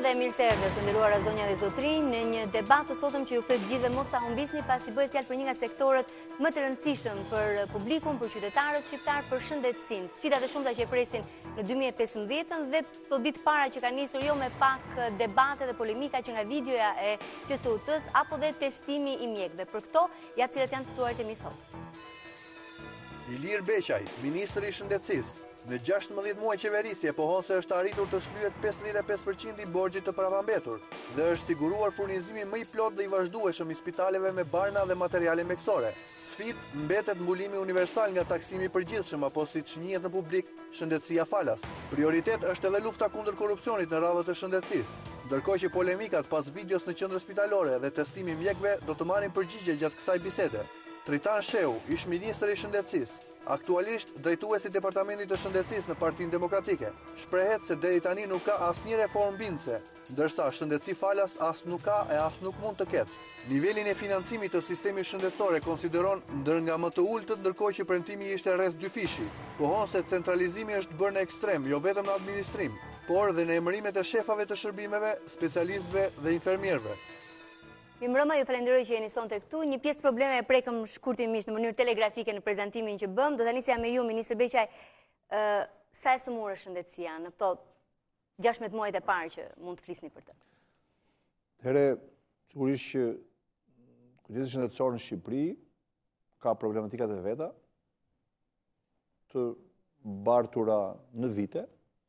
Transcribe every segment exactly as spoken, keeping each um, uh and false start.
dhe mirë se erdhët, të nderuara zonja dhe zotrinj, në një debat të sotëm që ju kthe të gjithëve mos ta humbisni, pasi bëhet fjalë për një nga sektorët më të rëndësishëm për publikun, për qytetarët shqiptar, për shëndetësinë. Sfidat e shumta që e presin në dy mijë e pesëmbëdhjetë dhe të ditë para që ka nisur jo me pak debate dhe polemika që nga videoja e Q S U T-s apo dhe testimi i mjekëve. Për këto, ja cilat janë të ftuarit e mi sot. Ilir Beqaj, Ministri i Shëndetësisë, në gjashtëmbëdhjetë muaj qeverisje pohon se është arritur të shlyhet pesëdhjetë e pesë përqind i borxhit të parambetur dhe është siguruar furnizimi më i plot dhe i vazhdueshëm i spitaleve me barna dhe materiale mjekësore. Sfidë mbetet mbulimi universal nga taksimi i përgjithshëm apo siç njihet në publik, shëndetësia falas. Prioritet është edhe lufta kundër korrupsionit në radhët e shëndetësisë. Ndërkohë që polemikat pas videos në qendrë spitalore dhe testimi mjekëve do të marrin përgjigje gjatë kësaj bisede. Tritan Sheu, ish ministri i Shëndetësisë, aktualisht drejtuesi i Departamentit të Shëndetësisë në Partinë Demokratike, shprehet se deri tani nuk ka asnjë reformë bindëse, ndërsa shëndetësi falas as nuk ka e as nuk mund të ketë. Nivelin e financimit të sistemit shëndetësor e konsideron ndër nga më të ulët, ndërkohë që premtimi ishte rreth dy fishi. Pohon se centralizimi është bërë në ekstrem, jo vetëm në administrim, por dhe në emërimet e shefave të shërbimeve, specialistëve dhe infermierëve. Mirëmbrëma, ju falenderoj që jeni sonte këtu. Një pjesë probleme e prekëm shkurtimisht në mënyrë telegrafike në prezantimin që bëm. Do ta nisja me ju, Ministër Beqaj, uh, sa e sëmurë është shëndetësia në këto gjashtëdhjetë muajt e parë që mund të flisni për të? Here, sigurisht që kujdesi shëndetësor në Shqipëri ka problematikat e veta, të bartura në vite.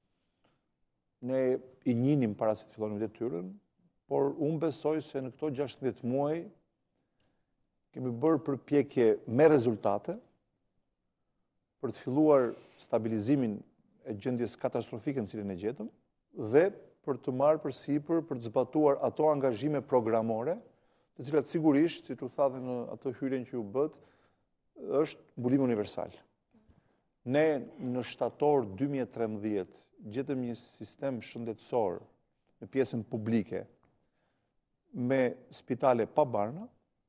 Ne i njinim para se të fillonim detyrën, por unë besoj se në këto gjashtëdhjetë muaj kemi bërë përpjekje me rezultate për të filluar stabilizimin e gjendjes katastrofike në cilën e gjetëm dhe për të marrë përsipër për të zbatuar ato angazhime programore, të cilat sigurisht, siç u tha dhe në atë hyrjen që u bët, është mbulimi universal. Ne në shtator dy mijë e trembëdhjetë gjetëm një sistem shëndetësor në pjesën publike me spitale pa barna,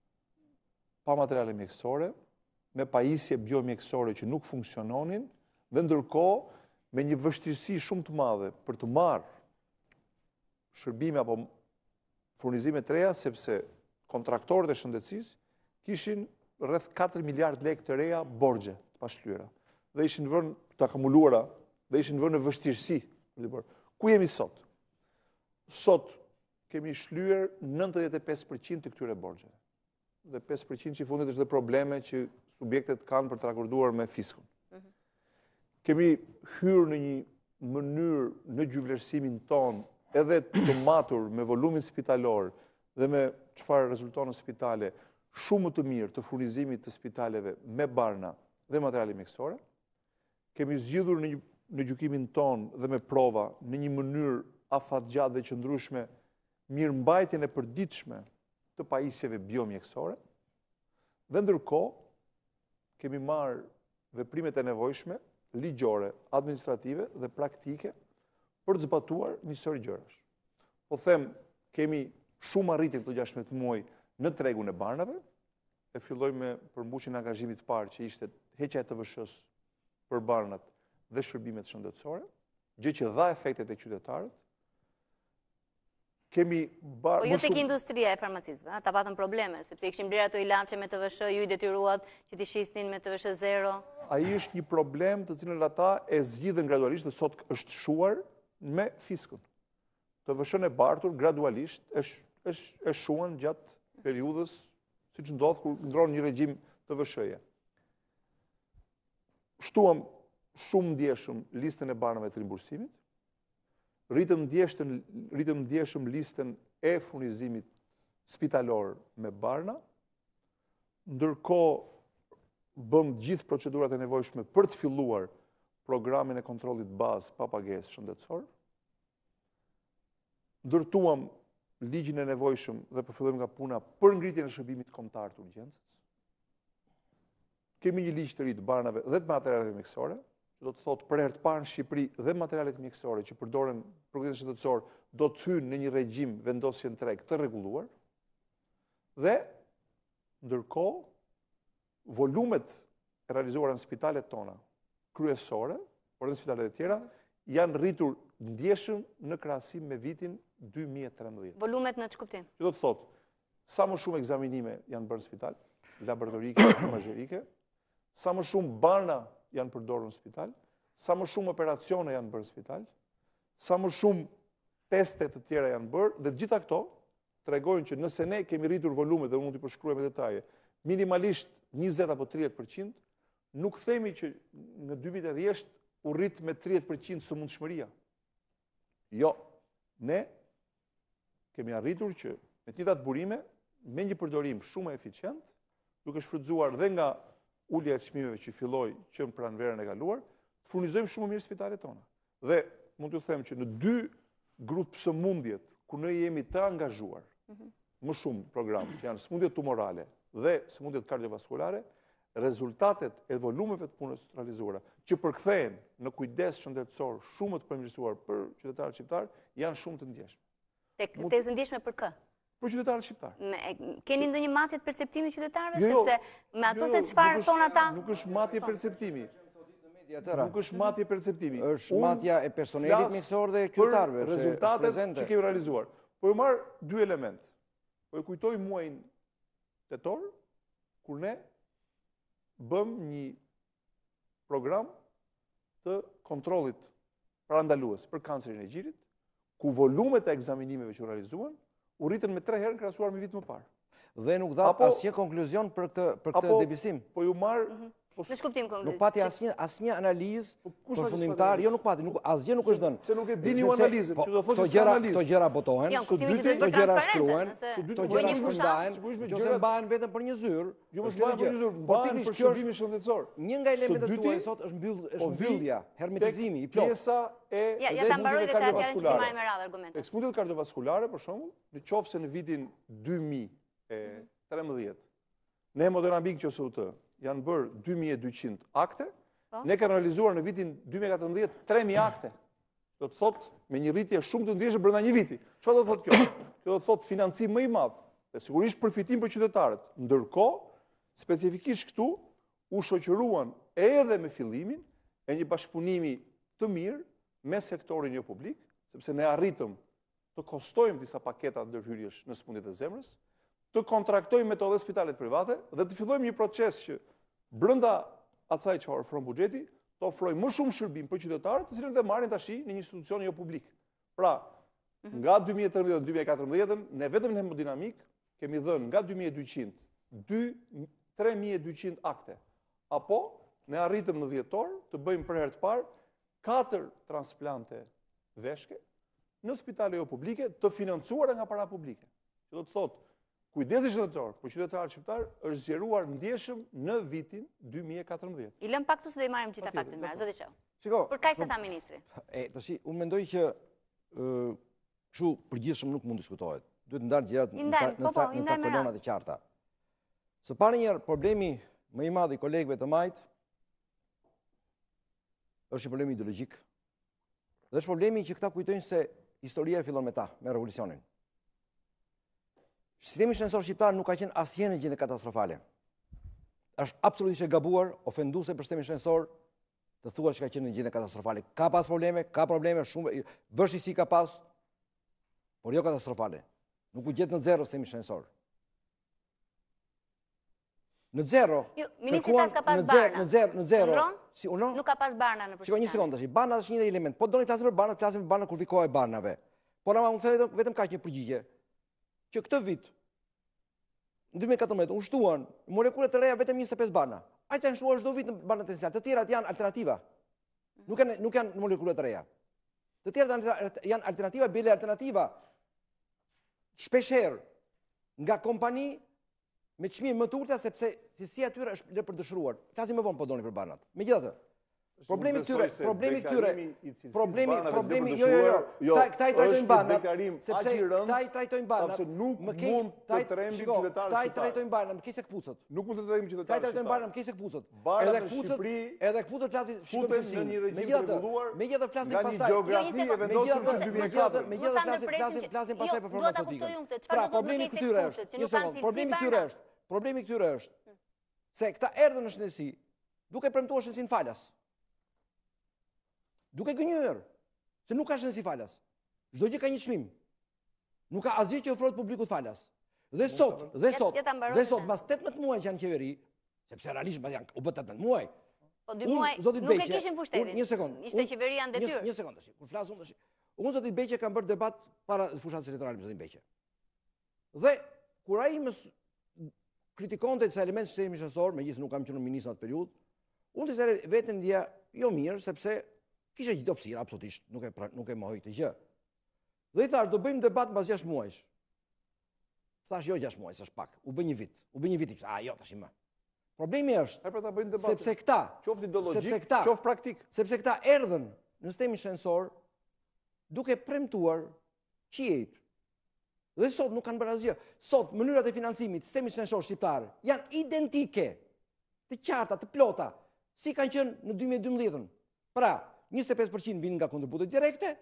pa materiale mjekësore, me pajisje biomjekësore që nuk funksiononin, dhe ndërkohë me një vështirësi shumë të madhe për të marrë shërbime apo furnizime të reja, sepse kontraktorët e shëndetësisë kishin rreth katër miliardë lekë të reja borxhe të pashlyera dhe ishin vënë të akumuluara dhe ishin vënë në vështirësi. Ku jemi sot? Sot kemi shlyer nëntëdhjetë e pesë përqind të këtyre borxheve. Dhe pesë përqind që i fundit është dhe probleme që subjektet kanë për të rakorduar me fiskun. Mm-hmm. Kemi hyrë në një mënyrë në gjyvlerësimin ton, edhe të matur me volumin spitalor dhe me çfarë rezulton në spitale, shumë më të mirë të furnizimit të spitaleve me barna dhe materiale mjekësore. Kemi zgjidhur në, një, në gjykimin ton dhe me prova në një mënyrë afatgjatë dhe qëndrueshme mirëmbajtjen e përditshme të pajisjeve biomjekësore, dhe ndërkohë kemi marrë veprimet e nevojshme, ligjore, administrative dhe praktike për të zbatuar një sër gjërash. Po them, kemi shumë arritje këto gjashtëdhjetë muaj në tregun e barnave, e filloj me përmbushjen e angazhimit të parë që ishte heqja e T V S-s për barnat dhe shërbimet shëndetësore, gjë që dha efekte te qytetarët. Kemi bar... Po ju tek industria e farmacisëve, ta patën probleme, sepse i kishim blerë ato ilaçe me T V S, ju i detyruat që t'i shisnin me T V S zero. Ai është një problem të cilën ata e zgjidhen gradualisht dhe sot është shuar me fiskun. T V S-n e bartur gradualisht është është e shuan gjatë periudhës siç ndodh kur ndron një regjim T V S-je. Shtuam shumë ndjeshëm listën e barnave të rimbursimit. Rritëm ndjeshëm, rritëm ndjeshëm listën e furnizimit spitalor me barna, ndërkohë bëm gjithë procedurat e nevojshme për të filluar programin e kontrollit bazë pa pagesë shëndetësor. Ndërtuam ligjin e nevojshëm dhe përfillojmë nga puna për ngritjen e shërbimit kombëtar të urgjencës. Kemi një ligj të ri të barnave dhe të materialeve mjekësore, do të thotë për herë të parë në Shqipëri dhe materialet mjekësore që përdoren për kujdesën shëndetësor do të hyjnë në një regjim vendosje në treg të rregulluar. Dhe ndërkohë volumet e realizuara në spitalet tona kryesore, por edhe në spitalet e tjera, janë rritur ndjeshëm në krahasim me vitin dy mijë e trembëdhjetë. Volumet në ç'kuptim? Që do të thotë, sa më shumë ekzaminime janë bërë në spital, laboratorike, imazherike, sa më shumë barna janë përdorur në spital, sa më shumë operacione janë bërë në spital, sa më shumë teste të tjera janë bërë, dhe gjitha këto tregojnë që nëse ne kemi rritur volumet, dhe mund t'i përshkruaj me detaje, minimalisht njëzet apo tridhjetë përqind, nuk themi që në dy vite rresht u rrit me tridhjetë përqind sëmundshmëria. Jo, ne kemi arritur që me të njëjtat burime, me një përdorim shumë eficient, duke shfrytzuar dhe nga ulja e çmimeve që filloi që në pranverën e kaluar, të furnizojmë shumë mirë spitalet tona. Dhe mund t'ju them që në dy grupë sëmundjet ku ne jemi të angazhuar, më shumë program që janë sëmundjet tumorale dhe sëmundjet kardiovaskulare, rezultatet e volumeve të punës realizuara, që përkthehen në kujdes shëndetësor shumë të përmirësuar për qytetarët shqiptar, janë shumë të ndjeshme. Tek të ndjeshme për kë? Për qytetarët shqiptar. Keni ndonjë matje të perceptimit qytetarëve, Jo, jo, sepse me ato jo, se jo, çfarë nuk thon është- ata? Nuk është matje perceptimi. Nuk është matje perceptimi. Është Unë matja e personelit flas mjekësor dhe për qytetarëve, se është rezultatet prezente. që kemi realizuar. Po ju marr dy element. Po ju kujtoj muajin tetor, kur ne bëm një program të kontrollit parandalues për kancerin e gjirit, ku volumet e ekzaminimeve që u realizuan u rritën me tre herë krahasuar me vit më parë. Dhe nuk dha Apo- asnjë konkluzion për këtë për këtë Apo- debistim. Po ju marr po Në ç'kuptim Nuk konkret? pati asnjë asnjë analizë kush na përfundimtar, disponon? jo nuk pati, nuk asgjë nuk është dhënë. Se nuk e dini ju Sepse- analizën, po, që do thotë këto që s'ka gjëra, analizë. këto gjëra botohen, Jo, Së kuptimi që dyti- duhet këto bërë gjëra transparente, shkruhen, nëse së dyti- këto po gjëra një fushat, shpërndahen, sigurisht me që gjëra- mbahen vetëm për një zyrë. Jo më është s'mbahen kjo për një gjë. zyrë, Por mbahen pikërisht për kjo është shërbimin shëndetësor. një nga elementet Së dyti, tuaja sot është mbyll është po vi mbyllja, hermetizimi i tek plot. Pjesa e Ja, ja dhe ta mbaroj sëmundjeve dhe ta fjalën që ti kardiovaskulare. marrë me radhë argumente. Tek sëmundjet kardiovaskulare, për shembull, në qoftë se në vitin dy mijë e trembëdhjetë, ne hemodinamik Q S U T janë bërë dy mijë e dyqind akte, Po. ne kanë realizuar në vitin dy mijë e katërmbëdhjetë tre mijë akte. Do të thotë me një rritje shumë të ndjeshme brenda një viti. Çfarë do të thotë kjo? Kjo do të thotë financim më i madh dhe sigurisht përfitim për qytetarët. Ndërkohë, specifikisht këtu u shoqëruan edhe me fillimin e një bashkëpunimi të mirë me sektorin jo publik, sepse ne arritëm të kostojmë disa paketa ndërhyrjesh në sëmundjet e zemrës, të kontraktojmë me të edhe spitalet private dhe të fillojmë një proces që brenda asaj që ofron buxheti, të ofrojmë më shumë shërbim për qytetarët, të cilët e marrin tashi në një institucion jo publik. Pra, nga dy mijë e trembëdhjetë në dy mijë e katërmbëdhjetë, ne vetëm në hemodinamik kemi dhënë nga dy mijë e dyqind tre mijë e dyqind akte. Apo ne arritëm në dhjetor të bëjmë për herë të parë katër transplante veshke në spitale jo publike të financuara nga para publike. Që do të thotë, kujdesi shëndetësor për qytetarët shqiptar është zgjeruar ndjeshëm në vitin dy mijë e katërmbëdhjetë. I lëm pak këtu se do i marrim gjitha Patjetër, faktet me radhë, dakor. zoti Qeu. Shiko, Për kaq sa tha ministri. e tash unë mendoj që ë kështu përgjithshëm nuk mund diskutohet. Duhet ndarë gjërat I në ndajmë, ca- po, në po, ca- i në ca ndajmë me kolona të qarta. Së pari njerë, problemi më i madh i kolegëve të majt është një problem ideologjik. Dhe është problemi që këta kujtojnë se historia fillon me ta, me revolucionin. Sistemi shëndetësor shqiptar nuk ka qenë asnjëherë në gjendje katastrofale. Është absolutisht e gabuar, ofenduese për sistemin shëndetësor të thuar që ka qenë në gjendje katastrofale. Ka pas probleme, ka probleme shumë, vështirësi ka pas, por jo katastrofale. Nuk u gjet në zero sistemi shëndetësor. Në zero. Jo, ministri kërkuan- tha s'ka pas në zero- barna. Në zero, në zero. Ndron? Si uno? Nuk ka pas barna në Shiko një sekondë tash. Barna është një element. Po doni flasim për barna, flasim për barna kur vikohet barnave. Por ama unë them vetëm, vetëm kaq një përgjigje. Që këtë vit në dy mijë e katërmbëdhjetë u shtuan molekule të reja vetëm njëzet e pesë barna. Ai janë shtuar çdo vit në barna tendensiale. Të tjerat janë alternativa. Nuk janë nuk janë molekule të reja. Të tjerat janë- janë alternativa, bile alternativa. Shpeshherë nga kompani me çmime më të ulta sepse cilësia e tyre është lë për dëshruar. Flasim më vonë po doni për banat. Megjithatë, problemi Unë besoj këtyre, se problemi këtyre, deklarimi i cilësisë problemi, banave problemi, të jo, jo, jo, jo, këta, këta i trajtojnë është banat, deklarim aq sepse i rënd, këta i trajtojnë banat, sepse nuk më kej- mund këta i- të trembin shiko, qytetarët këta i shqiptar. trajtojnë banat, më kese këpucët. Nuk mund të trajtojmë Këta i qytetarët trajtojnë shqiptar. banat, më kese këpucët. Banat Edhe në këpucët, Shqipëri edhe këpucët flasin futen në një regjim të rregulluar megjithatë flasin nga një pastaj. gjeografi Jo, një sekondë. e vendosur Megjithatë, në dy mijë e megjithatë, katër. megjithatë Mos ta flasin ndërpresim flasin që- flasin jo, pastaj për dua ta farmaceutikën. kuptoj unë këtë. Çfarë Pra, do të problemi thotë këtyre këpucët, është, që një nuk kanë sekondë, cilësi problemi barna? këtyre është, problemi këtyre është se këta erdhën në shëndetësi duke premtuar shëndetësinë falas. Duke gënjur se nuk ka shëndetësi falas. Çdo gjë ka një çmim. Nuk ka asgjë që ofrohet publikut falas. Dhe sot, dhe Ja- sot, ja ta mbaroj dhe me sot, ta. mbas tetëmbëdhjetë muaj që janë qeveri, sepse realisht mbas janë u bë tetëmbëdhjetë muaj. Po dy Unë, muaj zotit nuk e Beqe, kishin unë- pushtetin. Një sekond. Ishte unë- qeveria në një- detyrë. Një sekond tash. Kur flas unë tash. Unë zotit Beqe kam bërë debat para fushatës elektorale me zotin Beqe. Dhe kur ai më s- kritikonte disa elementë sistemi shënsor, megjithëse nuk kam qenë ministër në atë periudhë, unë disa veten ndjeja jo mirë sepse kisha gjithë opsira absolutisht, nuk e pra, nuk e mohoj këtë gjë. Dhe i thash do bëjmë debat mbas gjashtë muajsh. Thash jo gjashtë muaj, thash pak. U bë një vit. U bë një vit, a jo tash më. Problemi është E për ta bëjnë debat. sepse këta, Qoftë ideologjik, sepse këta, qoftë praktik. sepse këta erdhën në sistemin shënsor duke premtuar qiejt. Dhe sot nuk kanë bërë asgjë. Sot mënyrat e financimit, sistemi shënshor shqiptar janë identike, të qarta, të plota, si kanë qenë në dy mijë e dymbëdhjetë. Pra, njëzet e pesë përqind vinë nga kontributet direkte,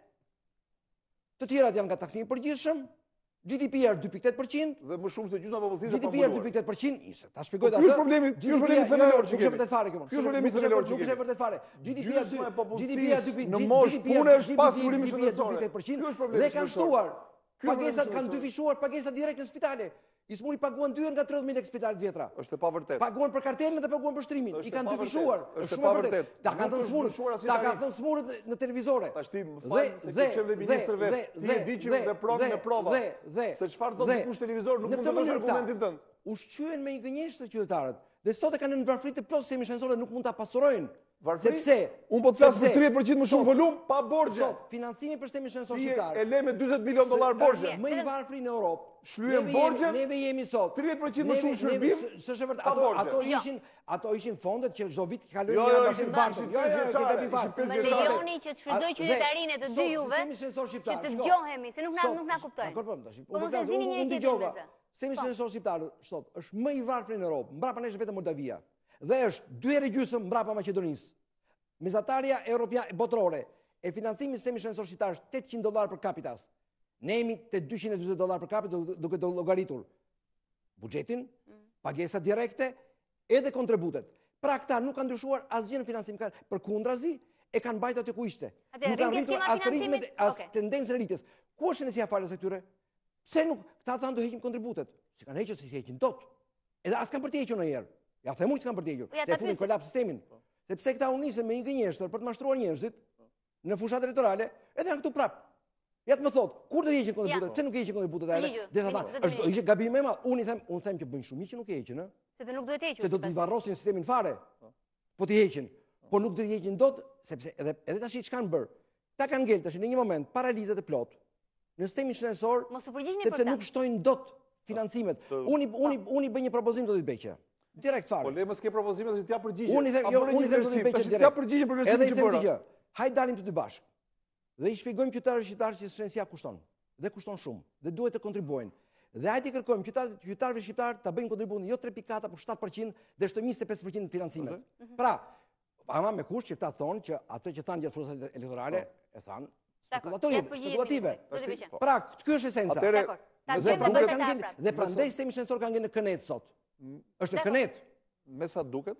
të tjerat janë nga taksimi i përgjithshëm, G D P-ja është dy pikë tetë përqind, Dhe më shumë se gjysma popullsisë G D P-ja është dy pikë tetë përqind, ta shpjegoj Po, atë. ky është problemi- ky është problemi themelor që Nuk është kemi. vërtet fare kjo. Ky është problemi themelor që Nuk është kemi. vërtet fare. G D P-ja Gjysma e dy popullsisë dy në moshë pune është pas sigurimi G D P-ja shëndetësore. dy pikë tetë përqind Ky është problemi dhe kanë shëndetësor. shtuar. Ky është Pagesat problemi kanë shëndetësor. dyfishuar pagesat direkt në spitale. I smuri paguan dy herë nga tridhjetë mijë lekë spitalet vjetra. Është e pavërtetë. Paguan për kartelën dhe paguan për shtrimin. Është I e kanë pavërtetë. dyfishuar. Është e Është shumë e pavërtetë. vërtetë. Ta kanë Nuk thënë është smurët. ndryshuar asnjë Ta kanë tarifë. thënë smurët në televizore. Tash ti më Dhe- fal se ke dhe- qenë dhe dhe- ministër vet. dhe- Ti e dhe- di që dhe- vepron dhe- me prova. dhe- dhe- Se çfarë thotë dhe- dikush televizor nuk në mund këtë të bësh mënyrë këta argumentin tënd. ushqyen me i gënjeshtër qytetarët. Dhe sot e kanë në varfëri të plotë sistemi shënësor dhe nuk mund ta pasurojnë. Varfëri? Sepse Unë po të flas për sepse- tridhjetë përqind më shumë sot- volum pa borxhe. Sot financimi për sistemin shënësor Ti e shqiptar. e le me dyzet milion dollar borxhe. Më i varfëri në Europë. Shlyem Neve borxhen, jemi- Neve jemi sot. tridhjetë përqind më Neve- shumë neve- shërbim, s- S'është vërtet. pa Ato borxhe. ato Jo. ishin ato ishin fondet që çdo vit kalojnë Jo, nga jo, Bashir ishin Barton. ishin Jo, jo, jo, pesë këtë e vjeçare, bi fare. ishin pesë Më vjeçare. lejoni që të shfrytëzoj A- qytetarinë e të dhe, dy sot, juve sistemi shënësor shqiptar, që të shko. dëgjohemi, se nuk na Sot, nuk na kuptojnë. Dakor, po, tash. Po unë mos e flas, zini unë- njëri unë tjetrin dëgjova. nëse. Sistemi Po. shënësor shqiptar sot është më i varfër në Europë. Mbrapa nesh vetëm Moldavia. Dhe është dy herë gjysmë mbrapa Maqedonisë. Mesatarja europiane botërore e financimit të sistemit shënësor shqiptar është tetëqind dollar për kapitas. Ne jemi te dyqind e dyzet dollar për kapita duke të llogaritur buxhetin, pagesat direkte edhe kontributet. Pra këta nuk kanë ndryshuar asgjë në financim, kanë përkundrazi e kanë mbajtur aty ku ishte. Atëherë, Nuk kanë rritje rritur skema as ritmet, financimit? as Okej. tendencën e rritjes. Ku është shëndetësia falës së këtyre? Pse nuk këta thanë do heqim kontributet? Si kanë hequr, si heqin dot. Edhe as kanë për të hequr ndonjëherë. Ja them unë që kanë për të hequr. Po ja Se ta e funin pyesim. kolaps sistemin. Sepse këta u nisën me një gënjeshtër për të mashtruar njerëzit në fushat elektorale, edhe janë këtu prap. Ja të më thot, kur do heqin kontributet? Ja. Pse nuk heqin kontributet atë? Përgjigju, Dhe ta përgjigju, thanë, zoti është Mini. ishte gabim më i madh. Unë i them, unë them që bëjnë shumë mirë që nuk e heqin, ë? Sepse nuk duhet hequr. Se do të sipas- varrosin sistemin fare. Po t'i heqin. Po nuk do t'i heqin dot, sepse edhe edhe tash ç'kan bër. Ta kanë ngel tash në një moment paralizat e plot në sistemin shëndetësor, Mos u përgjigjni për sepse ta. nuk shtojnë dot financimet. Unë i- unë i- unë i bëj një propozim do t'i Beqe. Direkt Po fare. le mos ke propozime se t'ja përgjigje. Unë i them, Pa jo, bërë unë i një them do t'i vlerësim. Beqe Tash direkt. t'ja përgjigje për Edhe vlerësimin i që them të bëra. gjë. Hajde dalim të dy bashkë. Dhe i shpjegojmë qytetarëve shqiptarë që shëndetësia kushton. Dhe kushton shumë. Dhe duhet të kontribuojnë. Dhe hajde i kërkojmë qytetarëve qytetarëve shqiptarë ta bëjnë kontributin jo tre pikë katër apo shtatë përqind dhe shto njëzet e pesë përqind në financimet. Pra, ama me kush që këta thonë që ato që thanë gjatë frustrat elektorale e thanë Dakor, spekulative. ja të përgjigjet spekulative. ministri, do t'i Beqe. Pra, kjo është esenca. Atëre, Dakor. Ta Dhe Dhe gjejmë prandaj me kanë mesetar ngel- prap. dhe prandaj sistemi shëndetësor ka ngel në kënet sot. Është në Dakor. kënet. me sa duket,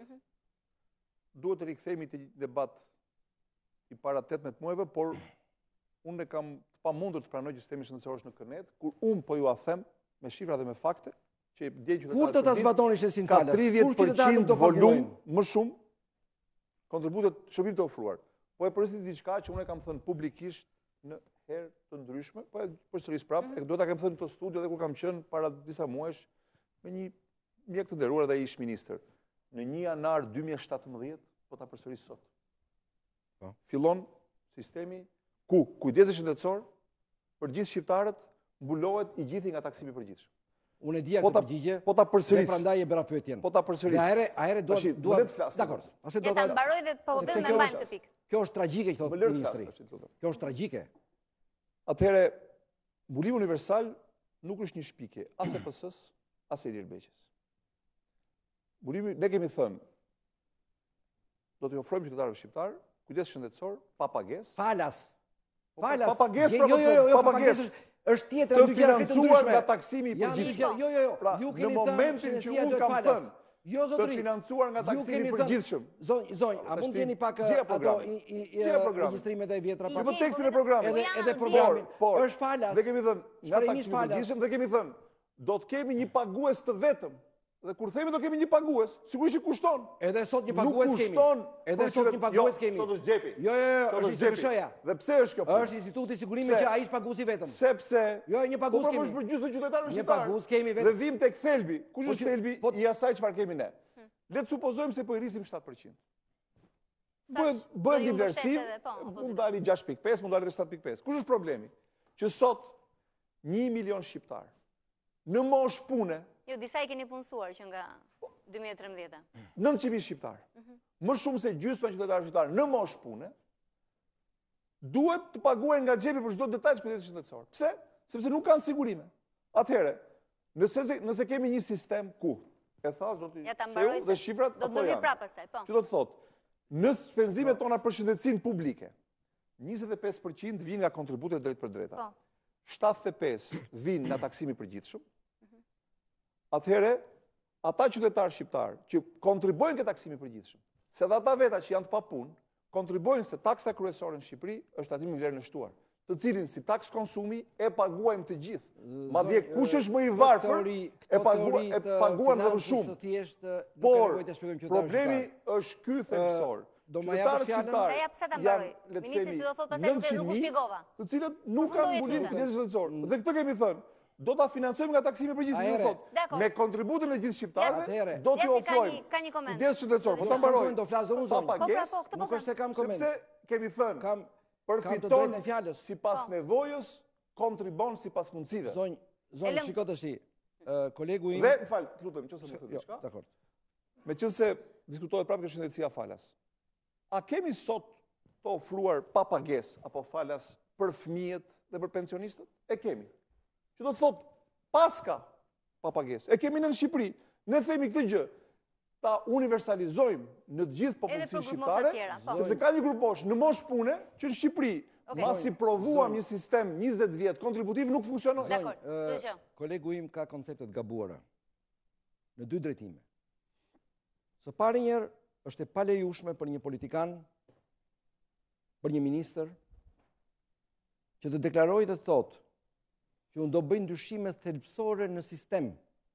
duhet të rikthehemi te një debat i para tetëmbëdhjetë muajve, por unë e kam të pamundur të pranoj që sistemi shëndetësor është në kënet, kur unë po ju a them me shifra dhe me fakte që dje qytetarët Kur do ta përgjithë, zbatoni shtesin ka falas? Kur tridhjetë qytetarët nuk përqind do volum faturojnë? më shumë kontributet shërbim të ofruar. Po e përgjithë diçka që unë e kam thënë publikisht në herë të ndryshme, po e përsëris prapë, e do ta kem thënë në këtë studio dhe kur kam qenë para disa muajsh me një mjek të nderuar dhe ai ish ministër. Në një janar dy mijë e shtatëmbëdhjetë, po ta përsëris sot. Po. Fillon sistemi ku kujdesi shëndetësor për gjithë shqiptarët mbulohet i gjithi nga taksimi i përgjithshëm. Unë e dija Po këtë ta përgjigje. po ta Dhe përsëris. prandaj e bëra pyetjen. Po ta Dhe përsëris. ahere, ahere dua Tashi, dua. më le të flas, Dakor. domethënë. Pasi Ja do ta ta mbaroj dhe po sepse vetëm me kjo mbajmë është- të pikë. Kjo është tragjike, Më thotë lër të ministri. flas, tash, lutem. Kjo është tragjike. Atëherë, mbulimi universal nuk është një shpikje as e P S-s, as e Ilir Beqës. Mbulimi, ne kemi thënë, do t'i ofrojmë qytetarëve shqiptar kujdes shëndetësor pa pagesë. Falas. Po, Falas. pa pagesë, Je- pra, Jo, po, jo, jo, jo, pa pa pagesë. pagesë është- është tjetër Të dy gjëra këtë financuar ndryshme. nga taksimi i Janë dy përgjithshëm. gjëra- Jo, jo, jo. Pra, Ju në keni thënë momentin që shëndetësia unë duhet kam falas. thënë, Jo, të zotri, financuar nga ju taksimi keni i thënë- përgjithshëm. Zonj, zonj, a mund të jeni pak Gjeja ato programin. i- i- i- Gjeja programin. regjistrimet e vjetra I pak? Po gjej, tekstin po e programit. Edhe Ja, edhe di. programin. Por, Është falas. Dhe kemi thënë, nga Shprehimisht taksimi i falas. përgjithshëm dhe kemi thënë, do të kemi një pagues të vetëm. Dhe kur themi do kemi një pagues, sigurisht që kushton. Edhe sot një Nuk pagues kemi. kushton. Edhe për sot qytet- një pagues jo, kemi. Sot është xhepi. Jo, jo, jo, Sot është xhepi. I S K S-ja. Dhe pse është kjo? punë? Është Instituti i Sigurimit Pse? që ai është paguesi vetëm. Sepse Jo, një pagues po kemi. është për gjysmë të qytetarëve Një shqiptar. pagues kemi vetëm. Dhe vim tek thelbi. Kush Po është që- thelbi po- i asaj çfarë kemi ne? Le të supozojmë se po i rrisim shtatë përqind. Bëhet do bëhet ju një vlerësim, mbështesë edhe, po, opozitë. mund dali gjashtë pikë pesë, mund dali edhe shtatë pikë pesë. Kush është problemi? Që sot një milion shqiptar në moshë pune, Jo, disa i keni punësuar që nga dy mijë e trembëdhjetë. nëntëqind mijë shqiptar, më shumë se gjysma e qytetarëve shqiptar në moshë pune, duhet të paguajnë nga xhepi për çdo detaj të kujdesit shëndetësor. Pse? Sepse nuk kanë sigurime. Atëherë, nëse se- nëse kemi një sistem ku e tha zoti Ja ta Sheu mbaroj dhe se shifrat do të apo ndërhyj janë. prapë pastaj, po. Që do të thotë, në shpenzimet tona për shëndetësinë publike, njëzet e pesë përqind vinë nga kontributet drejt për drejta. Po. shtatëdhjetë e pesë vinë nga taksimi i përgjithshëm. Atëherë, ata qytetarë shqiptar që kontribojnë ke taksimi i përgjithshëm, se dhe ata veta që janë të papunë, kontribojnë se taksa kryesore në Shqipëri është tatimi i vlerë nështuar, të cilin si taks konsumi e paguajmë të gjithë. Madje kush është më i varfër, e paguajmë e paguajmë edhe më shumë. Por problemi është ky thelbësor. Do ma japësh fjalën? Ja, ja, pse ta mbaroj? Ministri si do thotë pastaj nuk e- nuk u shpjegova. Të cilët nuk Përfundoj kanë e mbulim pyetja. kujdesit shëndetësor. Dhe këtë kemi thënë. Do ta financojmë nga taksimi i përgjithshëm, Aere. do thotë. Dakor. Me kontributin e gjithë shqiptarëve Atëhere. do t'ju Jesi, ka ofrojmë. një- ka një koment. Kujdes shëndetësor, po Mos ta e mbaroj. shkojnë, do flas dhe unë, Pa zonjë. Po, pra, pagesë, po, këtë po Nuk them. është se kam koment. sepse kemi thënë, Kam kam të përfiton drejtën e fjalës. sipas Po. nevojës, kontribon sipas mundësive. Zonjë, zonjë, Elem- shiko tash. ë, Kolegu im. Dhe, më fal, të lutem, nëse më thënë Jo, diçka. dakor. Meqense diskutohet prapë kjo shëndetësia falas. A kemi sot të ofruar pa pagesë apo falas për fëmijët dhe për pensionistët? E kemi. Që do të thotë paska pa pagesë. E kemi në Shqipëri. Ne themi këtë gjë. Ta universalizojmë në të gjithë Edhe për popullsinë grup mosha shqiptare, tjera, po. sepse ka një grup moshë në moshë pune që në Shqipëri, Okej. masi provuam një sistem njëzet vjet kontributiv nuk funksionon. Dakor, Zonjë, ë, dëgjoj. kolegu im ka konceptet gabuara në dy drejtime. Së pari njerë është e palejushme për një politikan, për një ministër, që të deklaroj të thotë që unë do bëjnë ndryshime thelbësore në sistem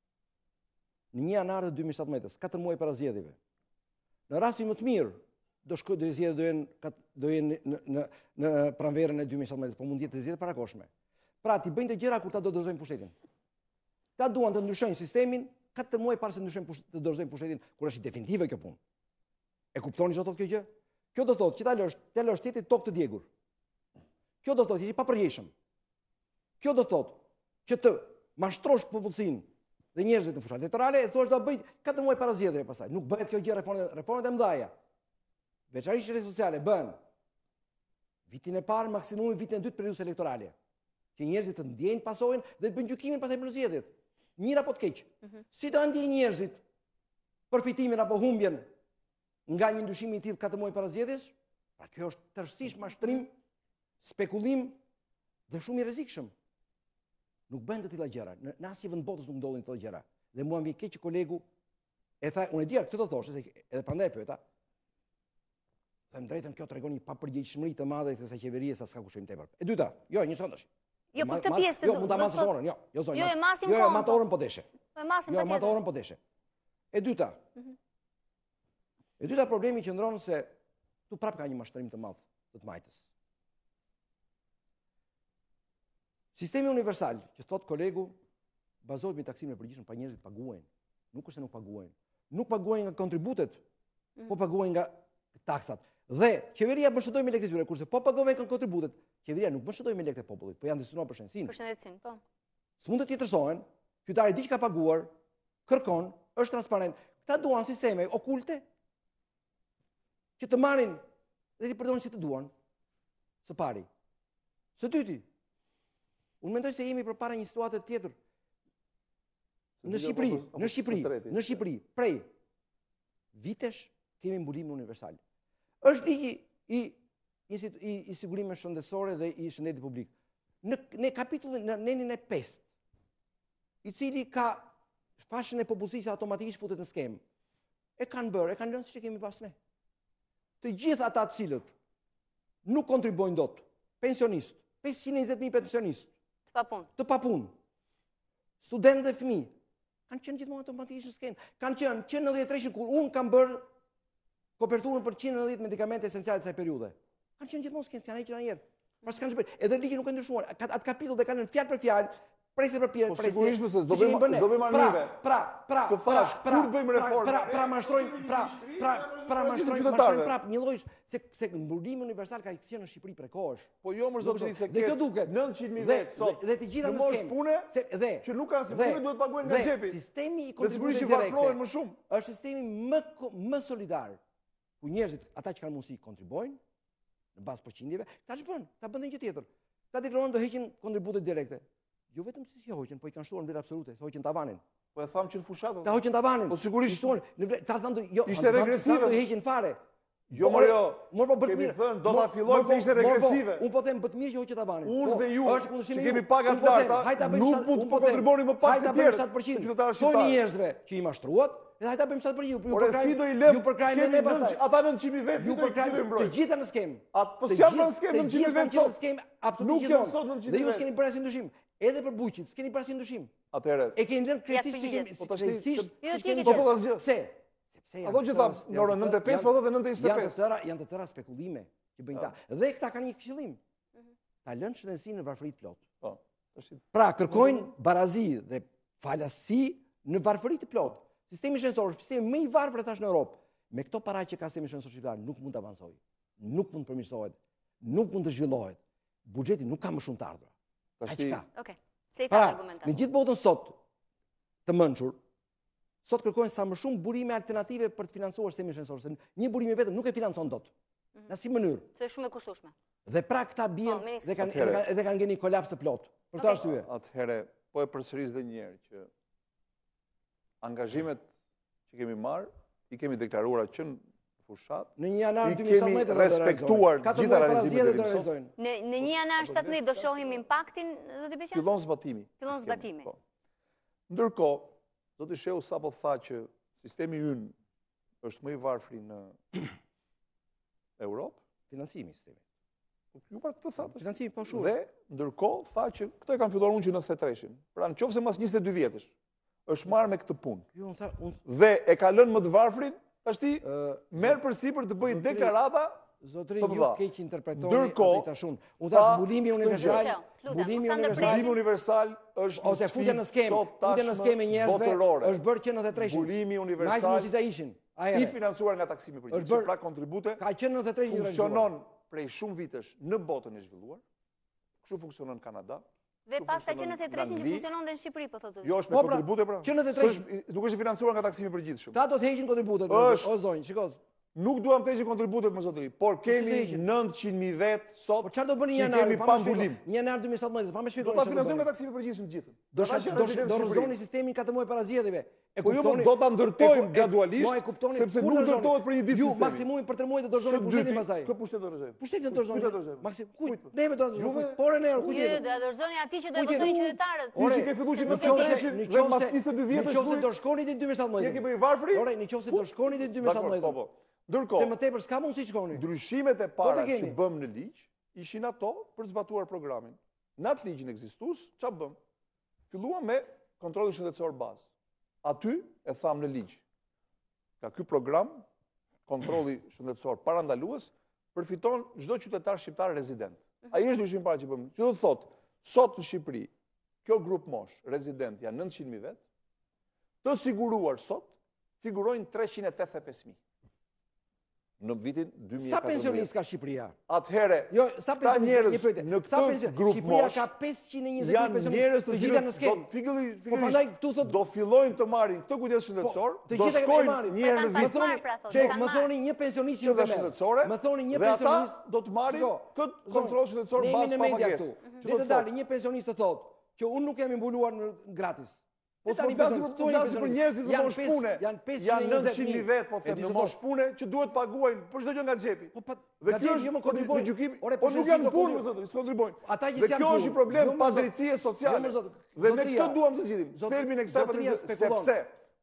në një janar të dy mijë e shtatëmbëdhjetë, katër muaj para zgjedhjeve. Në rastin më të mirë, do shkoj do zgjedhjet do jenë kat- do jenë në në në pranverën e dy mijë e shtatëmbëdhjetë, po mund të jetë zgjedhje parakoshme. Pra ti bëjnë të gjëra kur ta do dorëzojnë pushtetin. Ta duan të ndryshojnë sistemin katër muaj para se ndryshojnë pusht- të dorëzojnë pushtetin kur është definitive kjo punë. E kuptoni çfarë do thotë kjo gjë? Kjo do thotë që ta lësh, ta lësh tjetrit tokë të djegur. Kjo do thotë që je pa përjeshëm. Kjo do thotë që të mashtrosh popullsinë dhe njerëzit në fushat elektorale e thua do bëj katër muaj para zgjedhjeve pastaj. Nuk bëhet kjo gjë reformat reformat e mëdha. Veçanërisht rrjetet sociale bën vitin e parë, maksimumi vitin e dytë periudhës elektorale. Që njerëzit të ndjejnë pasojën dhe të bëjnë gjykimin pastaj për zgjedhjet. Mirë apo të keq. Si do ndjejnë njerëzit përfitimin apo humbjen nga një ndryshim i tillë katër muaj para zgjedhjes? Pra kjo është tërësisht mashtrim, spekullim dhe shumë i rrezikshëm. Nuk bën të tilla gjëra. Në, në asnjë vend botës nuk ndodhin këto gjëra. Dhe mua më vjen keq që kolegu e tha, unë e dija këtë do thoshte, se edhe prandaj e pyeta. Them drejtën, kjo tregon një papërgjegjësi të madhe kësaj qeverie sa s'ka kushtojmë tepër. E dyta, jo, një sekondash. Jo, po Ma- këtë ma- pjesë Jo, do- mund ta do masësh thot- orën, jo, jo zonjë. Jo, e masim Jo, e kohën, mat po. orën po deshe. E masim Jo, e mat patjetër. orën po deshe. E dyta. E dyta problemi qëndron se tu prap ka një mashtrim të madh të të majtës. Sistemi universal, që thot kolegu, bazohet mbi taksimin e përgjithshëm, pa njerëzit paguajnë. Nuk është se nuk paguajnë. Nuk paguajnë nga kontributet, po paguajnë nga taksat. Dhe qeveria bën shëdoj me lekët e tyre, kurse po paguajnë nga kontributet, qeveria nuk bën shëdoj me lekët e popullit, po janë destinuar për shëndetin. Për shëndetësinë, po. S'mund të tjetërsohen, qytetari di që ka paguar, kërkon, është transparent. Këta duan sisteme okulte që të marrin dhe të përdorin si të duan. Së pari. Së dyti, unë mendoj se jemi përpara një situate tjetër. Në Shqipëri, në Shqipëri, në Shqipëri, prej vitesh kemi mbulimin universal. Është ligji i i, i, i sigurimeve shëndetësore dhe i shëndetit publik. Në, në kapitullin, në nenin e pestë, i cili ka fashën e popullsisë automatikisht futet në skemë. e kanë bërë, e kanë lënë siç e kemi pas ne. Të gjithë ata të cilët nuk kontribuojnë dot, pensionistë, pesëqind e njëzet mijë pensionistë, Të papunë. të papunë, studentë dhe fëmijë, kanë qenë gjithmonë automatikisht në skenë. Kanë qenë që në nëntëdhjetë e treshin kur unë kam bërë koperturën për njëzet e nëntëdhjetë medikamente esenciale të kësaj periudhe. Kanë qenë gjithmonë skenë, kanë hequr ndonjëherë. Pra s'kanë shpër. Edhe ligji nuk e ndryshuar. Atë kapitull dhe kanë fjalë për fjalë, presje për pjesë, Po presje. sigurisht se do bëjmë do bëjmë pra, armive. pra, pra, Të thash, pra, kur bëjmë reformë? Pra, pra mashtrojnë, pra, pra, pra mashtrojnë, mashtrojnë prap një lloj se se mburimi universal ka qenë në Shqipëri prekosh. Po jo më zotëri se Dhe kjo duket nëntëqind mijë vet sot. Dhe të gjitha në në moshë skemë. pune Se dhe që nuk kanë si punë duhet paguajnë nga xhepi. Sistemi i Dhe sigurisht kontributit që varfrohen direkte më shumë. është sistemi më ko- më solidar. Ku njerëzit, ata që kanë mundësi kontribuojnë në bazë përqindjeve, ta ç'bën, ta bën një tjetër. Ta deklaron do heqin kontributet direkte. Jo vetëm se si hoqën, po i kanë shtuar në vlerë absolute, se hoqën tavanin. Po e tham që në fushatë. Ta hoqën tavanin. Po sigurisht. Shtuan në vlerë, ta thonë jo, Ishte ta thonë- regresive. ta thonë do heqin fare. Jo Po, më jo. Mor po bërt Kemi mirë. thënë, do ta Mor- fillojmë mor se ishte po- mor po- regresive. Unë po them bëtë mirë që hoqë tavanin. Unë Po, dhe ju, është kundërshtimi që ju. kemi paga Unë të po them, larta, hajta bëjmë nuk shtat- mund unë të po them, kontribuoni më pak se hajta bëjmë tjerët, shtat përqind. të qytetarët Thoni shqiptarë. njerëzve që i mashtruat, edhe hajta bëjmë shtat përqind. Ju Ore përkrajmë- si do i lëm? ju përkrajmë kemi ne nënt- pastaj. Ata nëntëqind mijë vet, Ju si do i përkrajmë kemi të mbrojtë? gjitha në skemë. Atë po Të s'jam gjithë- në skemë të nëntëqind mijë gjithë vet kanë qenë sot. në skemë, absolutisht Nuk gjithmonë. janë sot nëntëqind Dhe mijë ju vet. s'keni bërë asnjë ndryshim. Edhe për buqit, s'keni bërë asnjë ndryshim. Atëherë, E keni lënë krejtësisht Ja, si kemi përgjigjet. Po tash ti- krejtësisht Jo, si ti kemi ke po qenë. thot asgjë. Pse? Sepse janë Ato që të tha tëra- në orën janë të nëntëdhjetë e pesë, tëra- po thotë nëntëdhjetë e Janë të pesë. tëra, janë të tëra spekulime që bëjnë ta. Dhe këta kanë një këshillim. Ta lënë shëndetësinë në varfëri të plot. Po. Tash i- Pra kërkojnë barazi dhe falasi në varfëri të plot. Sistemi shëndetësor është sistemi më i varfër tash në Europë. Me këto para që ka sistemi shëndetësor shqiptar nuk mund të avancojë. Nuk mund të përmirësohet. Nuk mund të zhvillohet. Buxheti nuk ka më shumë të ardhura. Tash Aq ti- ka. Okej. Se i Pra, ka argumentat. në gjithë botën sot të mençur, sot kërkojnë sa më shumë burime alternative për të financuar sistemin shëndetësor, se një burim i vetëm nuk e financon dot. Në asnjë mënyrë. Se është shumë e kushtueshme. Dhe pra këta bien Po, ministri. dhe kanë Atëherë. edhe kanë- edhe kanë ngeni kolaps të plot. Për këtë Okej. arsye. Atëherë, po e përsëris dhe një herë që angazhimet që kemi marrë, i kemi deklaruar që në fushat, Në një janar I dy mijë kemi shtatëmbëdhjetë do të respektuar realizojnë. Katër gjitha muaj para realizimet zgjedhjeve e do kemi sot. realizojnë. Në në një janar shtatëmbëdhjetë do shohim impaktin, zoti Beqa? fillon zbatimi. Fillon Skemi, zbatimi. po. Ndërkohë, zoti Shehu sapo tha që sistemi ynë është më i varfri në Europë, Financimi i sistemit. ju pra këtë thatë. Financimi po shumë. Dhe ndërkohë tha që këto e kanë filluar unë që në nëntëdhjetë e treshin. Pra në qoftë se mas njëzet e dy vjetësh është marrë me këtë punë Jo, unë tha, unë dhe e ka lënë më të varfrin, tash ti ë, merr përsipër të bëj zotri- deklarata. zotri Po, ju vëlla. keq interpretoni Ndërkohë, atë tashun. Unë thash tha bulimi këtë universal, gjë. Lutem, bulimi mos ta universal Bulimi universal është në ose futja në sfidë skemë, sot futja në tashmë skemë e njerëzve botërore. është bërë që në nëntëdhjetë e treshin. Bulimi Majs universal mos sa ishin. i Ajere. financuar nga taksimi Është përgjithshëm, bërë- pra kontribute, Ka qenë në nëntëdhjetë e treshin. funksionon prej shumë vitesh në botën e zhvilluar. Kështu funksionon në Kanada. Dhe Kështu pas ka qenë funksionon në nëntëdhjetë e treshin që Angli. funksionon dhe në Shqipëri, po thotë zoti. Jo, është me Po, pra, kontribute pra. që në nëntëdhjetë e treshin. S'është- Nuk është i financuar nga taksimi përgjithshëm. Ta do të heqin kontributet, Është- o zonjë, shikoj. Nuk duam të heqim kontributet më zotëri, por si kemi të heqin? nëntëqind mijë vet sot Po çfarë do bëni që një janar? kemi Pa pa më shpjegoj. mbulim. Një janar dy mijë e shtatëmbëdhjetë, pa më Do shpjegoj. ta çfarë financojmë nga bëni. taksimi përgjithshëm të gjithën. Do Ata që janë do rezidentë do në rrëzoni Shqipëri. sistemin katër muaj para zgjedhjeve. E Po jo, po kuptoni? do ta ndërtojmë e- e- gradualisht, mo e kuptoni, sepse kur nuk dorëzoni? ndërtohet për një ditë Ju sistemi. maksimumi për tre muaj do dorëzoni Së pushtetin dyti, pasaj. Kë pushtet do dorëzojmë? Pushtetin do dorëzoni. Kujt do dorëzojmë? Maksim, Kujt? kujt? Neve do Juve? dorëzojmë. Por e ne, kujt Ju jeni? do dorëzoni atij që do Kujt votojnë jeni? qytetarët. Ti që ke filluar që në Në qoftë treshin, se- në dhe mas qoftë se- njëzet e dy në vjetësh qoftë se thuaj, do shkoni ditë dy mijë e shtatëmbëdhjetë. je ke bërë varfri? Ore, në qoftë se do shkoni ditë dy mijë e Dakor, po, shtatëmbëdhjetë. po. Se Ndërkohë, më tepër s'ka mundësi shkoni. ndryshimet e Po para të keni. që bëm në ligj ishin ato për zbatuar programin. Në atë ligjin ekzistus, ç'a bëm? Filluam me kontrollin shëndetësor bazë. Aty e tham në ligj. Ka ky program, kontrolli shëndetësor parandalues, përfiton çdo qytetar shqiptar rezident. Ai është dyshim para që bëm. Që do të thotë, sot në Shqipëri, kjo grup mosh rezident janë nëntëqind mijë vet, të siguruar sot figurojnë treqind e tetëdhjetë e pesë mijë. Në vitin dy mijë e Sa katërmbëdhjetë. pensionist ka Shqipëria? Atëhere, Jo, sa këta pensionist njerëz një pyetje. në Sa këtë pensionist? grup Shqipëria mosh ka pesëqind e njëzet mijë janë pensionistë. njerëz të Të gjitha cilët në do skemë. pikëlli- Po prandaj këtu pikërisht thot do fillojnë të marrin këtë kujdes shëndetësor, të do gjitha e shkojnë marrin. një herë në Pra vit kanë marrë, pra, thotë, Çek, kanë më marrë. thoni një pensionist që qendra nuk e merr. shëndetësore, Më thoni një dhe ata pensionist do të marrin Shiko, këtë zonë, kontroll shëndetësor ne jemi bazë në pa media pagesë. këtu. Që Le do të të dalë thotë, një pensionist të thotë që unë nuk jam i mbuluar në gratis. Po Le tani s'po flasim pensionist, për thuaj një flasim për pensionist. njerëzit në Janë moshë pesë- pune. janë pesëqind e Janë njëzet nëntëqind mijë vet, po E them di në se moshë thotë. pune që duhet paguajnë për çdo gjë nga xhepi. Po pa, Dhe nga kjo xhepi është jo më në kontribuojnë. gjykim, Ore, po nuk janë punë, më thotë, s'kontribuojnë. Ata që Dhe s'janë kjo është punë. problem Jo, më padrejtësie zot- sociale. jo, më zot- Dhe ne zotëria- këtë duam të zgjidhim. zot- Thelbin e kësaj zotëria padrejtësie, spekulon. sepse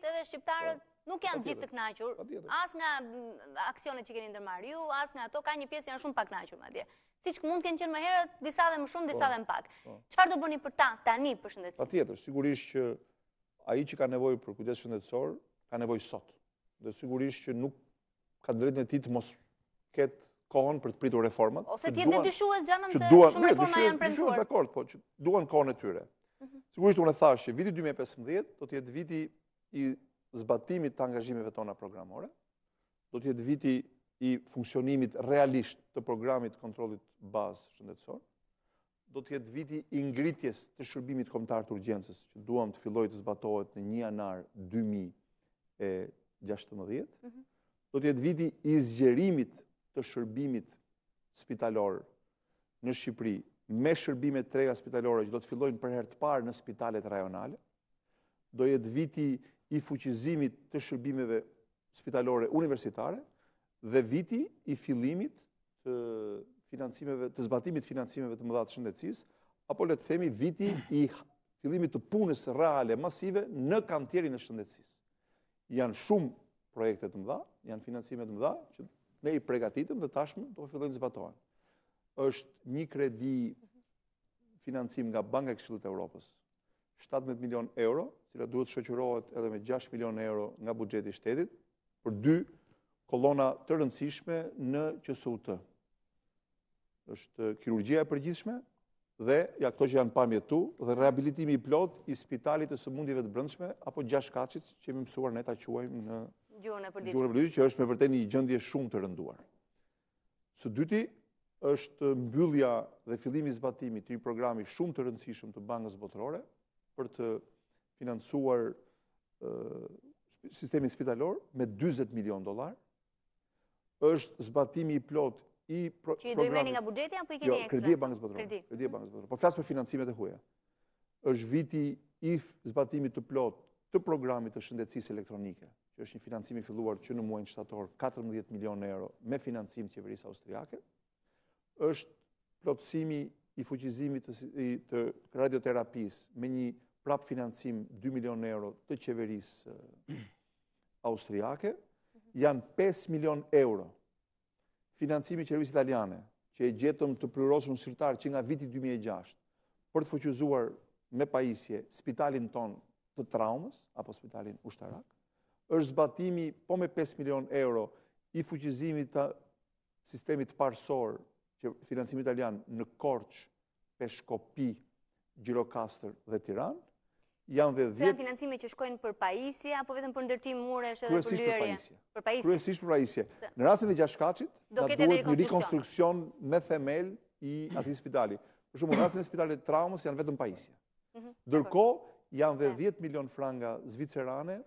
edhe shqiptarët nuk janë gjithë të kënaqur, as nga aksionet që keni ndërmarrë ju, as nga ato, ka një pjesë janë shumë pak kënaqur madje. Siç mund të kenë qenë më herët, disa dhe më shumë, disa dhe më pak. Çfarë do bëni për ta tani për shëndetësim? Patjetër, sigurisht që ai që ka nevojë për kujdes shëndetësor, ka nevojë sot. Dhe sigurisht që nuk ka drejtën e tij të mos ketë kohën për të pritur reformat. Ose të jetë dyshues xhanëm se shumë reforma janë premtuar. Dakor, po që duan kohën e tyre. Sigurisht unë thash që viti dy mijë e pesëmbëdhjetë do të jetë viti i zbatimit të angazhimeve tona programore, do të jetë viti i funksionimit realisht të programit kontrollit bazë shëndetësor, do të jetë viti i ngritjes të shërbimit kombëtar të urgjencës, që duam të fillojë të zbatohet në një janar dy mijë e gjashtëmbëdhjetë, do të jetë viti i zgjerimit të shërbimit spitalor në Shqipëri, me shërbimet trega spitalore që do të fillojnë për herë të parë në spitalet rajonale, do jetë viti i fuqizimit të shërbimeve spitalore universitare dhe viti i fillimit të financimeve, të zbatimit financimeve të mëdha të shëndetësisë, apo le të themi viti i fillimit të punës reale masive në kantierin e shëndetësisë. Janë shumë projekte të mëdha, janë financime të mëdha që ne i përgatitëm dhe tashmë do të fillojnë të zbatohen. Është një kredi financim nga Banka e Këshillit të Evropës, shtatëmbëdhjetë milion euro, cila duhet shoqërohet edhe me gjashtë milion euro nga buxheti i shtetit, për dy kolona të rëndësishme në Q S U T. Është kirurgjia e përgjithshme dhe ja këto që janë pamje tu, dhe rehabilitimi i plot i spitalit të sëmundjeve të brendshme apo gjashkaçit që kemi mësuar ne ta quajmë në gjuhën e përgjithshme, që është me vërtet një gjendje shumë të rënduar. Së dyti është mbyllja dhe fillimi i zbatimit të një programi shumë të rëndësishëm të Bankës Botërore për të financuar sistemin spitalor me dyzet milion dollar. Është zbatimi i plot i programit. Që i do i merrni nga buxheti apo i keni ekstra? Jo, kredi e Bankës Botërore. Kredi e Bankës Botërore. Po flas për financimet e huaja. Është viti i zbatimit të plot të programit të shëndetësisë elektronike, që është një financim i filluar që në muajin shtator katërmbëdhjetë milion euro me financim të qeverisë austriake. Është plotësimi i fuqizimit të radioterapisë me një prap financim dy milion euro të qeverisë austriake. Janë pesë milion euro financimi i qeverisë italiane, që e gjetëm të plyrosur zyrtar që nga viti dy mijë e gjashtë për të fuqizuar me pajisje spitalin ton të traumës, apo spitalin ushtarak. Është zbatimi po me pesë milion euro i fuqizimit të sistemit parsor, që financimi italian në Korçë, Peshkopi, Gjirokastër dhe Tiranë. Janë dhe dhjetë... Janë financime që shkojnë për pajisje, apo vetëm për ndërtim muresh edhe për lyerje? Për pajisje. Kryesisht për pajisje. Në rastin e Gjashkaçit, na duhet një rekonstruksion me themel i atij spitali. Për shembull, në rastin e spitalit të traumës janë vetëm pajisje. Ndërkohë, janë dhe dhjetë milion franga zvicerane,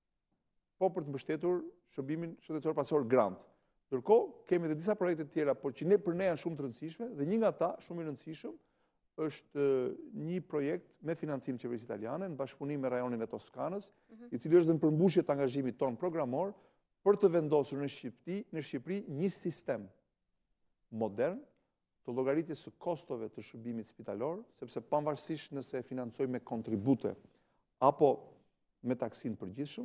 po për të mbështetur shërbimin shëndetësor pasor grant. Ndërkohë, kemi dhe disa projekte të tjera, por që ne për ne janë shumë të rëndësishme, dhe një nga ta, shumë i rëndësishëm, është një projekt me financim qeverisë italiane në bashkëpunim me rajonin e Toskanës, i cili është dhe në përmbushje të angazhimit ton programor për të vendosur në Shqipëri, në Shqipëri një sistem modern të llogaritjes së kostove të shërbimit spitalor, sepse pavarësisht nëse e financojmë me kontribute apo me taksin përgjithshëm,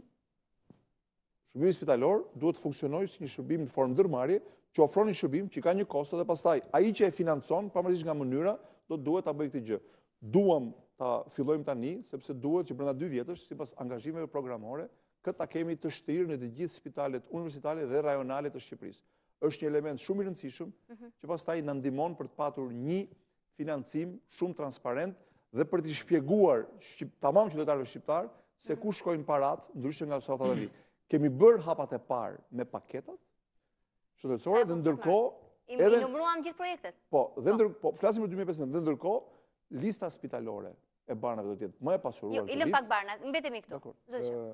shërbimi spitalor duhet të funksionojë si një shërbim në formë ndërmarrje që ofron një shërbim që ka një kosto dhe pastaj ai që e financon pavarësisht nga mënyra do duhet ta bëjë këtë gjë. Duam ta fillojmë tani, sepse duhet që brenda dy vjetësh, sipas angazhimeve programore, këta kemi të shtrirë në të gjithë spitalet universitare dhe rajonale të Shqipërisë. Është një element shumë i rëndësishëm që pastaj na ndihmon për të patur një financim shumë transparent dhe për të shpjeguar tamam qytetarëve shqiptar se ku shkojnë parat, ndryshe nga sa thotë. Kemi bërë hapat e parë me paketat shëndetësore dhe ndërkohë I numëruam gjithë projektet. Po, dhe ndërkohë, po, flasim për dy mijë e pesëmbëdhjetë, dhe ndërkohë, lista spitalore e barnave do të jetë më e pasuruar. Jo, i lëm pak barna, mbetemi këtu. Dakor.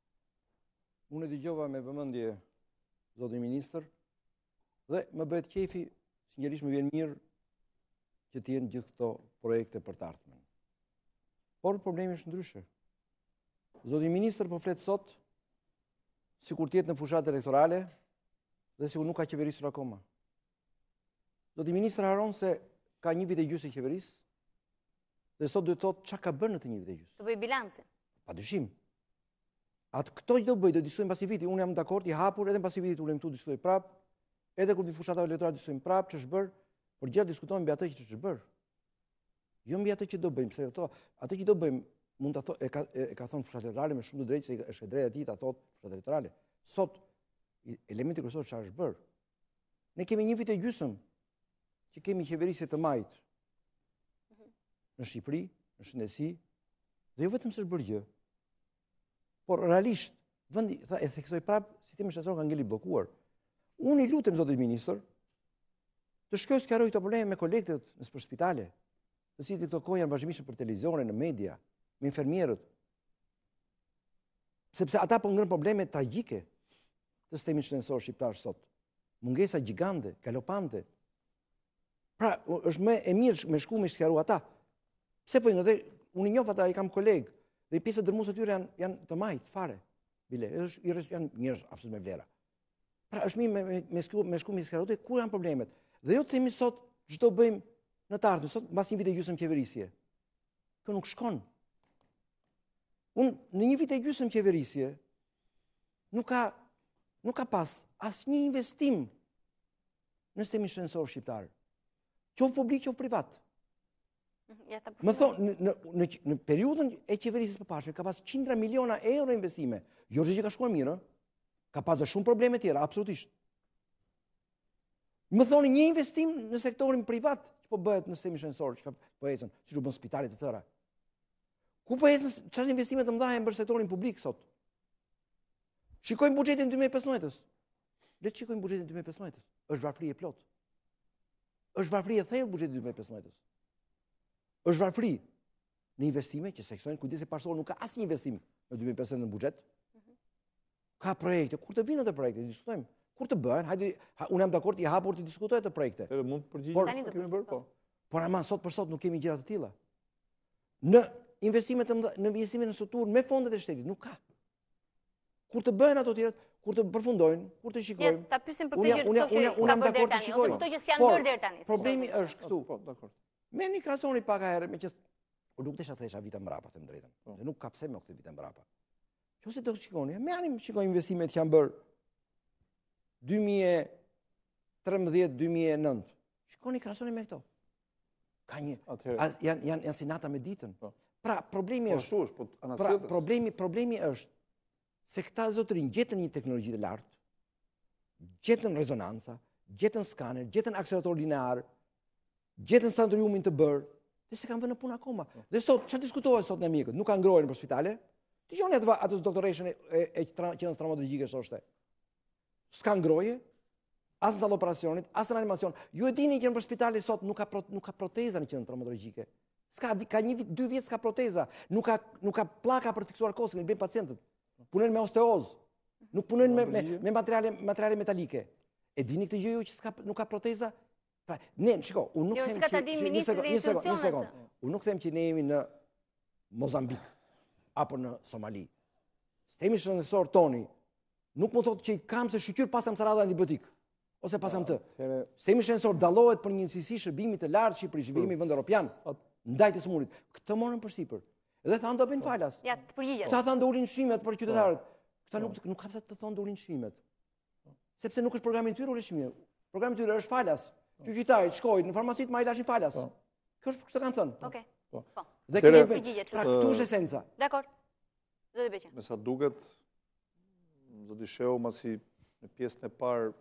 Unë e dëgjova me vëmendje zotin ministër dhe më bëhet qefi, sinqerisht më vjen mirë që të jenë gjithë këto projekte për të ardhmen. Por problemi është ndryshe. Zoti ministër po flet sot sikur të jetë në fushat elektorale dhe sikur nuk ka qeverisur akoma. Zoti ministër haron se ka një vit e gjysmë i qeverisë dhe sot duhet të thotë çka ka bërë në të një vit e gjysmë. Të bëj bilancin. Padyshim. Atë këto që do bëj, do diskutojmë pasi viti, unë jam dakord, i hapur, edhe pasi viti ulem këtu diskutoj prap, edhe kur vi fushata elektorale diskutojmë prap ç'është bër, por gjithë diskutojmë mbi atë që ç'është bër. Jo mbi atë që do bëjmë, pse ato, atë që do bëjmë mund ta thotë e ka e ka thënë fushat elektorale me shumë të drejtë se është e drejtë e tij ta thotë fushat elektorale. Sot elementi kryesor ç'është bër. Ne kemi një vit e gjysmë që kemi qeverisje të majt në Shqipëri, në shëndetësi, dhe jo vetëm s'është bërë gjë, por realisht, vendi, tha, e theksoj prap, sistemi shtetëror ka ngeli bllokuar. Unë i lutem zotit ministër, të shkoj sqaroj këto probleme me kolegët në spitale, të cilët këto kohë janë vazhdimisht për televizione, në media, me infermierët. Sepse ata po ngërën probleme tragjike të sistemit shëndetësor shqiptar sot. Mungesa gjigande, galopante. Pra, është më e mirë me shku me sqaru ata. Pse po dhe unë i njoh ata, i kam kolegë, dhe pjesë e dërmuesve tyre janë janë të majt fare. Bile, është janë njerëz absolutisht me vlera. Pra është mirë me me me shku me shku me sqarote ku janë problemet. Dhe jo të themi sot çdo bëjmë në të ardhmen, sot mbas një vit e gjysmë qeverisje. Kjo nuk shkon. Unë në një vit e gjysmë qeverisje nuk ka nuk ka pas asnjë investim në sistemin shëndetësor shqiptar. Qoftë publik, qoftë privat. Ja, më thonë, në, në, në, në periudhën e qeverisjes së përparshme ka pas qindra miliona euro investime. Jo që ka shkuar mirë, ka pas dhe shumë probleme tjera, absolutisht. Më thonë një investim në sektorin privat që po bëhet në sistemin shëndetësor, që ka po ecën, siç u bën spitalet të tëra. Ku po ecën çfarë investime të mëdha për sektorin publik sot? Shikojmë buxhetin dy mijë e pesëmbëdhjetës. Le të shikojmë buxhetin dy mijë e pesëmbëdhjetës. Është varfëri e plot. Është varfëri e thellë buxheti dy mijë e pesëmbëdhjetës. Është varfëri në investime që seksoni kujdesi parsorë nuk ka asnjë investim në dy mijë e pesëmbëdhjetë në buxhet. Ka projekte, kur të vinë ato projekte, diskutojmë. Kur të bëhen, hajde, unë jam dakord i hapur të diskutojë ato projekte. Edhe mund të përgjigjemi kemi bërë po. Por ama sot për sot nuk kemi gjëra të tilla. Në investimet të mëdha, në investimet në strukturë me fondet e shtetit nuk ka. Kur të bëhen ato tjerat, kur të përfundojnë, kur të shikojmë. Ta pyesim për këtë gjë këto që unë jam dakord të shikojmë. Ose këto që s'janë bërë deri tani. Problemi është këtu. Po, dakord. Me një krasoni pak a herë, me që nuk desha të thesha vite mbrapa, them drejtën. Dhe nuk ka pse me këtë vite mbrapa. Qose do të shikoni, me anim shikojmë investimet që janë bërë dy mijë e trembëdhjetë dy mijë e nëntë. Shikoni krasoni me këto. Ka një janë janë janë sinata me ditën. Pra problemi është, po pra problemi problemi është se këta zotërin gjetën një teknologji të lartë, gjetën rezonanca, gjetën skaner, gjetën akselerator linear, gjetën sandriumin të bërë, dhe se kanë vënë në punë akoma. Dhe sot, çfarë diskutohet sot në mjekët? Nuk kanë ngrohen për spitale? Dëgjoni atë atës doktoreshën e qendrës traumatologjike soshte. S'ka ngroje, as në sallë operacionit, as në animacion. Ju e dini që në për spitale sot nuk ka nuk ka proteza në qendrën traumatologjike. S'ka ka një vit, dy vjet s'ka proteza, nuk ka nuk ka pllaka për të fiksuar kosin, i bën pacientët. Punojnë me osteoz, nuk punojnë me, me, me materiale, materiale metalike. E dini këtë gjë ju që s'ka, nuk ka proteza? Pra, ne, shiko, unë nuk them që... Një sekond, një sekond, një sekond. Unë nuk them që ne jemi në Mozambik, apo në Somali. Sistemi shëndetësor toni, nuk më thotë që i kam se shqyqyr pasam sarada antibiotik, ose pasam të. Sistemi shëndetësor dallohet për një njësisi shërbimi të lartë Shqipërisë, që jemi vend europian, ndaj të smunit. Këtë morën përsipër. Dhe thanë do bëjnë falas. Ja, të përgjigjet. Këta thanë do ulin çmimet për qytetarët. Këta nuk nuk ka pse të thonë do ulin çmimet. Sepse nuk është programi i tyre ulë çmimet. Programi i tyre është falas. Qytetarët shkojnë në farmacit ma i lashin falas. Kjo është këtë kanë thënë. Okej. Po. Dhe këto përgjigjet. Pra këtu është esenca. Dakor. Zoti Beqi. Me sa duket, zoti Sheu masi në pjesën e parë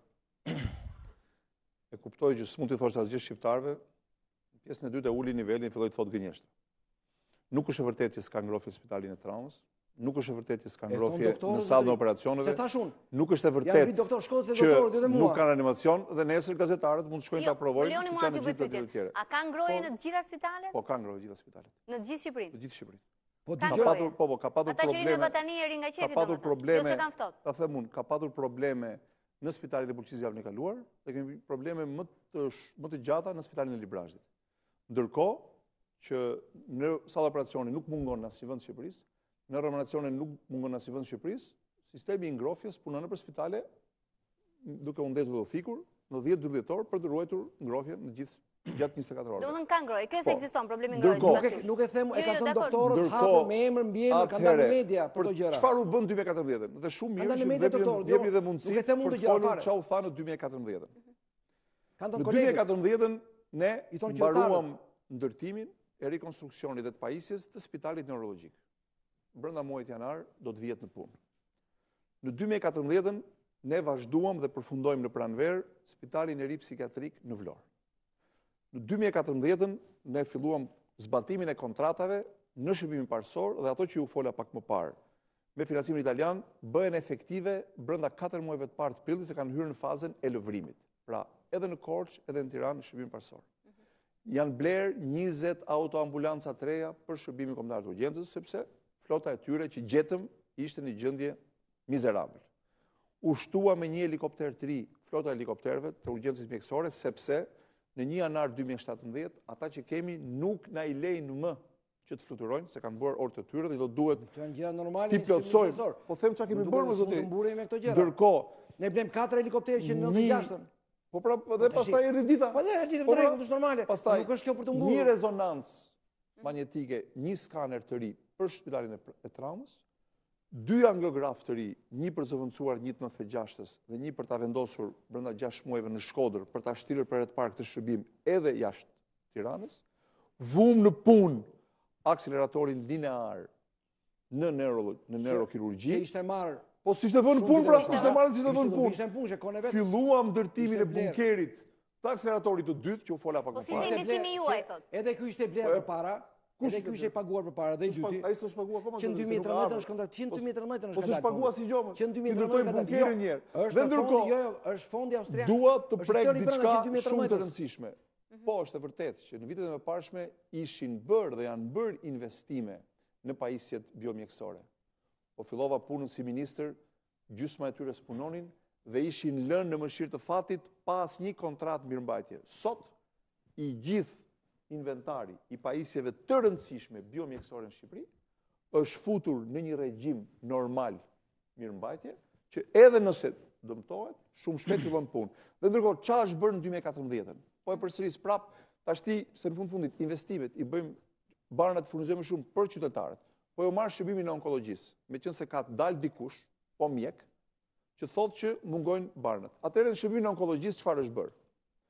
e kuptoi që s'mund t'i thosh asgjë shqiptarëve, në pjesën e dytë e uli nivelin, filloi të thotë gënjeshtra. Nuk është e vërtetë që s'ka ngrohje në spitalin e traumës, nuk është e vërtetë që s'ka ngrohje në sallën e operacioneve. Nuk është e vërtetë që nuk kanë animacion dhe nesër gazetarët mund të shkojnë ta provojnë siç janë të gjitha të tjera. A ka ngrohje në të gjitha spitalet? Po, ka ngrohje në të gjitha spitalet. Në të gjithë Shqipërinë. Në të gjithë Shqipërinë. Po ka patur, po, po, ka patur probleme. Ata që rinë batani e rinë nga qefi. Ka patur probleme. Jo se kanë ftohtë. Ta them unë, ka patur probleme në spitalet e Bulqisë javën e kaluar dhe kemi probleme më të më të gjata në spitalin e Librazhit. Ndërkohë që në sallë operacioni nuk mungon në asnjë vend të Shqipërisë, në reanimacione nuk mungon në asnjë vend të Shqipërisë, sistemi i ngrohjes punon nëpër spitale duke u ndezur dhe fikur në dhjetë dyrbdhetor për të ruajtur ngrohjen në gjithë gjatë njëzet e katër orëve. Do të thënë ka ngroj, kjo se ekziston problemi Ndërkohë- ngrojës. Nuk e, nuk e them, e Jo, ka jo, thënë dakor. doktorët, Ndërkohë, hapur me emër, mbi emër, ka dalë në media për këto gjëra. Çfarë u bën dy mijë e katërmbëdhjetë? Dhe shumë Kanë mirë dalë në që media, jepni doktor, jepni jo, dhe mundësi nuk e them unë për të të gjëra folur fare. çau tha në dy mijë e katërmbëdhjetë. Kanë Në thënë dy mijë e kolegët. katërmbëdhjetën ne I thonë mbaruam ndërtimin e rekonstruksionit dhe të pajisjes të spitalit neurologjik. Brenda muajit janar do të vihet në punë. Në dy mijë e katërmbëdhjetën ne vazhduam dhe përfundojmë në Pranver spitalin e ri psikiatrik në Vlorë. Në dy mijë e katërmbëdhjetën ne filluam zbatimin e kontratave në shërbimin parësor dhe ato që ju fola pak më parë me financimin italian bëhen efektive brenda katër muajve të parë të prillit se kanë hyrë në fazën e lëvrimit. Pra, edhe në Korçë, edhe në Tiranë në shërbimin parësor. Janë bler njëzet autoambulanca të reja për shërbimin kombëtar të urgjencës, sepse flota e tyre që gjetëm ishte në gjendje mizerabël. U shtua me një helikopter të ri, flota e helikopterëve të urgjencës mjekësore, sepse në një janar dy mijë e shtatëmbëdhjetë, ata që kemi nuk na i lejnë më që të fluturojnë, se kanë bërë orë të tyre dhe do duhet Janë gjëra normale. ti plotësojmë. Po them çka kemi bërë me zotin. zotëri. Nuk mburemi me këto gjëra. Ndërkohë, Ne blem katër helikopterë që në nëntëdhjetë e gjashtën. po pra dhe pastaj erdhi dita. Po dhe erdhi Po, të rregull, është normale. Pastaj, Nuk është kjo për të një mburur. rezonancë magnetike, një skaner të ri për shpitalin e, e traumës, dy angiograf të ri, një për të zëvendësuar një të nëntëdhjetë e gjashtës dhe një për ta vendosur brenda gjashtë muajve në Shkodër për ta shtirur për herë të parë këtë shërbim edhe jashtë Tiranës, vum në punë akseleratorin linear në neuro në neurokirurgji. Që ishte marrë. Po si ishte vënë punë, pra, ishte marrë si ishte vënë punë. Ishte në punë, që kone vetë. Filluam ndërtimin Ishte e bler. bunkerit të akseleratorit të dytë, që u fola pak Po më si parë. ishte investimi juaj, thot. Edhe ky ishte bler për para, edhe ky ishte paguar për para, dhe i dyti. Ai s'është paguar akoma. Që në dy mijë e trembëdhjetë është kontrakt, që në dy mijë e trembëdhjetë Po është s'është paguar si gjë. Që në dy mijë e Ti ndërtojmë trembëdhjetë bunkerin një herë. Është Dhe fondi, ndërkohë, jo, jo, është fondi austriak. dua të Është prek Toni Brenda diçka që dy mijë e shumë të trembëdhjetës. rëndësishme. Po, është e vërtetë që në vitet e mëparshme ishin bërë dhe janë bërë investime në pajisjet biomjekësore. Po fillova punën si ministër, gjysma e tyre spunonin dhe ishin lënë në mëshirë të fatit pas një kontratë mirëmbajtje. Sot, i gjithë inventari i pajisjeve të rëndësishme biomjekësore në Shqipëri është futur në një regjim normal mirëmbajtje, që edhe nëse dëmtohet, shumë shpejt fillon punë. Dhe ndërkohë, çfarë është bërë në dy mijë e katërmbëdhjetë? Po e përsëris prap, tashti se në fund fundit investimet i bëjmë barnat të furnizojmë shumë për qytetarët. Po jo marr shërbimin e onkologjisë, meqense ka dalë dikush, po mjek, që thotë që mungojnë barnat. Atëherë në shërbimin e onkologjisë çfarë është bërë?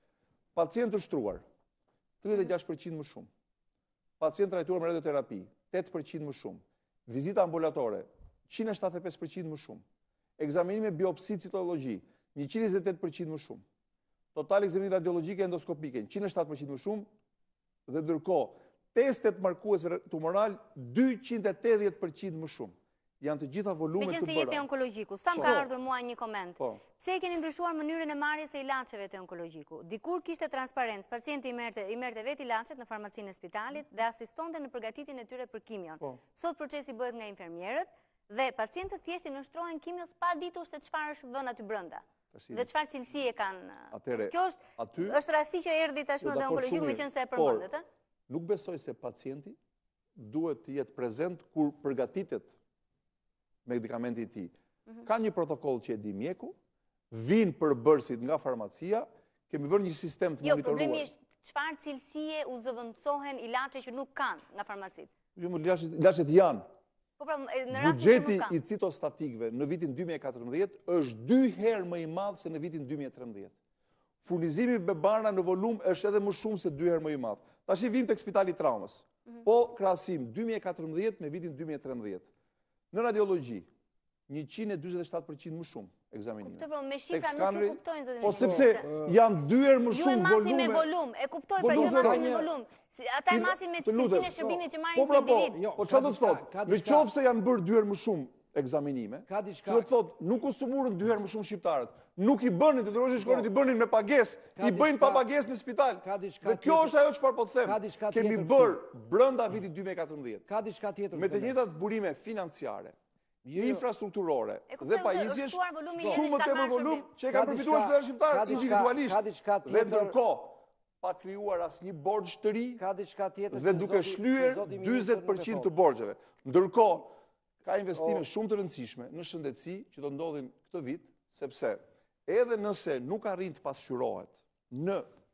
Pacient të shtruar, tridhjetë e gjashtë përqind më shumë. Pacient trajtuar me radioterapi, tetë përqind më shumë. Vizita ambulatore, njëqind e shtatëdhjetë e pesë përqind më shumë. Ekzaminime biopsi citologji, njëqind e njëzet e tetë përqind më shumë. Total ekzaminime radiologjike endoskopike, njëqind e shtatë përqind më shumë. Dhe ndërkohë, testet markuesve tumoral, dyqind e tetëdhjetë përqind më shumë. Janë të gjitha volumet Me të qenë se bëra. jeti onkologjiku, sa më Po. ka ardhur mua një koment. Po. Pse e keni ndryshuar mënyrën e marrjes së ilaçeve të onkologjiku? Dikur kishte transparencë, pacienti i merrte i merrte vetë ilaçet në farmacinë e spitalit dhe asistonte në përgatitjen e tyre për kimion. Po. Sot procesi bëhet nga infermierët dhe pacientët thjesht i nënshtrohen kimios pa ditur se çfarë është vënë aty brenda. Tashi, Dhe çfarë cilësie kanë. Atëre, Kjo është aty, është rasti që erdhi tashmë Jo, dhe dakord, onkologjiku shumë me qenë se e mirë. përmendet, Por, ë? nuk besoj se pacienti duhet të jetë prezent kur përgatitet medikamenti i tij. Ka një protokoll që e di mjeku, vinë përbërësit nga farmacia, kemi vërë një sistem të Jo, monitoruar. problemi është çfarë cilësie u zëvendësohen ilaçe që nuk kanë nga farmacitë. Jo, më ilaçet ilaçet janë. Po pra, në rastin që Buxheti nuk i kanë. citostatikëve në vitin dy mijë e katërmbëdhjetë është dy herë më i madh se në vitin dy mijë e trembëdhjetë. Furnizimi me barna në volum është edhe më shumë se dy herë më i madh. Tash i vim tek Spitali i Traumës. Po krahasim dy mijë e katërmbëdhjetë me vitin dy mijë e trembëdhjetë. Në radiologji, njëqind e dyzet e shtatë përqind më shumë ekzaminime. Kuptoj, po me Tek shifra nuk skaneri- ju kuptojnë zotin. Po Shqiptar, sepse se- janë dy herë më Ju e shumë masni me volume. volum, e kuptoj, Po pra ju nuk e e masni ka me një- volum. Si- Ata e Ti- masin me të lutem. cilësinë e shërbimit që Po marrin si pra po, individ. Jo, po ka çfarë do të diçka- thotë? ka Në diçka- qoftë se janë bërë dy herë më shumë ekzaminime, Ka diçka- do të thotë nuk u sumurën dy herë më shumë shqiptarët. Nuk i bënin të dërgojnë shkollën, i bënin me pagesë, Ka i bëjnë pa diçka- pagesë në spital. ka diçka Dhe kjo tjetër- është ajo çfarë po them. ka diçka Kemi tjetër bërë brenda vitit dy mijë e katërmbëdhjetë Ka diçka tjetër. me të Përmes. njëjtat burime financiare, Jo, jo. infrastrukturore E kuptoj, dhe u- pajisjesh, është shtuar volumi shumë njëri më që ka tepër marrë volum shërbim. që e Ka kanë diçka- përfituar shpitalet ka shqiptar diçka- individualisht. ka diçka Dhe tjetër- ndërkohë pa krijuar asnjë borxh të ri, Ka diçka tjetër. dhe që duke zoti- shlyer që zoti ministër dyzet nuk e përqind të thotë. borxheve. Ndërkohë, ka investime O. shumë të rëndësishme në shëndetësi që do ndodhin këtë vit, sepse edhe nëse nuk arrin të pasqyrohet në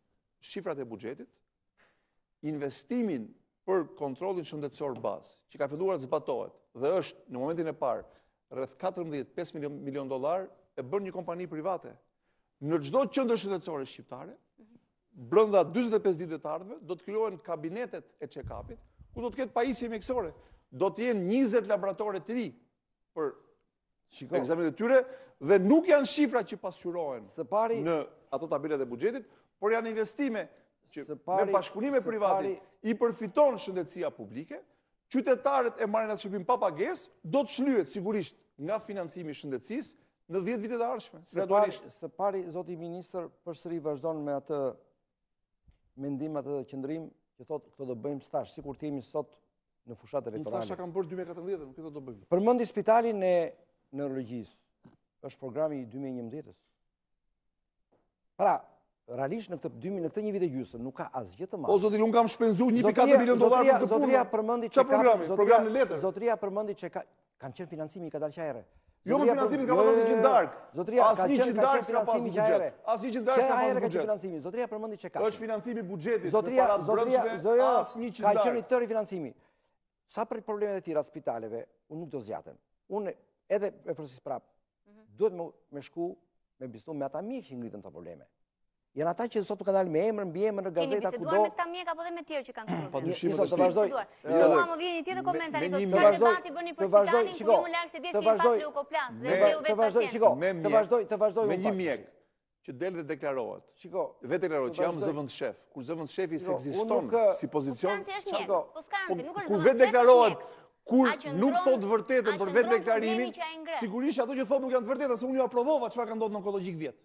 shifrat e buxhetit, investimin për kontrollin shëndetësor bazë, që ka filluar të zbatohet dhe është në momentin e parë rreth katërmbëdhjetë e pesë milion dollar e bën një kompani private. Në çdo qendër shëndetësore shqiptare, brenda dyzet e pesë ditë të ardhme, do të krijohen kabinetet e check-upit, ku do të ketë pajisje mjekësore. Do të jenë njëzet laboratore të ri për ekzamenet e tyre dhe nuk janë shifra që pasqyrohen në ato tabelet e buxhetit, por janë investime që me bashkëpunime private i përfiton shëndetësia publike, qytetarët e marrin atë shërbim pa pagesë, do të shlyhet sigurisht nga financimi i shëndetësisë në dhjetë vitet e ardhshme. Së pari, zoti ministër, përsëri vazhdon me atë mendim, atë qëndrim që thotë këto do bëjmë stash, sikur të jemi sot në fushat elektorale. Unë thasha kam bërë dy mijë e katërmbëdhjetë, nuk këto do bëjmë. Përmendi spitalin e neurologjisë, është programi i dy mijë e njëmbëdhjetës. Pra, realisht në këtë në këtë një vit e gjysmë nuk ka asgjë të madh. O zoti, unë kam shpenzuar një pikë katër milion dollar për këtë punë. Zotria përmendi çka programi, program në letër. Zotria përmendi që kanë qenë financimi ka dalë qajre. Jo më financimi ka pasur një dark. Zotria ka qenë dark ka pasur buxhet. Asnjë që dark ka pasur buxhet. Financimi. Zotria përmendi që ka. Është financimi i buxhetit. Zotria, zotria, asnjë që ka qenë i tërë financimi. Sa për problemet e tjera spitaleve, unë nuk do zgjatem. Unë edhe e përsis prap. Duhet me shku me bistu me ata mjekë që ngritën të probleme. Janë ata që sot kanë dalë me emër, mbi emër në gazeta kudo. Keni biseduar me këta mjek apo dhe me tjerë që kanë thënë? Po dyshim të vazhdoj. Mua më vjen një tjetër koment tani, thotë çfarë debati bëni për spitalin ku ju më larg se diet keni pas leukoplas dhe vleu vetë pacient. Shiko, të vazhdoj, të vazhdoj me një mjek që del dhe deklarohet. Shiko, vetë deklarohet që jam zëvendës shef. Kur zëvendës shefi ekziston si pozicion, çiko. Po skanci, nuk është kur vetë deklarohet, kur nuk thot vërtetën për vetë deklarimin, sigurisht ato që thot nuk janë të vërteta, se unë ju aprovova çfarë ka ndodhur në onkologjik vjet.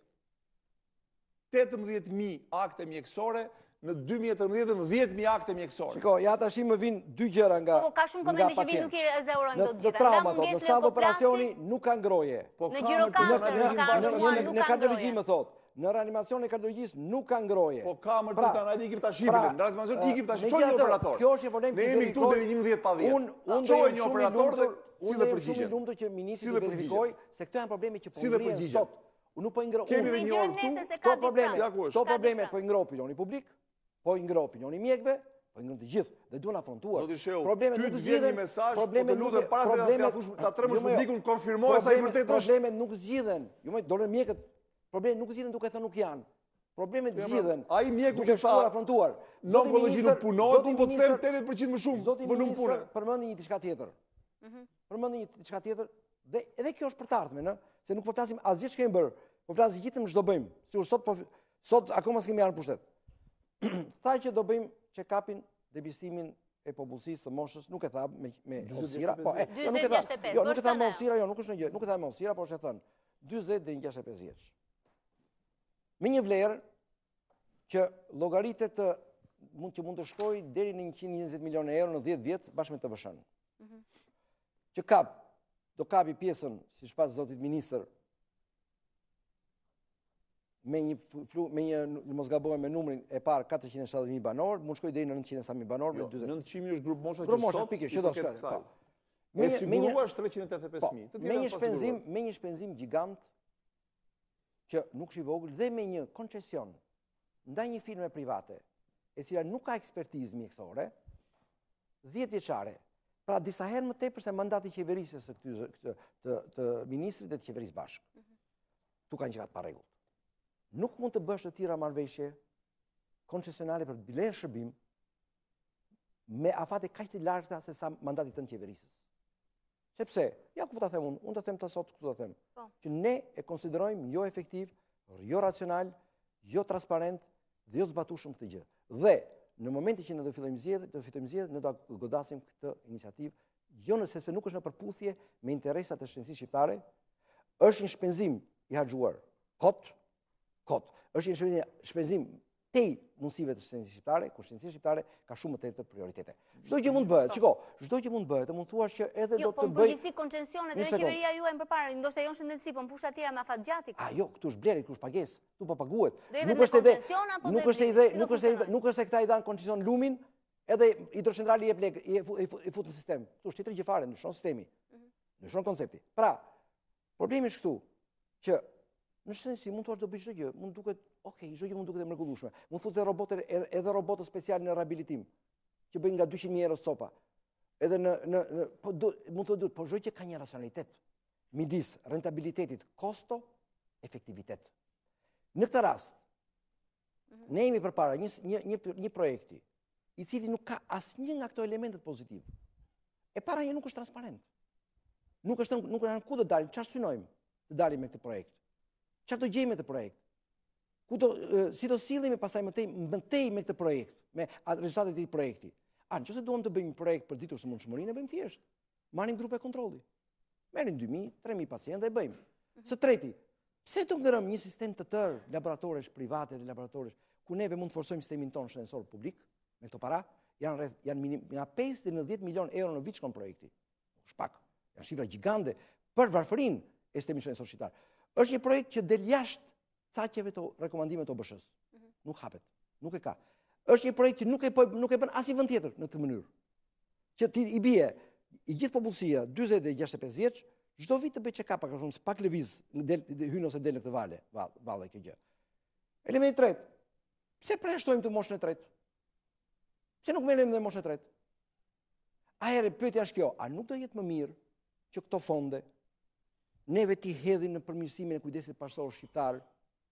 tetëmbëdhjetë mijë akte mjekësore, në dy mijë e tërmbëdhjetë në dhjetë mijë akte mjekësore. Shiko, ja tash më vin dy gjëra nga Po ka shumë komente që vin nuk i zërojnë dot gjithë. Në trauma, në sallë operacioni nuk ka ngroje. Në gjirokastër, në kardiologji më thot. Në reanimacion e kardiologjisë nuk ka ngroje. Po kamër të tana, ai ikim tash shifën. Në reanimacion ikim tash çojë një operator. Kjo është një problem që ne jemi këtu deri një dhjetë pa dhjetë. Unë unë çojë një operator dhe unë jam shumë i lumtur që ministri të verifikoj se këto janë probleme që po ngrihen sot. Unë nuk po ngro. Kemi edhe një orë këtu. Këto probleme, këto probleme po ngro opinioni publik, po ngro opinioni mjekëve, po ngro të gjithë dhe duhen afrontuar. Problemet nuk zgjidhen, problemet nuk lutem para se ta thosh ta tremësh publikun, konfirmoj sa i vërtetë është. Problemet nuk zgjidhen. Jo më dolën mjekët. Problemet nuk zgjidhen duke thënë nuk janë. Problemet zgjidhen. Ai mjeku që tha afrontuar. Në onkologji nuk punohet, unë po të them tetëdhjetë përqind më shumë. Zoti ministër përmendi një diçka tjetër. Përmendi një diçka tjetër dhe edhe kjo është për të ardhmen, ë, se nuk po flasim asgjë që kemi bërë. Po flasim gjithëm ç'do bëjmë. Sigur sot po sot akoma s'kemi marrë pushtet. Tha që do bëjmë check-upin, depistimin e popullsisë të moshës, nuk e tha me me osiera, po e, nuk e tha. Jo, nuk e tha me osiera, jo, nuk është në gjë, nuk e tha me osiera, por është e thënë dyzet deri në gjashtëdhjetë e pesë vjeç. Me një vlerë që llogaritet mund që mund të shkojë deri në njëqind e njëzet milionë euro në dhjetë vjet bashkë me T V S-n. Që kap, do kapi pjesën, siç pas zotit ministër, me një flu, me një mos gabohem me numrin e parë katërqind e shtatëdhjetë mijë banor, mund shkojë deri në nëntëqind e sa mijë banor me dyzet. nëntëqind është grup mosha që sot pikërisht që do shkojë. Me siguruar treqind e tetëdhjetë e pesë mijë. Me një shpenzim, me një shpenzim gjigant që nuk është i vogël dhe me një koncesion ndaj një firme private, e cila nuk ka ekspertizë mjekësore, dhjetë vjeçare. Pra disa herë më tepër se mandati i qeverisë së këtij të, të, të ministrit dhe të qeverisë bashkë. Tu kanë gjërat pa rregull. Nuk mund të bësh të tjera marrëveshje koncesionale për të bler shërbim me afate kaq të larta se sa mandati tënd qeverisës. Sepse, ja ku po ta them unë, unë ta them ta sot këtu ta them, që ne e konsiderojmë jo efektiv, jo racional, jo transparent dhe jo zbatueshëm këtë gjë. Dhe në momentin që ne do fillojmë zgjedhje, do fitojmë zgjedhje, ne do godasim këtë iniciativë, jo nëse nuk është në përputhje me interesat e shëndetësisë shqiptare, është një shpenzim i harxhuar kot, kot. Është një shpenzim tej mundësive të shëndetësisë shqiptare, ku shëndetësia shqiptare ka shumë më tepër prioritete. Çdo gjë mund bëhet, shiko, çdo gjë mund bëhet, mund thuash që edhe do të bëj. Jo, po përgjithësi koncesionet dhe qeveria juaj më parë, ndoshta jo shëndetësi, po në fusha të tjera me afat gjati. Ah, jo, këtu është blerje, këtu është pagesë, këtu po paguhet. Nuk është edhe nuk është ide, nuk është ide, nuk është se këta i dhanë koncesion lumin, edhe hidrocentrali jep lek, i fut në sistem. Këtu është tjetër gjë fare, ndryshon sistemi. Ndryshon koncepti. Pra, problemi është këtu që Në shënsi mund të është do bëj çdo gjë, mund duket, okay, çdo gjë mund duket e mrekullueshme. Mund thotë robotë edhe robotë special në rehabilitim, që bëjnë nga dyqind mijë euro copa. Edhe në në, në po do, mund të thotë, po çdo gjë ka një racionalitet midis rentabilitetit, kosto, efektivitet. Në këtë rast, ne jemi përpara një një një, një projekti i cili nuk ka asnjë nga këto elementet pozitive. E para një nuk është transparent. Nuk është nuk është ku do dalim, çfarë synojmë të dalim me këtë projekt. Çfarë do gjejmë me këtë projekt? Ku do si do sillemi pastaj më tej më tej me këtë projekt, me rezultatet e këtij projekti. A nëse duam të bëjmë një projekt për ditur sëmundshmërinë, e bëjmë thjesht. Marrim grupe kontrolli. Merrim dy mijë, tre mijë pacientë e bëjmë. Së treti, pse të ngërëm një sistem të tërë laboratoresh private dhe laboratoresh ku neve mund të forsojmë sistemin tonë shkencor publik me këto para, janë rreth janë minim, nga pesë deri në dhjetë milion euro në vit shkon projekti. Shpak. Janë shifra gjigande për varfërinë e sistemit shkencor shqiptar. Është një projekt që del jashtë caqeve të rekomandimeve të O B S-s. Nuk hapet, nuk e ka. Është një projekt që nuk e nuk e bën asnjë vend tjetër në këtë mënyrë. Që ti i bie i gjithë popullsia dyzet e gjashtëdhjetë e pesë vjeç, çdo vit të bëj check-up pak shumë, pak lëviz, del hyn ose del në këtë vale, valle kjo gjë. Elementi i tretë. Pse përjashtojmë të moshën e tretë? Pse nuk merrem dhe moshën e tretë? A herë pyetja është kjo, a nuk do jetë më mirë që këto fonde neve t'i hedhin në përmirësimin e kujdesit parsorë shqiptar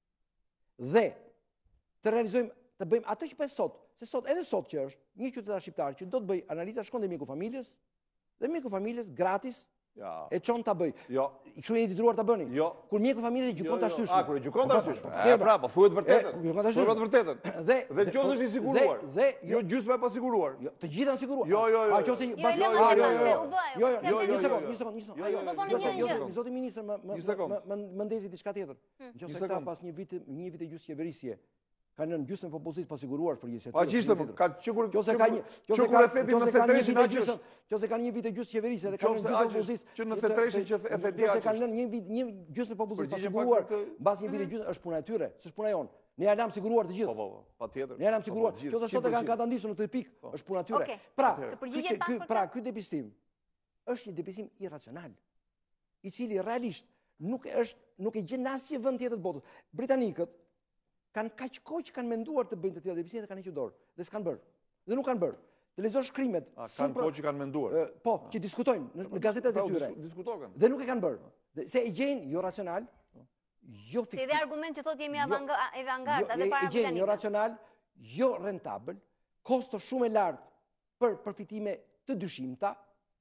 dhe të realizojmë, të bëjmë atë që bëhet sot, se sot edhe sot që është një qytetar shqiptar që do të bëj analiza, shkon te mjeku familjes, dhe mjeku familjes gratis Ja. e çon ta bëj. Jo. I kështu jeni ditruar ta bëni. Jo. Kur mjeku familjes gjykon ta shtysh. A kur e gjykon ta shtysh. E pra, po thuhet vërtetën. Thuhet vërtetën. Dhe dhe nëse është i siguruar. Dhe jo gjysma e pasiguruar. Jo, të gjitha janë siguruar. Jo, jo, jo. A qofse Jo, jo, jo, jo, një sekond, një sekond, një sekond. Do thonë një gjë. Zoti ministër më më më ndezi diçka tjetër. Nëse këta pas një vit, një vit e gjysmë qeverisje kanë në gjysmën e popullisë pasiguruar për gjithë. Pa qishte, ka çukur qose ka një qose ka qose ka një vit e gjysmë, qose kanë një vit e gjysmë qeverisje dhe kanë në gjysmën e popullisë që në fetreshin që e feti qose kanë në një vit një gjysmë e popullisë pasiguruar, mbas një vit e gjysmë është puna e tyre, s'është puna jon. Ne ja lam siguruar të gjithë. Po, po, patjetër. Ne ja lam siguruar. Qose sot e kanë katandisur në këtë pikë, është puna e tyre. Pra, ky pra ky depistim është një depistim irracional, i cili realisht nuk është nuk e gjen asnjë vend tjetër të botës. Britanikët kanë kaq kohë që kanë menduar të bëjnë të tilla depistime dhe kanë hequr dorë dhe s'kan bërë. Dhe nuk kanë bërë. Të lexosh shkrimet. A kanë kohë që kanë menduar. Po, që diskutojnë në gazetat e tyre. Diskutohen. Dhe nuk e kanë bërë. Se e gjejnë jo racional, jo fiktiv. Si edhe argument që thotë jemi avangard edhe para e gjejnë jo racional, jo rentabël, kosto shumë e lartë për përfitime të dyshimta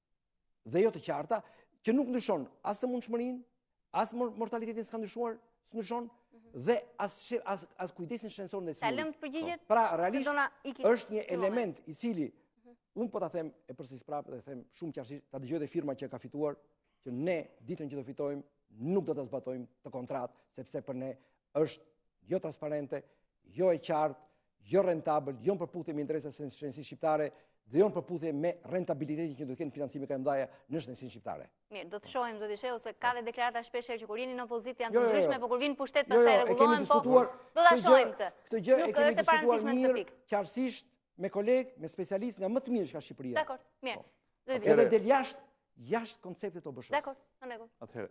dhe jo të qarta, që nuk ndryshon as sëmundshmërinë, as mortalitetin s'ka ndryshuar, s'ndryshon dhe as as as kujdesin shkencor ndaj sigurisë. Ta lëm të përgjigjet. Pra realisht është një element i cili unë po ta them e përsëris prapë dhe them shumë qartësisht, ta dëgjoj dhe firma që ka fituar, që ne ditën që do fitojmë nuk do ta zbatojmë të kontratë, sepse për ne është jo transparente, jo e qartë, jo rentabël, jo në përputhje me interesat e shkencës shqiptare dhe jo në përputhje me rentabilitetin që do të kenë financime ka mëdha në shkencën shqiptare. Mirë, do të shohim zoti Shehu se ka dhe deklarata shpeshherë që kur jeni në opozitë janë Jo, të jo, jo. ndryshme, por kur vinë pushtet Jo, jo, pastaj e kemi rregullohen, po diskutuar. do ta Këtë gjë- shohim këtë. Këtë gjë e Nuk kemi është e diskutuar parancishme në këtë mirë, pikë. qartësisht me kolegë, me specialistë nga më të mirë që ka Shqipëria. Dakor, mirë. Do të Edhe vi. del jashtë jashtë konceptit të O B S-s. Dakor, në rregull. Atëherë,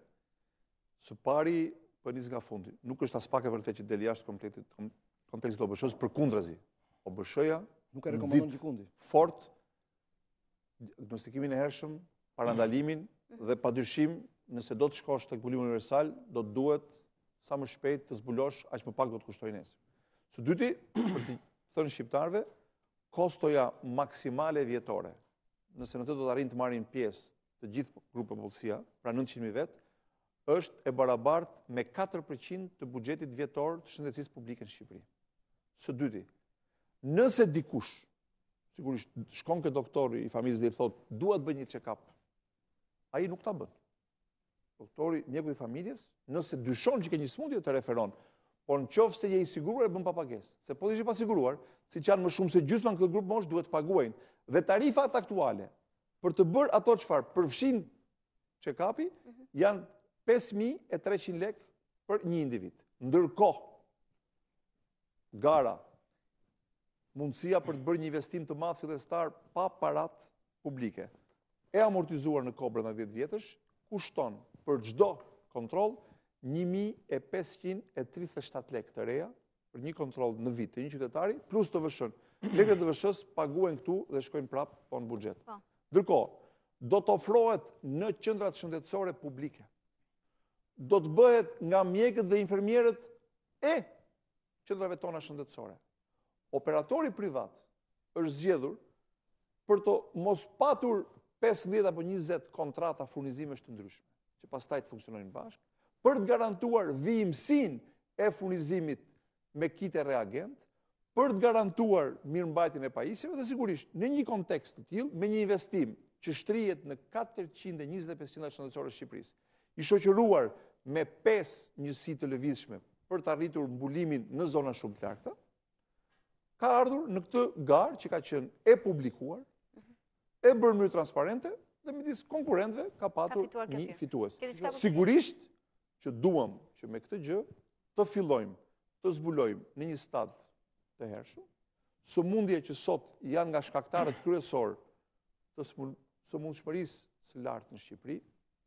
së pari po nis nga fundi. Nuk është as pak e vërtetë që del jashtë kompletit kontekstit të O B S-s, përkundrazi. O B S-ja Nuk e rekomandon gjikundi. Fort diagnostikimin e hershëm, parandalimin dhe padyshim nëse do të shkosh tek bulimi universal, do të duhet sa më shpejt të zbulosh, aq më pak do të kushtoj nesër. Së dyti, për të thënë shqiptarëve, kostoja maksimale vjetore, nëse në të do të arrijnë të marrin pjesë të gjithë grupet popullsia, pra nëntëqind mijë vet, është e barabartë me katër përqind të buxhetit vjetor të shëndetësisë publike në Shqipëri. Së dyti, nëse dikush, sigurisht shkon ke doktori i familjes dhe i thotë, dua të bëj një check-up, ai nuk ta bën. Doktori, mjeku i familjes, nëse dyshon që ke një sëmundje të referon, por në qoftë se je i siguruar e bën pa pagesë. Se po ishe pa siguruar, siç janë më shumë se gjysma në këtë grup mosh duhet paguajnë. Dhe tarifat aktuale për të bërë ato çfarë përfshin check-upi janë pesë mijë e treqind lekë për një individ. Ndërkohë, gara, mundësia për të bërë një investim të madh fillestar pa parat publike, e amortizuar në kohë brenda dhjetë vjetësh, kushton për çdo kontroll një mijë e pesëqind e tridhjetë e shtatë lekë të reja për një kontroll në vit të një qytetari, plus të vëshën. Lekët e të vëshës paguen këtu dhe shkojnë prapë po në buxhet. Ndërkohë, do të ofrohet në qendrat shëndetësore publike. Do të bëhet nga mjekët dhe infermierët e qendrave tona shëndetësore. Operatori privat është zgjedhur për të mos patur pesëmbëdhjetë apo njëzet kontrata furnizimesh të ndryshme, që pastaj të funksionojnë bashkë, për të garantuar vijimësinë e furnizimit me kite reagent, për të garantuar mirëmbajtjen e pajisjeve dhe sigurisht në një kontekst të tillë, me një investim që shtrihet në katërqind e njëzet e pesë qendra shëndetësore të Shqipërisë, i shoqëruar me pesë njësi të lëvizshme për të arritur mbulimin në zona shumë të larta, ka ardhur në këtë garë që ka qenë e publikuar, e bërë në mënyrë transparente dhe midis konkurrentëve ka patur një fitues. Sigurisht që duam që me këtë gjë të fillojmë të zbulojmë në një stad të hershëm, sëmundje që sot janë nga shkaktarët kryesor të sëmundshmërisë së lartë në Shqipëri,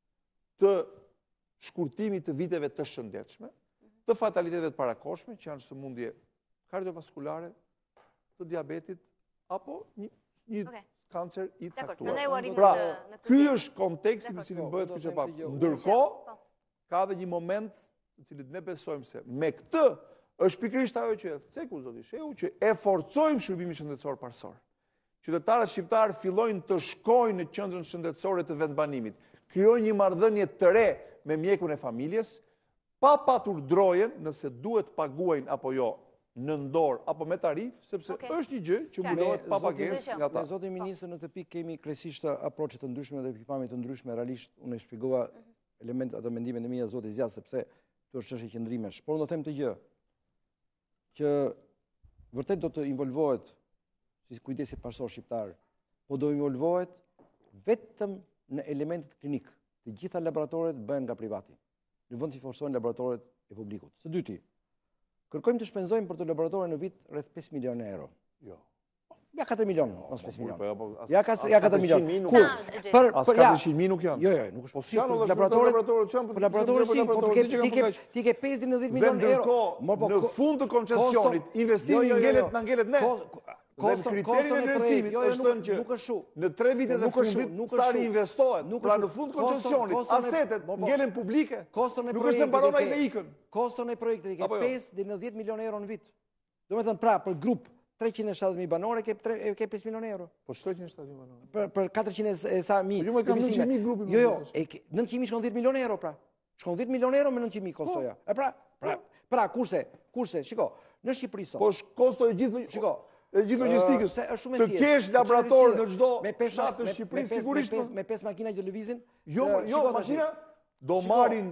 të shkurtimit të viteve të shëndetshme, të fatalitetet parakoshme, që janë sëmundje kardiovaskulare, të diabetit, apo një kancer i caktuar. Pra, ky është konteksti në cilin bëhet kjo çfarë. Ndërkohë, ka dhe një moment në cilin ne besojmë se me këtë është pikërisht ajo që e theku zoti Shehu, që e forcojmë shërbimin shëndetësor parësor. Qytetarët shqiptar fillojnë të shkojnë në qendrën shëndetësore të vendbanimit, krijojnë një marrëdhënie të re me mjekun e familjes, pa patur drojen nëse duhet paguajnë apo jo në dorë apo me tarif, sepse është një gjë që mundohet pa pagesë nga ata. Me zotin ministër, në këtë pikë kemi krejtësisht aproçe të ndryshme dhe pikpamje të ndryshme. Realisht unë e shpjegova elementet ato mendimet e mia zoti Zjat, sepse kjo është çështje qendrimesh. Por unë do të them të gjë që vërtet do të involvohet si kujdesi parësor shqiptar, po do involvohet vetëm në elementet klinik. Të gjitha laboratoret bëhen nga privati, në vend të forcojnë laboratoret e publikut. Së dyti, kërkojmë të shpenzojmë për të laboratore në vit rreth pesë milionë euro. Jo. Ja katër milionë, mos pesë milionë. Ja katër milionë. Kur? Për as katërqind mijë nuk janë. Jo, jo, nuk është. Po laboratoret, po laboratoret si, po ti ke ti ke pesëdhjetë në dhjetë milionë euro. Në fund të koncesionit, investimi ngelet na ngelet ne. Koston e projektit është që nuk është shumë. Në tre vitet e fundit sa reinvestohet, pra në fund të koncesionit, asetet ngelen publike. Koston e nuk është se mbaron ai dhe ikën. Koston e projektit i ke pesë deri në dhjetë milionë euro në vit. Domethënë pra për grup treqind e shtatëdhjetë mijë banore ke ke pesë milionë euro. Po treqind e shtatëdhjetë mijë banore. Për për katërqind e sa mijë. Jo, më kam nëntëqind mijë grupi. Jo, jo, e nëntëqind mijë shkon dhjetë milionë euro pra. Shkon dhjetë milionë euro me nëntëqind mijë kostoja. E pra, pra, pra kurse, kurse, shiko, në Shqipëri sot. Po kostoi gjithë, shiko, e gjithë logjistikës. Se është shumë e thjeshtë. Të kesh laborator në çdo fshat të Shqipërisë sigurisht me pesë makina që lëvizin. Jo, jo, makina do marrin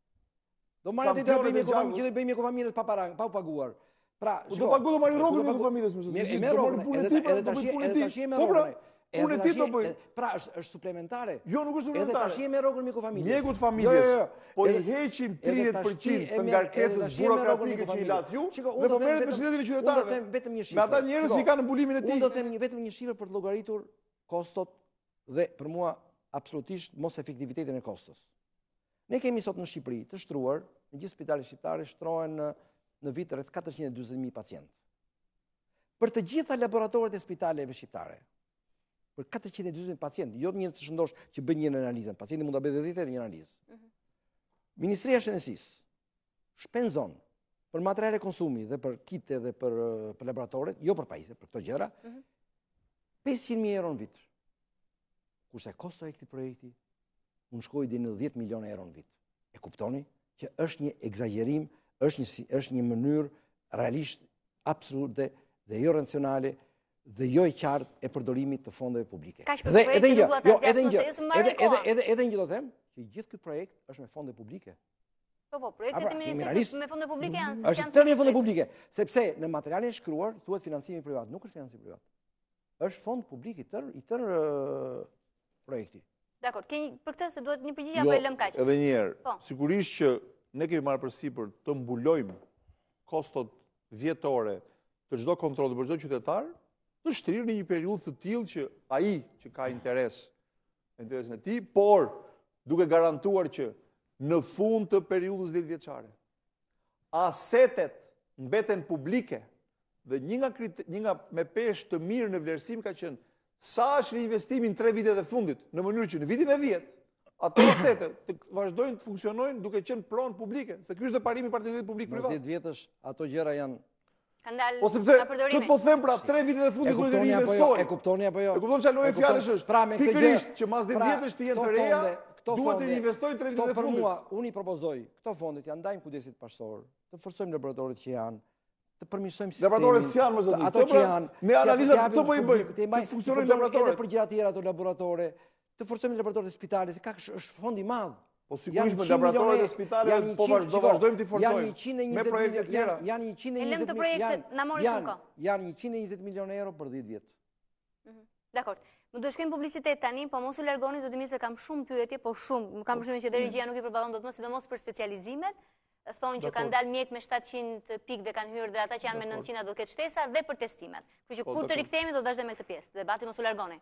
do marrin atë bëjmë me familjen, që do bëjmë me familjen pa para, pa u paguar. Pra, do pagu do marrin rrogën me familjes më së. Me rrogën, edhe tash edhe tash me rrogën. Unë ti do bëj. Pra është është suplementare. Jo, nuk është suplementare. Edhe tash me rrogën me familjes. Mjeku të familjes. Po i heqim tridhjetë përqind të ngarkesës burokratike që i lat ju. Dhe po merret me shëndetin e qytetarëve. Vetëm një shifër. Me ata njerëz që kanë mbulimin e tij. Unë do të them vetëm një shifër për të llogaritur kostot dhe për mua absolutisht mos efektivitetin e kostos. Ne kemi sot në Shqipëri të shtruar, në gjithë spitalet shqiptare shtrohen në, në vit rreth katërqind e dyzet mijë pacientë. Për të gjitha laboratoret e spitaleve shqiptare, për katërqind e dyzet mijë pacientë, jo një të shëndosh që bën një analizë, pacienti mund ta bëjë edhe dhjetë një analizë. Mm -hmm. Ministria e Shëndetësisë shpenzon për materiale konsumi dhe për kite dhe për, për laboratoret, jo për pajisje, për këto gjëra, mm -hmm. pesëqind mijë euro në vit. Kurse kosto e këtij projekti unë shkoj dhe në dhjetë milionë euro në vit. E kuptoni që është një egzagerim, është një, është një mënyrë realisht absolute dhe jo racionale dhe jo e qartë e përdorimit të fondeve publike. Dhe edhe një, jo, edhe një, edhe edhe edhe edhe një do them, që gjithë ky projekt është me fonde publike. Po po, projektet e ministrisë me fonde publike janë janë tërë me fonde publike, sepse në materialin e shkruar thuhet financimi privat, nuk është financim privat. Është fond publik i tërë i tërë projekti. Dakor, keni për këtë se duhet një përgjigje apo e lëm kaq? Edhe një herë, sigurisht që ne kemi marrë përsipër të mbulojmë kostot vjetore të çdo kontrolli për çdo qytetar, të shtrirë në një periudhë të tillë që ai që ka interes, interesin e tij, por duke garantuar që në fund të periudhës dhjetë vjeçare. Asetet mbeten publike dhe një nga, një nga me peshë të mirë në vlerësim ka qenë sa është reinvestimi në tre vitet e fundit, në mënyrë që në vitin e dhjetë, ato asete të vazhdojnë të funksionojnë duke qenë pronë publike, se ky është dhe parimi i partenariatit publik-privat. Në dhjetë vjetësh ato gjëra janë Po sepse këtë po them pra tre vitet e fundit ku të reinvestojnë. E kuptoni apo jo? E kupton çfarë lloji fjalësh është? Pra me këtë gjë që mas dhjetë vjetësh të jenë të reja, duhet të reinvestojnë tre vitet e fundit. Për mua, unë i propozoj, këto fondet janë ndajmë kujdesit pashtor, të forcojmë laboratorit që janë, të përmirësojmë sistemin. Laboratorit që janë, më zoti. Ato që janë. Ne analizat këto po i bëjmë. Të funksionojnë laboratorët. Edhe për gjëra tjera ato laboratore, të forcojmë laboratorit e spitalit, se ka është fond i madh. Po sigurisht me laboratorët e spitalit po do vazhdojmë të forcojmë me projekte tjera. Janë njëqind e njëzet milionë. Janë njëqind e njëzet milionë euro për dhjetë vjet. Dakor. Më duhet shkojmë publicitet tani, po mos u largoni zoti mirë se kam shumë pyetje, po shumë. Kam përshtypjen që deri regjia nuk i përballon dot më, sidomos për specializimet. Thonë që kanë dalë mjek me shtatëqind pikë dhe kanë hyrë dhe ata që janë me nëntëqind do të ketë shtesa dhe për testimet. Kështu që kur të rikthehemi do të vazhdojmë me këtë pjesë. Debati mos u largoni.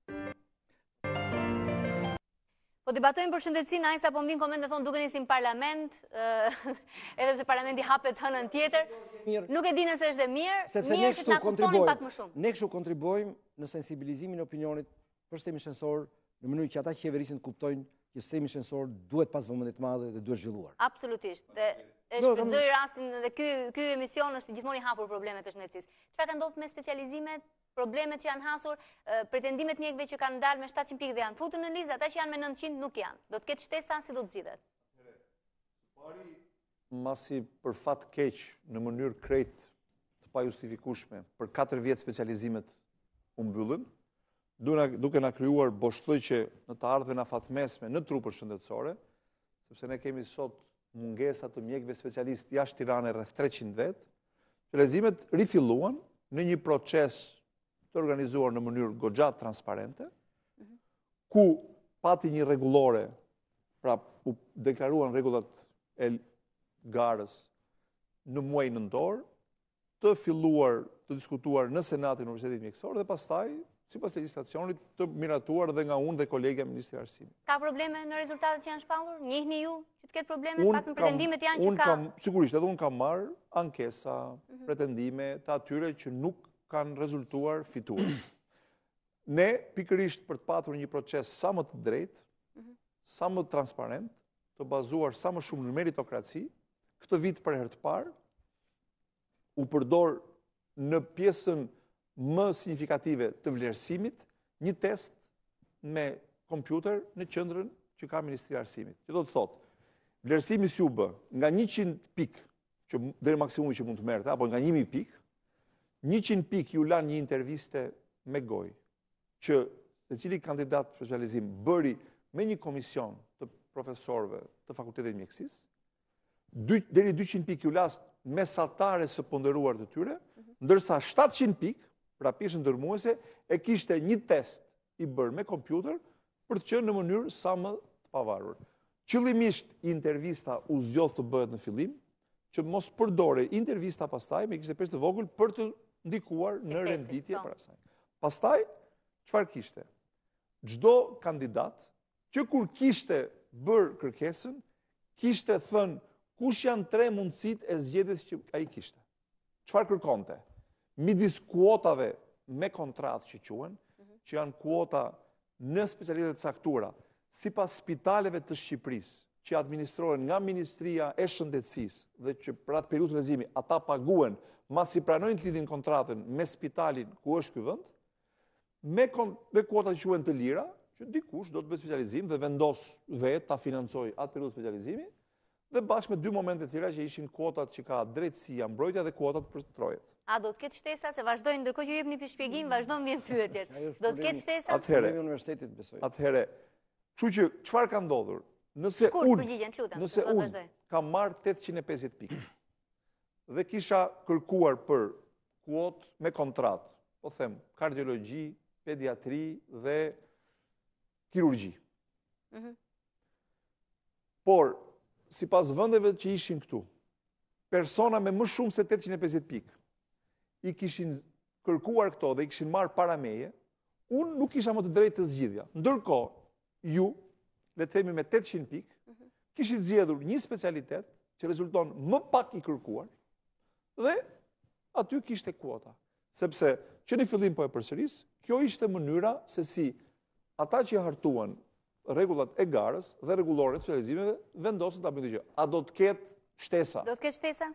Po debatojmë për shëndetësinë, ai sapo mbin komente thonë dukeni si në parlament, edhe pse parlamenti hapet hënën tjetër. Nuk e di nëse është e mirë, mirë që ta kuptonin pak më shumë. Ne kështu kontribuojmë në sensibilizimin e opinionit për sistemin shënësor, në mënyrë që ata që qeverisin të kuptojnë që sistemi shënësor duhet pas vëmendje të madhe dhe duhet zhvilluar. Absolutisht. Dhe e shfrytëzoj rastin dhe ky ky emision është gjithmonë i hapur problemet e shëndetësisë. Çfarë ka ndodhur me specializimet? Problemet që janë hasur, pretendimet mjekëve që kanë dalë me shtatëqind pikë dhe janë futur në lizë, ata që janë me nëntëqind nuk janë. Do të ketë shtesa si do të zgjidhet. Pari masi për fat keq në mënyrë krejt të pajustifikueshme, për katër vjet specializimet u mbyllën, duke na krijuar boshllëqe në të ardhmen afatmesme në trupët shëndetësore, sepse ne kemi sot mungesa të mjekëve specialistë jashtë Tiranës rreth treqind vet. Specializimet rifilluan në një proces të organizuar në mënyrë goxha transparente, ku pati një rregullore, pra u deklaruan rregullat e garës në muaj nëntor, të filluar të diskutuar në Senatin e Universitetit Mjekësor dhe pastaj, sipas legjislacionit, të miratuar dhe nga unë dhe kolegja Ministri i Arsimit. Ka probleme në rezultatet që janë shpallur? Njihni ju që të ketë probleme? Pak në pretendimet janë që ka? Sigurisht, edhe unë kam marrë ankesa, pretendime të atyre që nuk kanë rezultuar fituar. Ne, pikërisht për të patur një proces sa më të drejtë, sa më transparent, të bazuar sa më shumë në meritokraci, këtë vit për herë të parë, u përdor në pjesën më signifikative të vlerësimit, një test me kompjuter në qendrën që ka Ministria e Arsimit. Që do të thotë, vlerësimi si u bë nga njëqind pikë, që deri maksimumi që mund të merrte, apo nga një mijë pikë, njëqind pikë ju lanë një interviste me gojë, që secili kandidat për specializim bëri me një komision të profesorëve të Fakultetit Mjekësisë, deri dyqind pikë ju las mesatare së ponderuar të tyre, ndërsa shtatëqind pikë, pra pjesën ndërmuese, e kishte një test i bërë me kompjuter për të qenë në mënyrë sa më të pavarur. Qëllimisht intervista u zgjodh të bëhet në fillim, që mos përdore intervista pastaj me kishte peshë të vogël për të ndikuar në renditje para saj. Pastaj, çfarë kishte? Çdo kandidat që kur kishte bërë kërkesën, kishte thënë kush janë tre mundësitë e zgjedhjes që ai kishte. Çfarë kërkonte? Midis kuotave me kontratë që quhen, që janë kuota në specialitetet caktuara, sipas spitaleve të Shqipërisë, që administrohen nga Ministria e Shëndetësisë dhe që për atë periudhë lehtësimi ata paguen masi pranojnë të lidhin kontratën me spitalin ku është ky vend, me, me kuota që quhen të lira, që dikush do të bëjë specializim dhe vendos vetë ta financojë atë periudhë specializimi, dhe bashkë me dy momente të tjera që ishin kuotat që ka drejtësia, mbrojtja dhe kuotat për trojet. A do të ketë shtesa se vazhdojnë ndërkohë që ju jepni shpjegim, vazhdon vjen pyetjet. Do të ketë shtesa? Atëherë, universitetit besoj. Atëherë, kështu që çfarë ka ndodhur? Nëse unë, nëse unë kam marrë tetëqind e pesëdhjetë pikë dhe kisha kërkuar për kuotë me kontratë, po them, kardiologji, pediatri dhe kirurgji. Por, sipas vendeve që ishin këtu, persona me më shumë se tetëqind e pesëdhjetë pikë i kishin kërkuar këto dhe i kishin marrë para meje, unë nuk isha më të drejtë të zgjidhja. Ndërkohë, ju, le të themi me tetëqind pikë, kishit zgjedhur një specialitet që rezulton më pak i kërkuar dhe aty kishte kuota. Sepse që në fillim po e përsëris, kjo ishte mënyra se si ata që hartuan rregullat e garës dhe rregullore të specializimeve vendosën ta bëjnë gjë. A do të ketë shtesa? Do të ketë shtesa?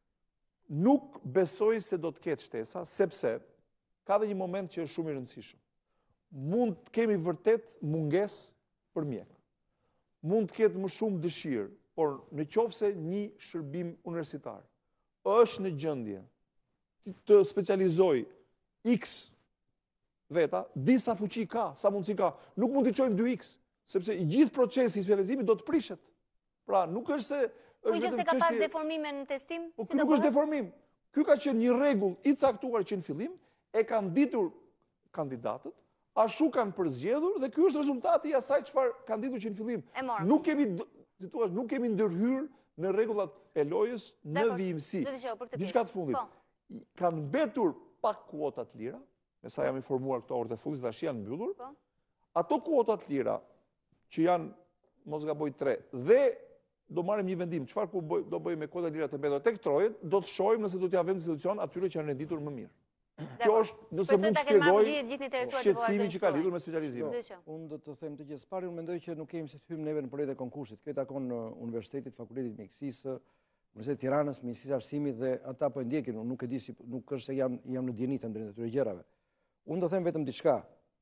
Nuk besoj se do të ketë shtesa, sepse ka dhe një moment që është shumë i rëndësishëm. Mund të kemi vërtet mungesë për mjek. Mund të ketë më shumë dëshirë, por në qoftë se një shërbim universitar është në gjendje të specializoj X veta, disa fuqi ka, sa mundësi ka. Nuk mund të qojmë dy X, sepse i gjithë procesi i specializimit do të prishet. Pra, nuk është se... Po që se ka pas deformime në testim? Po ky nuk është deformim. Ky ka qenë një rregull i caktuar që në fillim e kanë ditur kandidatët, ashtu kanë përzgjedhur dhe ky është rezultati i asaj çfarë kanë ditur që në fillim. Nuk kemi, si thua, nuk kemi ndërhyrë në rregullat e lojës në vijimsi. Diçka të fundit. Kanë mbetur pak kuota të lira, me sa jam informuar këto orët e fundit, tash janë mbyllur. Ato kuota të lira që janë, mos gaboj tre, dhe do marrim një vendim, çfarë do bëjmë me kuota të lira të mbetura tek trojet, do të shohim nëse do t'ia vëmë institucion atyre që janë renditur më mirë. Kjo është, nëse mund të shpjegoj shqetësimin që ka lidhur me specializimin. Unë do të them të gjithë. Pari, unë mendoj që nuk kemi se të hyjmë neve në përrejt e konkursit. Kjo takon në Universitetit, Fakultetit Mjekësisë, Universitetit Tiranës, Ministrisë Arsimit dhe ata po e ndjekin, unë nuk e di si nuk është se jam jam në dieni të ndërmjet atyre gjërave. Unë do them vetëm diçka.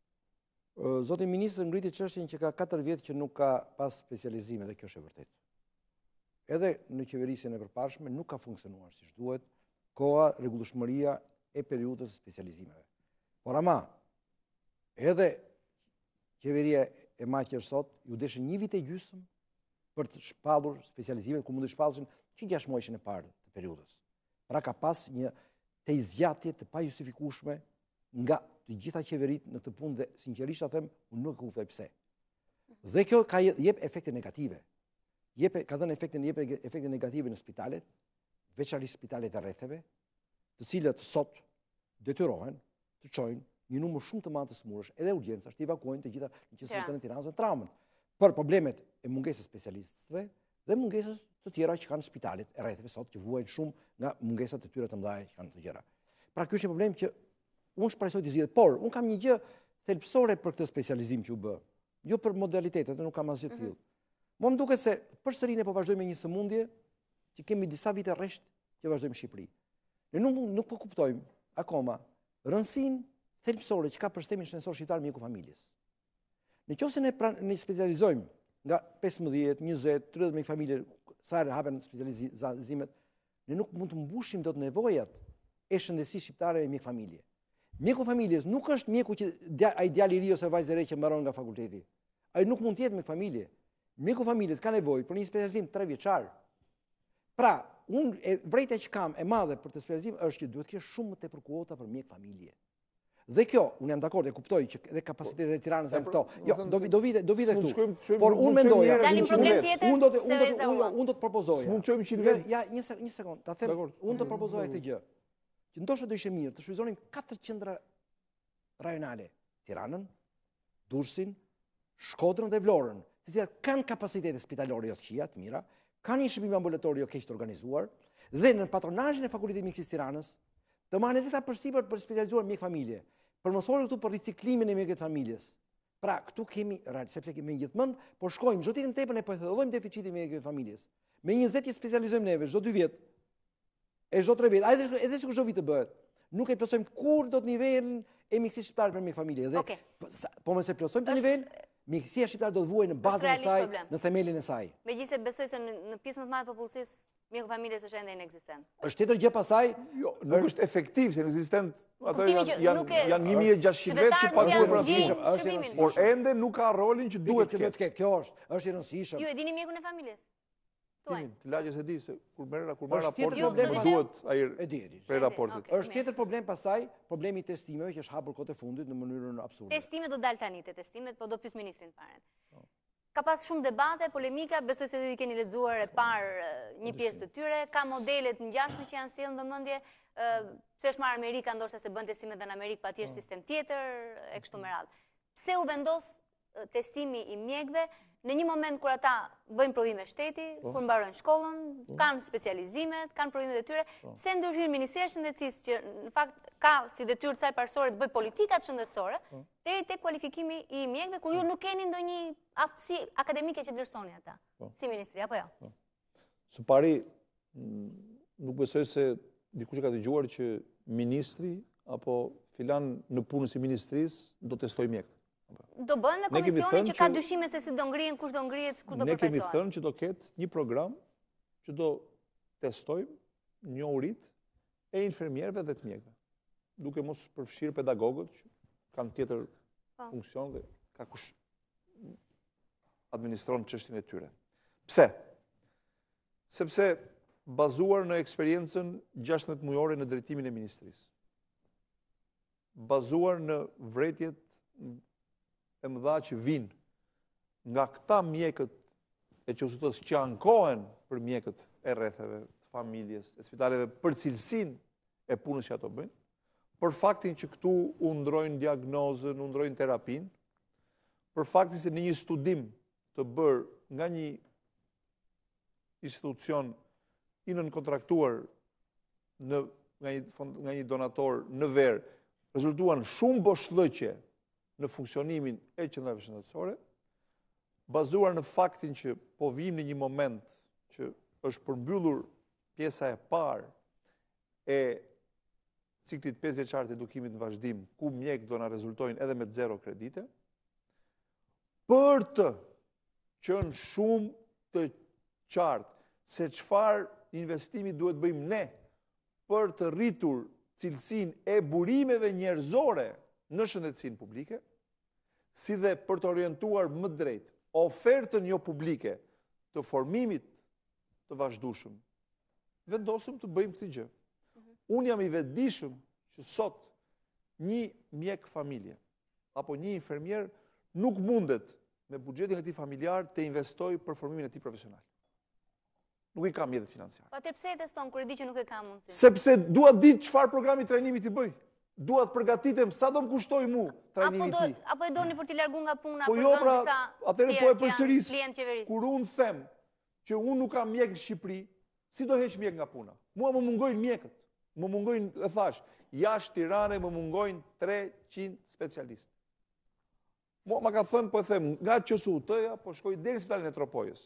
Zoti ministri ngriti çështjen që ka katër vjet që nuk ka pas specializime dhe kjo është e vërtetë. Edhe në qeverisjen e përparshme nuk ka funksionuar siç duhet koha, rregullueshmëria e periudhës së specializimeve. Por ama, edhe qeveria e maqër sot ju deshën një vit e gjysmë për të shpallur specializimet ku mund të shpalleshin që gjashtë muajshin e parë të periudhës. Pra ka pas një të zgjatje të pajustifikueshme nga të gjitha qeveritë në këtë punë dhe sinqerisht ta them, unë nuk e kuptoj pse. Dhe kjo ka jep efekte negative. Jep ka dhënë efekte jep efekte negative në spitalet, veçanërisht spitalet e rretheve, të cilët sot detyrohen të çojnë një numër shumë të madh të smurësh, edhe urgjencash, të evakuojnë të gjitha në qytetin e Tiranës në traumën, për problemet e mungesës specialistëve dhe mungesës të tjera që kanë spitalet e rretheve sot, që vuajnë shumë nga mungesat e tyre të mëdha që kanë të gjëra. Pra ky është një problem që unë shpresoj të zgjidhet, por unë kam një gjë thelbësore për këtë specializim që u bë, jo për modalitetet, nuk kam asgjë të tillë. Mo më duket se përsëri ne po vazhdojmë me një sëmundje që kemi disa vite rresht që vazhdojmë në Shqipëri. Ne nuk, nuk po kuptojmë akoma rëndësinë thelbësore që ka për sistemin shëndetësor shqiptar mjeku familjes. Në qoftë se ne, pra, ne specializojmë nga pesëmbëdhjetë, njëzet, tridhjetë mjek familje, sa herë hapen specializimet, ne nuk mund të mbushim dot nevojat e shëndetësisë shqiptare me mjek familje. Mjeku familjes nuk është mjeku që ai djali i ri ose vajza e re që mbaron nga fakulteti. Ai nuk mund të jetë mjek familje. Mjeku familjes ka nevojë për një specializim tre vjeçar. Pra, unë e vrejtja që kam e madhe për të specializim është që duhet të kesh shumë më tepër kuota për mjek familje. Dhe kjo, unë jam dakord, e kuptoj që edhe kapacitetet e Tiranës janë këto. Jo, do do vite do vite këtu. Por unë mendoja, dalim problem tjetër. Unë do të unë do të unë do të propozoja. Mund të çojmë një vend. Ja, një një sekond, ta them, unë do të propozoja këtë gjë. Që ndoshta do ishte mirë të shfrytëzonin katër qendra rajonale, Tiranën, Durrësin, Shkodrën dhe Vlorën, të cilat kanë kapacitete spitalore jo të këqija, të mira, kanë një shërbim ambulator jo keq të organizuar dhe në patronazhin e Fakultetit Mjekësisë Tiranës të marrin edhe ta përsipër për specializuar mjek familje. Për mos folur këtu për riciklimin e mjekëve të familjes. Pra, këtu kemi, sepse kemi gjithmonë, por shkojmë çdo ditën tepër ne po thellojmë deficitin e mjekëve të familjes. Me njëzet që specializojmë neve çdo dy vjet, e çdo tre vjet, edhe edhe sikur çdo vit të bëhet. Nuk e plotësojmë kur do të nivelin e mjekësisë shqiptare për mjek familje. Dhe po mos e plotësojmë të nivel, mjekësia shqiptare do të vuajë në bazën e saj, në themelin e saj. Megjithëse besoj se në pjesën më të madhe të popullsisë mjeku familjes është ende inekzistent. Është tjetër gjë pasaj, jo, nuk është efektiv, se inekzistent, ato janë janë një mijë e gjashtëqind vetë që paguajnë për rrugë, është i por ende nuk ka rolin që duhet të ketë. Kjo është, është i rëndësishëm. Ju e dini mjekun e familjes? Timin, të lagjes e di se kur merr kur marr Është tjetër raportin problem nuk pasaj. duhet ai E di, e di. për raportit. Është tjetër problem pasaj, problemi i testimeve që është hapur kohët e fundit në mënyrën absurde. Testimet do dalë tani te testimet, po do pyes ministrin fare. Ka pas shumë debate, polemika, besoj se ju i keni lexuar e parë një pjesë të tyre, ka modelet ngjashme që janë sjellë në vëmendje, pse është marrë Amerika ndoshta se bën testimet dhe në Amerikë patjetër sistem tjetër e kështu me radhë. Pse u vendos testimi i mjekëve në një moment kur ata bëjnë provime shteti, kur mbarojnë shkollën, kanë specializimet, kanë provimet e tyre, pse ndërhyrë Ministria e Shëndetësisë që në fakt ka si detyrë të saj parsorë të bëjë politikat shëndetësore, deri te kualifikimi i mjekëve, kur ju nuk keni ndonjë aftësi akademike që vlerësoni ata, si ministri, apo jo? Së pari, nuk besoj se dikush e ka dëgjuar që ministri apo filan në punën si ministrisë do testoj mjekët. Do bëhen me komisioni që ka dyshime se si do ngrihen, kush do ngrihet, kush do përfaqësohet. Ne kemi thënë që do ketë një program që do testojmë njohuritë e infermierëve dhe të mjekëve, duke mos përfshirë pedagogët që kanë tjetër funksion dhe ka kush administron çështjen e tyre. Pse? Sepse bazuar në eksperiencën gjashtëdhjetë mujore në drejtimin e ministrisë, bazuar në vërejtjet e mëdha që vinë nga këta mjekët e qosutës që ankohen për mjekët e rretheve, familjes, e spitaleve për cilësinë e punës që ato bëjnë, për faktin që këtu u ndrojnë diagnozën, u ndrojnë terapinë, për faktin se në një studim të bërë nga një institucion i nënkontraktuar në, nga, një, nga një donator në verë, rezultuan shumë boshllëqe në funksionimin e qendrave shëndetësore, bazuar në faktin që po vim në një moment që është përmbyllur pjesa e parë e ciklit pesë vjeçar të edukimit në vazhdim, ku mjek do na rezultojnë edhe me zero kredite, për të qenë shumë të qartë se çfarë investimi duhet bëjmë ne për të rritur cilësinë e burimeve njerëzore në shëndetësinë publike, si dhe për të orientuar më drejt ofertën jo publike të formimit të vazhdueshëm, vendosëm të bëjmë këtë gjë. Unë jam i vetëdijshëm që sot një mjek familje apo një infermier nuk mundet me buxhetin e tij familjar të investojë për formimin e tij profesional. Nuk i ka mjetet financiare. Atëherë pse e teston kur e di që nuk e ka mundësi? Sepse dua ditë çfarë programi trajnimit i bëj. Dua të përgatitem sa do më kushtoj mu trajnimi i tij. Apo e doni për t'i larguar nga puna po për jo, dhënë pra, disa atëherë po e përsëris. klient qeverisë. Kur unë them që unë nuk kam mjek në Shqipëri, si do heq mjek nga puna? Mua më mungojnë mjekët. Më mungojnë, e thash, jashtë Tirane më mungojnë treqind specialistë. Mua ma ka thënë, po e them, nga Q S U T-ja, po shkoj deri në spitalin e Tropojës.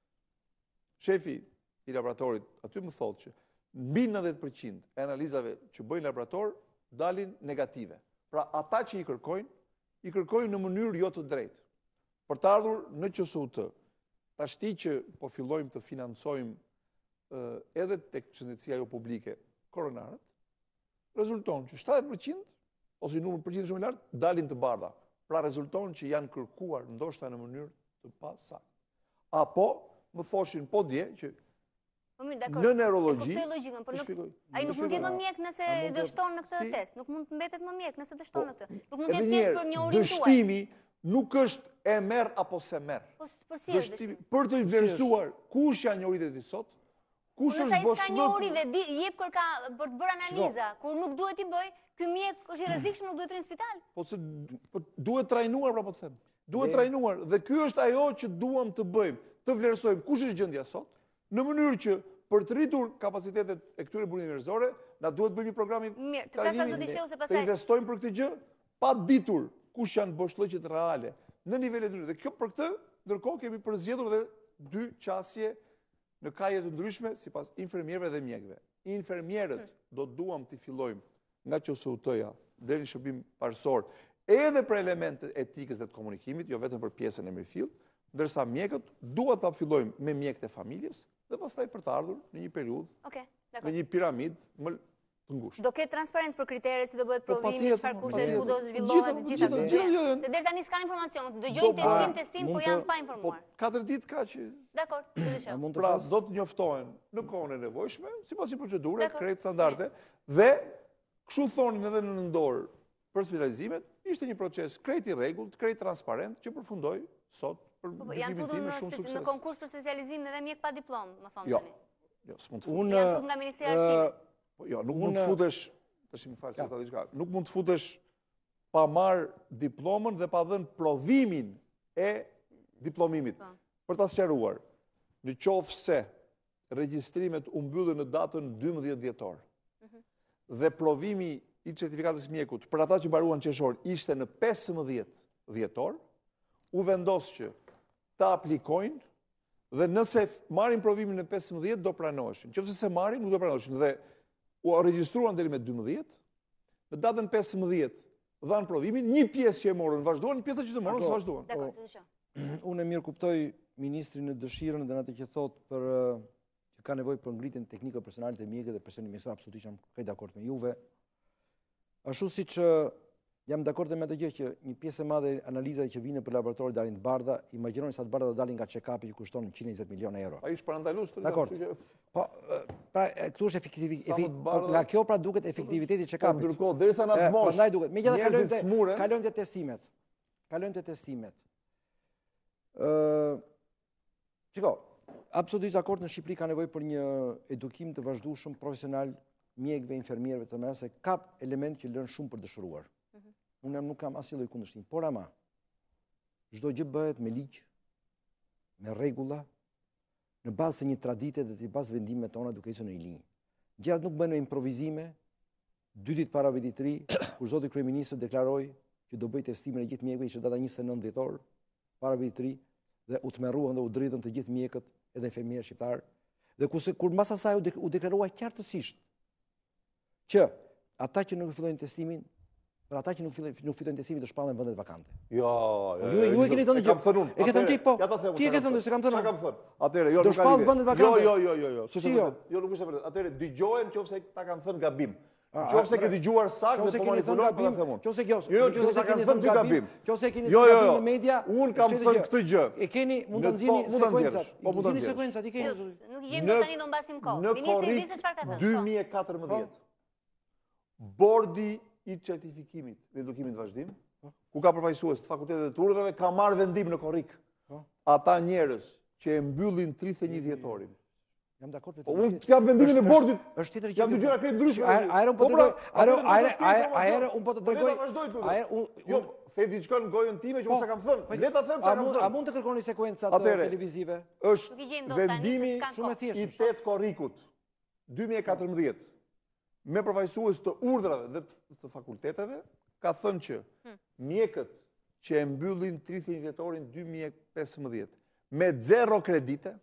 Shefi i laboratorit aty më thotë që mbi nëntëdhjetë përqind e analizave që bëjnë laborator dalin negative. Pra ata që i kërkojnë, i kërkojnë në mënyrë jo të drejtë. Për të ardhur në Q S U T, tashti që po fillojmë të financojmë uh, edhe tek shëndetësia jo publike koronarët, rezulton që shtatëdhjetë përqind ose numër përqind shumë i lartë dalin të bardha. Pra rezulton që janë kërkuar ndoshta në mënyrë të pasaktë. Apo më thoshin po dje që në neurologji, ai nuk mund të jetë më mjek nëse dështon në këtë test, nuk mund të mbetet më mjek nëse dështon në këtë. Nuk mund të jetë thjesht për një urin tuaj. Dështimi nuk është e merr apo se merr. Po si është dështimi? Për të vlerësuar kush janë njohuritë e tij sot, kush është bosh. Nëse ai ka njohuri dhe jep kërka për të bërë analiza, kur nuk duhet i bëj, ky mjek është i rrezikshëm, nuk duhet të rinë në spital. Po se duhet trajnuar, pra po të them. Duhet trajnuar dhe ky është ajo që duam të bëjmë, të vlerësojmë kush është gjendja sot, në mënyrë që për të rritur kapacitetet e këtyre burimeve njerëzore, na duhet bëjmë një program trajnimi, të investojmë për këtë gjë, pa ditur kush janë boshllëqet reale në nivele të ndryshme. Dhe kjo për këtë, ndërkohë kemi përzgjedhur edhe dy qasje në kaje të ndryshme sipas infermierëve dhe mjekëve. Infermierët do duam të fillojmë nga Q S U T-ja deri në shërbim parsor, edhe për elementet e etikës dhe të komunikimit, jo vetëm për pjesën e mirëfillt, ndërsa mjekët duhet ta fillojmë me mjekët e familjes dhe pastaj për të ardhur në një periudhë, në një piramidë më të ngushtë. Do ketë transparencë për kriteret, si do bëhet provimi, çfarë kushtesh, ku do zhvillohet, gjithë ato. Se deri tani s'kan informacion, dëgjojnë testim, testim, po janë pa informuar. katër ditë ka që. Dakor, ç'dëshoj. Pra do të njoftohen në kohën e nevojshme, sipas një procedure krejt standarde dhe kështu thonin edhe në ndor për spitallizimet, ishte një proces krejt i rregullt, krejt transparent që përfundoi sot për dykimin tim me shumë sukses. Në konkurs për specializim edhe mjek pa diplomë, më thonë tani. Jo, s'mund të futesh. Janë futur nga Ministria e Arsimit. Jo, nuk mund të futesh, tash më fal se ta diçka. Nuk mund të futesh pa marr diplomën dhe pa dhënë provimin e diplomimit. Për ta sqaruar, në qoftë se regjistrimet u mbyllën në datën dymbëdhjetë dhjetor dhe provimi i certifikatës mjekut për ata që mbaruan qershor ishte në pesëmbëdhjetë dhjetor, u vendos që ta aplikojnë dhe nëse marrin provimin në pesëmbëdhjetë do pranoheshin. Nëse se marrin, nuk do pranoheshin dhe u regjistruan deri me dymbëdhjetë. Në datën pesëmbëdhjetë dhanë provimin, një pjesë që e morën vazhduan, një pjesë që të morën së vazhduan. Dakor, të dëshoj. Unë e mirë kuptoj ministrin në dëshirën dhe në atë që thot për që ka nevojë për ngritjen teknike personale të mjekëve dhe personelit mjekësor, absolutisht jam krejt dakord me juve. Ashtu siç jam dakord me atë gjë që një pjesë e madhe e analizave që vinë për laboratori dalin të bardha, imagjinoni sa të bardha do dalin nga check-upi që kushton njëzet e njëzet milionë euro. Ai është parandalus të dakord. Po, pra këtu është efektivitet. Nga kjo pra duket efektiviteti i check-upit. Ndërkohë, derisa na mosh. Prandaj duket. Megjithatë kalojmë te kalojmë te testimet. Kalojmë te testimet. Ë Shiko, absolutisht dakord, në Shqipëri ka nevojë për një edukim të vazhdueshëm profesional mjekëve, infermierëve të mëse ka element që lën shumë për dëshiruar. Unë nuk kam asnjë lloj kundërshtim, por ama çdo gjë bëhet me ligj, me rregulla, në bazë të një tradite dhe të bazë vendimeve tona duke qenë në linjë. Gjërat nuk bëhen me improvizime. Dy ditë para vitit të ri, kur zoti kryeminist deklaroi që do bëj testimin e gjithë mjekëve, ishte data njëzet e nëntë dhjetor para vitit të ri dhe u tmerruan dhe u dridhën të gjithë mjekët edhe infermierë shqiptar. Dhe kur kur mbas asaj u deklarua qartësisht që ata që nuk fillojnë testimin, për ata që nuk fillojnë nuk fitojnë testimin do shpallen vendet vakante. Jo, ju ju e keni thënë që thënë unë. E ke thënë ti po. Ti e ke thënë se kam thënë. Çka kam thënë? Atëherë jo. Do shpall vendet vakante. Jo, jo, jo, jo. Si jo? Jo, nuk është vërtet. Atëherë dëgjohen nëse ta kanë thënë gabim. Nëse ke dëgjuar saktë dhe po manipulon pa them unë. Nëse kjo, jo, nëse ta kanë thënë dy gabim. Nëse keni thënë gabim në media, un kam thënë këtë gjë. E keni mund ta nxjini sekuencat. Po mund ta nxjini sekuencat, i keni. Nuk i gjejmë dot tani do mbasim kohë. Ministri di se çfarë ka thënë. dy mijë e katërmbëdhjetë. Bordi i certifikimit dhe edukimit të vazhdim, ku ka përfaqësues të fakultetet të urdhrave, ka marrë vendim në korrik. Ata njerëz që e mbyllin tridhjetë e një dhjetorin. Jam dakord me të. Unë jam vendimin e bordit. Është tjetër gjë. Jam dy gjëra krejt ndryshme. Aero un po të tregoj, aero un po të tregoj. Aero jo, the diçka në gojën time që unë sa kam thënë. Le ta them çka kam thënë. A mund të kërkoni sekuencat televizive? Është vendimi shumë i thjeshtë i tet korrikut dy mijë e katërmbëdhjetë me përfaqësues të urdhrave dhe të fakulteteve ka thënë që mjekët që e mbyllin tridhjetë e një dhjetorin dy mijë e pesëmbëdhjetë me zero kredite,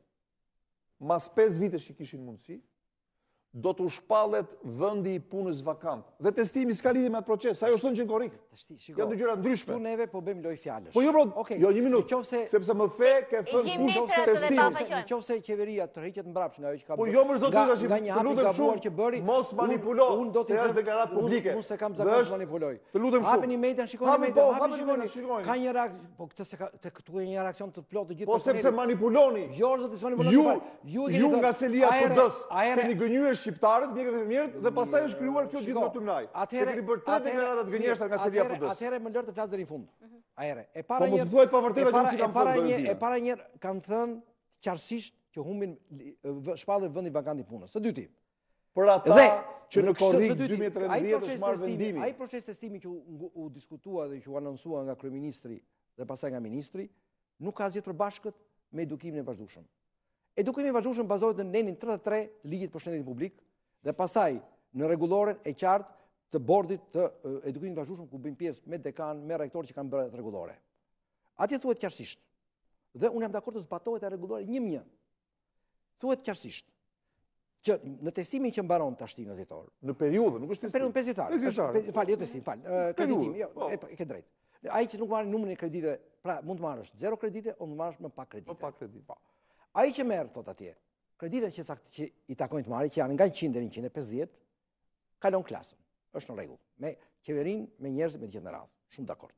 mas pesë vitesh që kishin mundësi, do të shpallet vendi i punës vakant. Dhe testimi s'ka lidhje me atë proces, ajo është thënë që në korrik. Janë dy gjëra ndryshme. Tu neve po bëjmë loj fjalësh. Po jo, bro, jo, një minutë, sepse më the ke thënë kush testimi. Nëse qeveria tërhiqet mbrapsht nga ajo që ka bërë. Po jo, më zoti tash, nga një hap i gabuar që bëri, mos manipulo. Unë do të them deklaratë publike. Unë se kam zakon të manipuloj. Të lutem shumë. Hapeni median, shikoni median, hapeni shikoni. Ka një reakcion, po këtë se ka këtu një reakcion të plotë të gjithë. Po sepse manipuloni. Jo, zoti manipuloni. Ju ju nga Selia Kurdës keni gënyer shqiptarët, mjekët mirë dhe pastaj është krijuar kjo gjithë tymnaj. Atëherë keni bërë tre deklarata të gënjeshtra nga Selia Kurdës. Atëherë më lër të flas deri në fund. Atëherë, e para një. Po mos thuhet pa vërtetë që si kam thënë. E para një kanë thënë qartësisht që humbin shpallën vendi vakant i punës. Së dyti. Për ata që në korrik dy mijë e tridhjetë është marrë vendimi. Ai proces testimi që u diskutua dhe që u anoncua nga kryeministri dhe pastaj nga ministri, nuk ka asgjë të përbashkët me edukimin e vazhdueshëm. Edukimi i vazhdueshëm bazohet në nenin tridhjetë e tre të ligjit për shëndetin publik dhe pasaj në rregulloren e qartë të bordit të edukimit vazhdueshëm ku bëjnë pjesë me dekan, me rektor që kanë bërë atë rregullore. Atje thuhet qartësisht. Dhe unë jam dakord të zbatohet ajo rregullore një një. Thuhet qartësisht që në testimin që mbaron tash në dhjetor. Në periudhë, nuk është në periudhën pesë vjeçare. Fal, jo testim, fal. Kreditim, jo, e ke drejt. Ai që nuk marr numrin e krediteve, pra mund të marrësh zero kredite ose mund të marrësh me pak kredite. Po pak kredite. Po. Ai që merr thot atje, kreditet që, që i takojnë të marrë, që janë nga njëqind deri në njëqind e pesëdhjetë, kalon klasën. Është në rregull. Me qeverinë, me njerëzit, me të gjithë në radhë. Shumë dakord.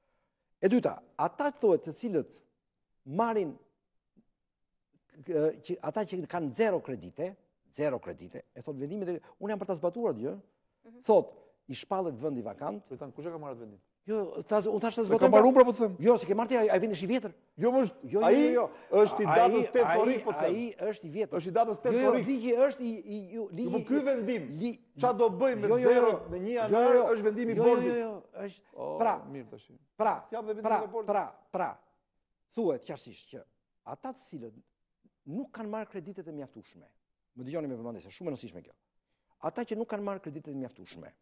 E dyta, ata thuhet të cilët marrin që ata që kanë zero kredite, zero kredite, e thot vendimet, unë jam për ta zbatuar atë gjë, thot i shpallet vendi vakant. Po thon kush e ka marrë vendin? Jo, unë tash të zbatoj. Ka marrë pra po them. Jo, si ke marrë ti, ai vendi është i vjetër. Jo, më është ai është i datës tetë korrik po them. Ai është i vjetër. Është i datës tetë korrik. Jo, ligji është i i ligji. Po ky vendim. Ç'a do bëjmë me zero në një janar është vendimi i bordit. Jo, jo, jo, është pra, mirë tash. Pra, pra, pra, pra. thuhet qartësisht që ata të cilët nuk kanë marrë kreditet e mjaftueshme. Më dëgjoni me vëmendje, se shumë e rëndësishme kjo. Ata që nuk kanë marrë kreditet e mjaftueshme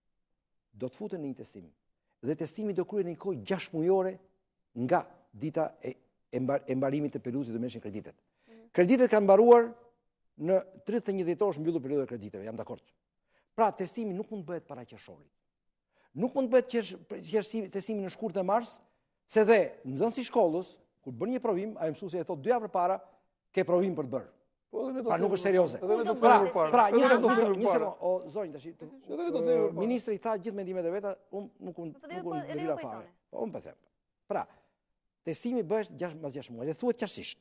do të futen në një testim. Dhe testimi do kryhet në një kohë gjashtë mujore nga dita e, e, mbar, e mbarimit të periudhës do merreshin kreditet. Mm. Kreditet kanë mbaruar në tridhjetë e një dhjetor mbyllur periudha e krediteve, jam dakord. Pra testimi nuk mund të bëhet para qershorit. Nuk mund të bëhet testimi në shkurt e mars, se dhe nxënësi i shkollës kur bën një provim, ai mësuesi e thot dy javë përpara ke provim për të bërë. Pra nuk është serioze. Pra, pra një sekond, një sekond, o zonjë tash. Ministri tha gjithë mendimet e veta, unë nuk unë nuk unë lira fare. Po unë po them. Pra, testimi bëhet gjashtë mbas gjashtë muaj. Dhe thuhet qartësisht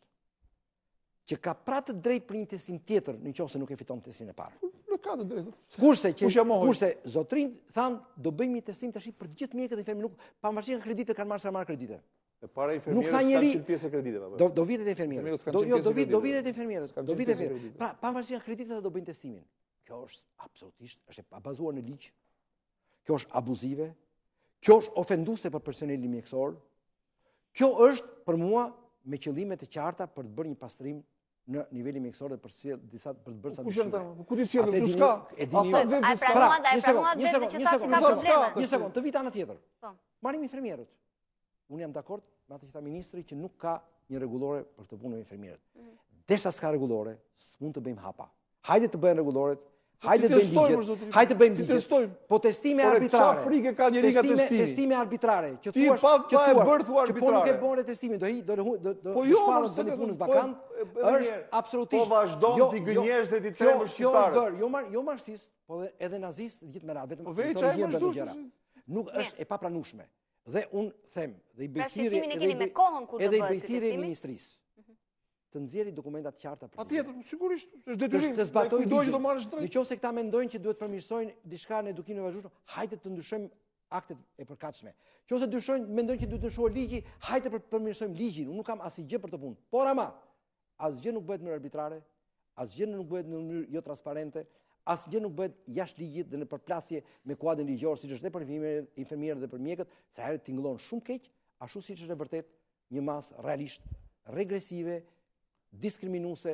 që ka pra të drejtë për një testim tjetër nëse nuk e fiton testimin e parë. Nuk ka të drejtë. Kurse që kurse zotrin thanë do bëjmë një testim tash për të gjithë mjekët e infermierëve, nuk pavarësisht nga kreditet kanë marrë sa marrë kredite. E para infermierët kanë qenë pjesë e krediteve. Do do vitet infermierët. Do jo do vit do vitet infermierët. Do vitet infermierët. Pra pavarësisht nga kreditet do bëjnë testimin. Kjo është absolutisht është e pabazuar në ligj. Kjo është abuzive. Kjo është ofenduese për personelin mjekësor. Kjo është për mua me qëllime të qarta për të bërë një pastrim në nivelin mjekësor dhe për sjell disa për të bërë sa dyshime. Ku ti sjell këtu ska? E dini. Ai pranuan, ai pranuan vetë që tha se ka probleme. Një sekond, të vit ana tjetër. Po. Marrim infermierët. Unë jam dakord me atë që tha ministri që nuk ka një rregullore për të punë me infermierët. Derisa s'ka rregullore, s'mund të bëjmë hapa. Hajde të bëhen rregulloret. Hajde të bëjmë ligjet. Hajde të bëjmë ligjet. Po testime arbitrare. Çfarë frikë ka njëri nga testimi? Testime arbitrare, që thua që thua që po nuk e bën testimin, do hi do do do shpallën bëni punës vakant, është absolutisht. Po vazhdon ti gënjesh dhe ti trembësh shqiptarët. Kjo është bër, jo mar, jo marxist, po edhe nazist, gjithë me radhë, vetëm vetëm këto gjëra. Nuk është e papranueshme. Dhe unë them, dhe i bëj thirrje edhe i bëj thirrje ministrisë të nxjerrë dokumentat qarta për. Patjetër, sigurisht, është detyrim. Të zbatojë ligjin. Nëse këta mendojnë që duhet përmirësojnë diçka në edukimin e vazhdueshëm, hajde të ndryshojmë aktet e përkatshme. Nëse dyshojnë, mendojnë që duhet të ndryshohet ligji, hajde të përmirësojmë ligjin. Unë nuk kam asgjë për të punë. Por ama, asgjë nuk bëhet në mënyrë arbitrare, asgjë nuk bëhet në mënyrë jo transparente, asgjë nuk bëhet jashtë ligjit dhe në përplasje me kuadrin ligjor, siç është dhe për infermierët dhe për mjekët, sa herë tingëllon shumë keq, ashtu siç është e vërtet një masë realisht regresive, diskriminuese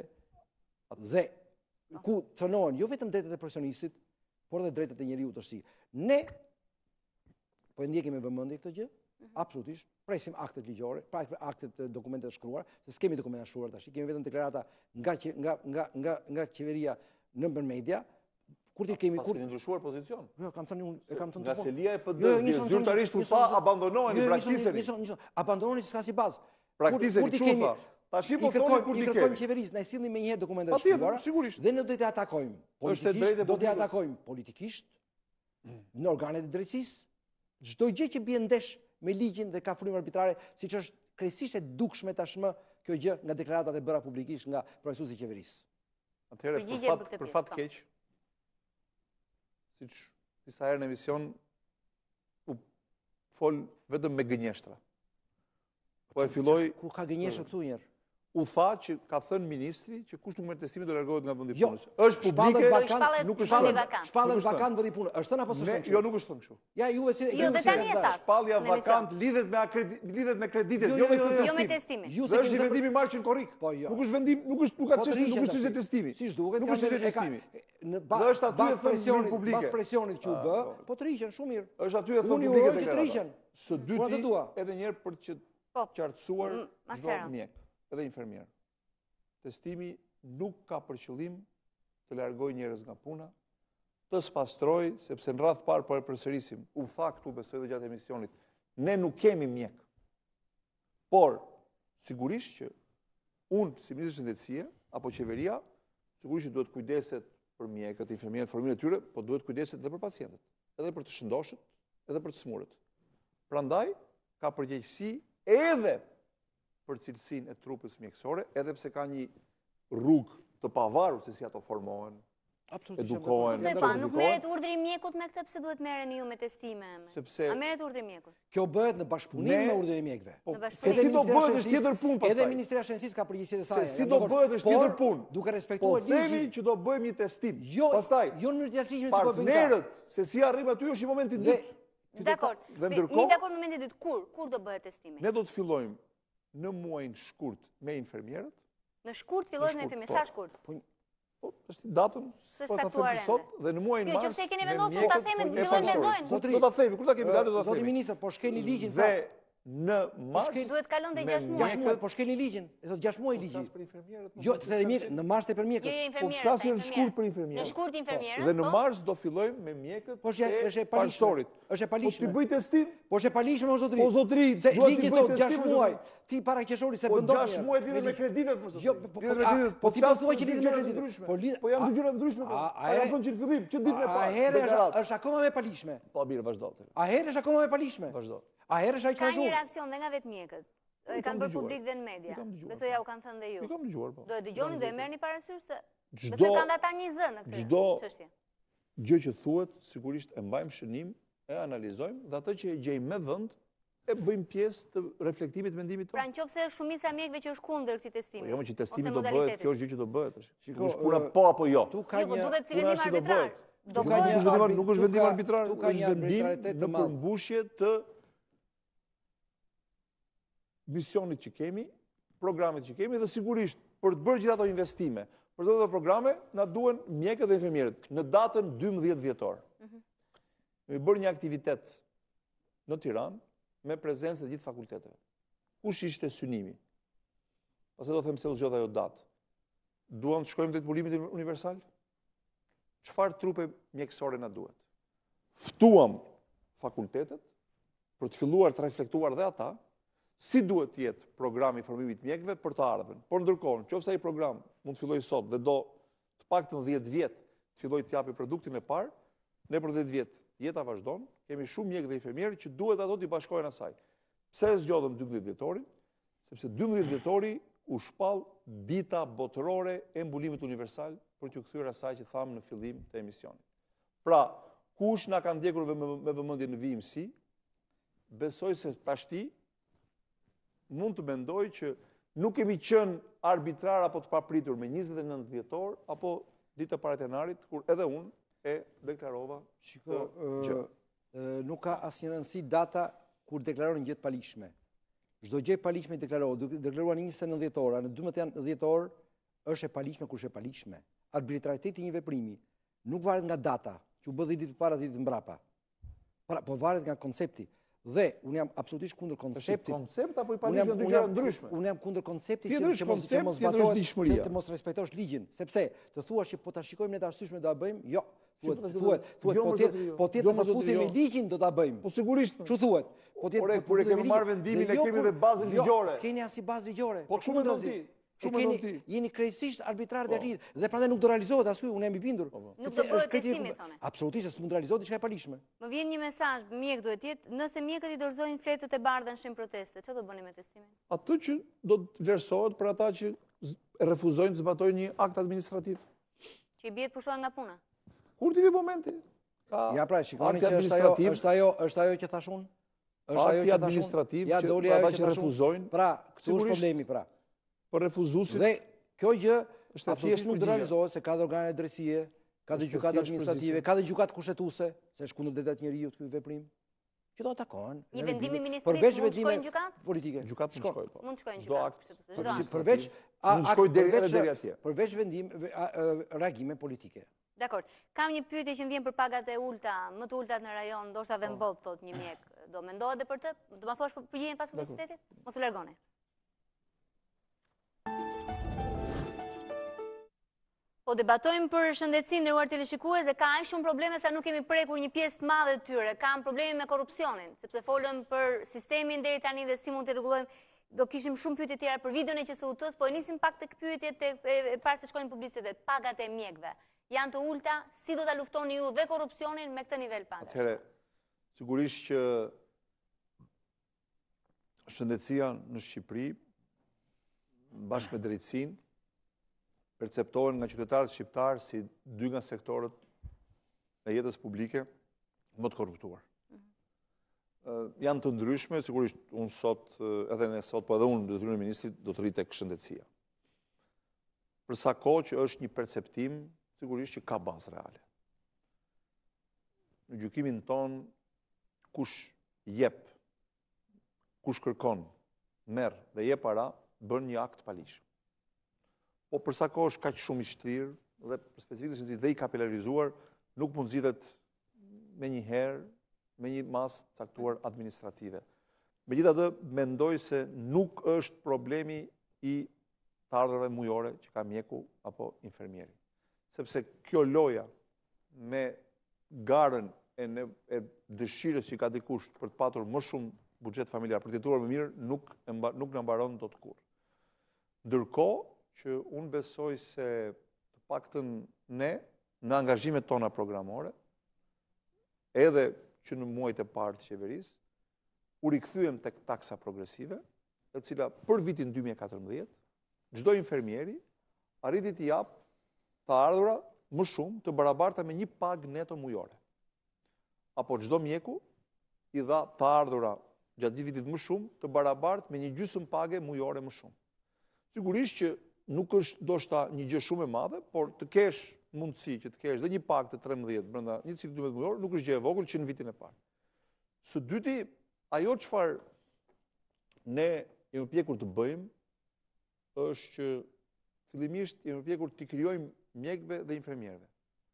dhe ku cënohen jo vetëm drejtat e profesionistit, por edhe drejtat e njeriut të shi. Ne po e ndjekim me vëmendje këtë gjë, absolutisht, presim aktet ligjore, presim aktet dokumentet shkruar, se s'kemi dokumentet shkruar tash, kemi vetëm deklarata nga nga nga nga nga qeveria nëpër media. Kur ti kemi kur ndryshuar pozicion. Jo, kam thënë unë, e kam thënë nga Selia e P D-s, zyrtarisht u tha abandonoheni, braktiseni. Abandononi s'ka si bazë. Praktiseni, çu tha? Tashi po thonë kur i kërkojmë qeverisë, na sillni më një herë dokumentet e shkruara. Sigurisht. Dhe ne do t'i atakojmë. Politikisht do t'i atakojmë politikisht në organet e drejtësisë. Çdo gjë që bie ndesh me ligjin dhe ka frymë arbitrare, siç është krejtësisht e dukshme tashmë kjo gjë nga deklaratat e bëra publikisht nga profesuesi i qeverisë. Atëherë për fat për fat keq, siç disa herë në emision u fol vetëm me gënjeshtra. Po e filloi ku ka gënjeshtë këtu një herë. U tha që ka thënë ministri që kush nuk merr testimin do largohet nga vendi i Jo, punës. Është publike, nuk është shpallje thënë. vakant. Shpallën vakant vendi i punës. Është thënë apo s'është thënë? Jo, nuk është thënë kështu. Ja, juve si Jo, dhe tani e tha. Shpallja në emision. vakant lidhet me akredi- lidhet me kreditet, Jo, jo me jo, këtë Jo me testim. testimin. Ju Dhe është një vendim i marrë korrik. Po jo. Nuk është vendim, nuk është nuk ka Po të çështje, rriqen nuk është tash. çështje testimi. Siç duket, Nuk ka- është çështje e ka- testimi. Në Dhe është aty e bas thënë presionit, publike. bas presionit që u Ah, bë, po. po të rriqen shumë mirë. Është aty e thënë Unë ju publike uroj që të deklarata. rriqen. Së Unë atë dyti, dua. edhe një herë për të Po. qartësuar Mm, çdo Masera. mjek, edhe infermier. Testimi nuk ka për qëllim të largojë njerëz nga puna, të spastroj, sepse në radh parë po e përsërisim, u tha këtu besoj edhe gjatë emisionit, ne nuk kemi mjek. Por sigurisht që unë si ministri i shëndetësie apo qeveria, sigurisht që duhet kujdeset për mjekët, infermierët, formimin e tyre, po duhet kujdeset edhe për pacientët, edhe për të shëndoshët, edhe për të smurët. Prandaj ka përgjegjësi edhe për cilësinë e trupës mjekësore, edhe pse ka një rrugë të pavarur se si ato formohen, Absolutisht. edukohen, Dhe pa, nuk merret urdhri i mjekut me këtë, pse duhet merreni ju me testime? sepse A merret urdhri i mjekut? Kjo bëhet në bashkëpunim Ne- me urdhrin e mjekëve. po, Në se bashkëpunim. si do Ministria bëhet e është tjetër punë Shëndetësisë- Edhe pastaj. Ministria e Shëndetësisë ka përgjegjësi e Se saj. si do bëhet është tjetër punë. Duke Po respektuar themi ligjin. që do bëjmë një testim. Jo, Pastaj, jo në mënyrë të jashtëligjshme si po bëjnë këta. partnerët, se si arrim aty është një moment i Dhe dytë. Dakor. Dhe Mi ndërkohë- dakor në momentin e dytë, kur kur do bëhet testimi? Ne do të fillojmë në muajin shkurt me infermierët. Në shkurt fillohet me infermierët, sa shkurt? Po, është datën, po ta them sot dhe në muajin mars. Jo, nëse keni vendosur ta themi, fillojnë lexojnë. Do ta themi, kur ta kemi gati do ta themi. Zoti ministër, po shkeni ligjin. Dhe në mars duhet kalon dhe gjashtë muaj. gjashtë muaj, po shkeni ligjin. E thot gjashtë muaj ligji. Jo, të themi në mars të për mjekët. Jo, jo, Po infermierët. flasim në shkurt për infermierët. Në shkurt infermierët. Dhe në mars do fillojmë me mjekët e parsorit. Është e Po palishme. ti bëj testim? Po është e palishme o zotri. Po zotri, se duhet ligji t'i bëj thot testim, gjashtë o muaj. zotri. Ti para qeshori se Po bëndon. gjashtë muaj lidhet me kreditet më zotri. Jo, po po ti po thua që lidhet me kreditet. Po lidh. Po janë dy gjëra ndryshme. Po ja thonë që në fillim, që ditën e parë. A herë është akoma me palishme. Po mirë, vazhdo. A herë është akoma me palishme. Vazhdo. A herë është ai Ka ka një shumë. reakcion dhe nga vetë mjekët. E kanë bërë publik dhe në media. Besoj ja u kanë thënë dhe ju. I kam dëgjuar po. Do e dëgjoni, do e merrni parasysh se Çdo besoj kanë ata një zë në këtë çështje. Gjë që thuhet, sigurisht e mbajmë shënim, e analizojmë dhe atë që e gjejmë me vend e bëjmë pjesë të reflektimit mendimit tonë. Pra nëse është shumica e mjekëve që është kundër këtij testimi. Jo, më që testimi do bëhet, kjo është gjë që do bëhet. Shiko, është puna po apo jo. Tu ka Jo, po një duket si vendim arbitrar. Do Nuk është bëhet vendim, nuk është vendim arbitrar, tu ka është një vendim arbitraritet të në madh. përmbushje të misionit që kemi, programet që kemi dhe sigurisht për të bërë gjitha ato investime, për të ato programe, na duhen mjekët dhe infermierët në datën dymbëdhjetë dhjetor. Me bërë një aktivitet në Tiranë me prezencë të gjithë fakulteteve. Kush ishte synimi? Pastaj do them se u zgjodha ajo datë. Duam të shkojmë drejt burimit universal? Çfarë trupe mjekësore na duhet? Ftuam fakultetet për të filluar të reflektuar dhe ata si duhet të jetë programi i formimit mjekëve për të ardhmen. Por ndërkohë, nëse ai program mund të fillojë sot dhe do të paktën dhjetë vjet të fillojë të japë produktin e parë, ne për dhjetë vjet jeta vazhdon, kemi shumë mjekë dhe infermierë që duhet ato t'i bashkojnë asaj. Pse zgjodhëm dymbëdhjetë dhjetorin? Sepse dymbëdhjetë dhjetori u shpall dita botërore e mbulimit universal për t'ju kthyer asaj që thamë në fillim të emisionit. Pra, kush na ka ndjekur me vëmendje në vijimsi, besoj se tashti mund të mendoj që nuk kemi qenë arbitrar apo të papritur me njëzet e nëntë dhjetor apo ditë e parë të janarit, kur edhe unë e deklarova. Shiko, nuk ka asnjë rëndësi data kur deklaron gjë të palishme. Çdo gjë e palishme deklarohet, deklaruar në njëzet e nëntë dhjetor, në dymbëdhjetë dhjetor është e palishme kur është e palishme. Arbitrariteti i një veprimi nuk varet nga data, që u bë dhjetë ditë para, dhjetë ditë mbrapa. Pra, po varet nga koncepti. Dhe unë jam absolutisht kundër konceptit. Koncept apo i palishme dy gjëra ndryshme? Unë jam kundër konceptit që që mos që mos zbatohet, që të mos respektosh ligjin, sepse të thuash që po ta shikojmë ne të arsyeshme do ta bëjmë, jo. Thuhet, thuhet, thuhet, po ti po ti në përputhje me ligjin do ta bëjmë. Po sigurisht. Çu thuhet? Po ti por e kemi marrë vendimin e kemi dhe bazën ligjore. S'keni as si bazë ligjore. Po shumë do ti. Keni jeni krejtësisht arbitrar të rit dhe prandaj nuk do realizohet askuj, unë jam i bindur. Nuk do bëhet testimi thonë. Absolutisht s'mund realizohet diçka e palishme. Më vjen një mesazh, mjek duhet jetë, nëse mjekët i dorëzojnë fletët e bardha në shenjë proteste, çfarë do bëni me testimin? Atë që do të vlerësohet për ata që refuzojnë të zbatojnë një akt administrativ. Që i bie të pushohen nga puna. Kur ti vi momenti? Ja pra, shikoni që është ajo, është ajo, është ajo që thash unë. Është ajo që administrativ ja doli ajo që refuzojnë. Pra, këtu është problemi pra. Për refuzuesit. Dhe kjo gjë është absolutisht nuk do realizohet se ka dhe organe drejtësie, ka dhe gjykatë administrative, ka dhe gjykatë kushtetuese, se është kundër drejtat njeriut ky veprim. Që do takohen. Një vendim i ministrisë mund të shkojnë gjykatë? Politike. Gjykatë mund të shkojnë po. Mund të shkojnë gjykatë kushtetuese. Përveç mund të shkojnë deri deri atje. Përveç vendim reagime politike. Dakor. Kam një pyetje që më vjen për pagat e ulta, më të ultat në rajon, ndoshta edhe në botë, thot një mjek. Do mendohet edhe për të? Do ma thuash përgjigjen pas publicitetit? Mos u largoni. Po debatojmë për shëndetësinë, nderuar teleshikues, dhe ka aq shumë probleme sa nuk kemi prekur një pjesë të madhe të tyre. Kam probleme me korrupsionin, sepse folëm për sistemin deri tani dhe si mund të rregullojmë. Do kishim shumë pyetje tjera për videon e Q S U T-s, po e nisim pak tek pyetjet e para se shkojnë publicitet, pagat e mjekëve. Janë të ulta, si do ta luftoni ju dhe korrupsionin me këtë nivel pagash? Atëherë, sigurisht që shëndetësia në Shqipëri, bashkë me drejtësinë, perceptohen nga qytetarët shqiptarë si dy nga sektorët e jetës publike më të korruptuar. Janë të ndryshme, sigurisht unë sot, edhe ne sot, po edhe unë në detyrën e ministrit, do të rri tek shëndetësia. Për sa kohë që është një perceptim, sigurisht që ka bazë reale. Në gjykimin ton, kush jep, kush kërkon merr dhe je para, bën një akt paligjshëm. Po përsa kohë është kaq shumë i shtrirë dhe specifikisht dhe i kapilarizuar, nuk mund zgjidhet me një herë, me një masë caktuar administrative. Megjithatë, mendoj se nuk është problemi i të ardhurave mujore që ka mjeku apo infermieri. Sepse kjo loja me garën e, ne, e dëshirës që ka dikush për të patur më shumë buxhet familjar, për të jetuar më mirë, nuk, nuk në mbaron dot kurrë. Ndërkohë që unë besoj se të paktën ne, në angazhimet tona programore, edhe që në muajt e parë të qeverisë, u rikthyem tek taksa progresive, e cila për vitin dy mijë e katërmbëdhjetë, çdo infermieri arriti t'i jap të ardhura më shumë të barabarta me një pagë neto mujore. Apo çdo mjeku i dha të ardhura gjatë gjithë vitit më shumë të barabartë me një gjysmë page mujore më shumë. Sigurisht që nuk është ndoshta një gjë shumë e madhe, por të kesh mundësi që të kesh dhe një pagë të trembëdhjetë brenda një cikli dymbëdhjetë mujor nuk është gjë e vogël që në vitin e parë. Së dyti, ajo çfarë ne jemi pjekur të bëjmë është që fillimisht jemi pjekur të krijojmë mjekëve dhe infermierëve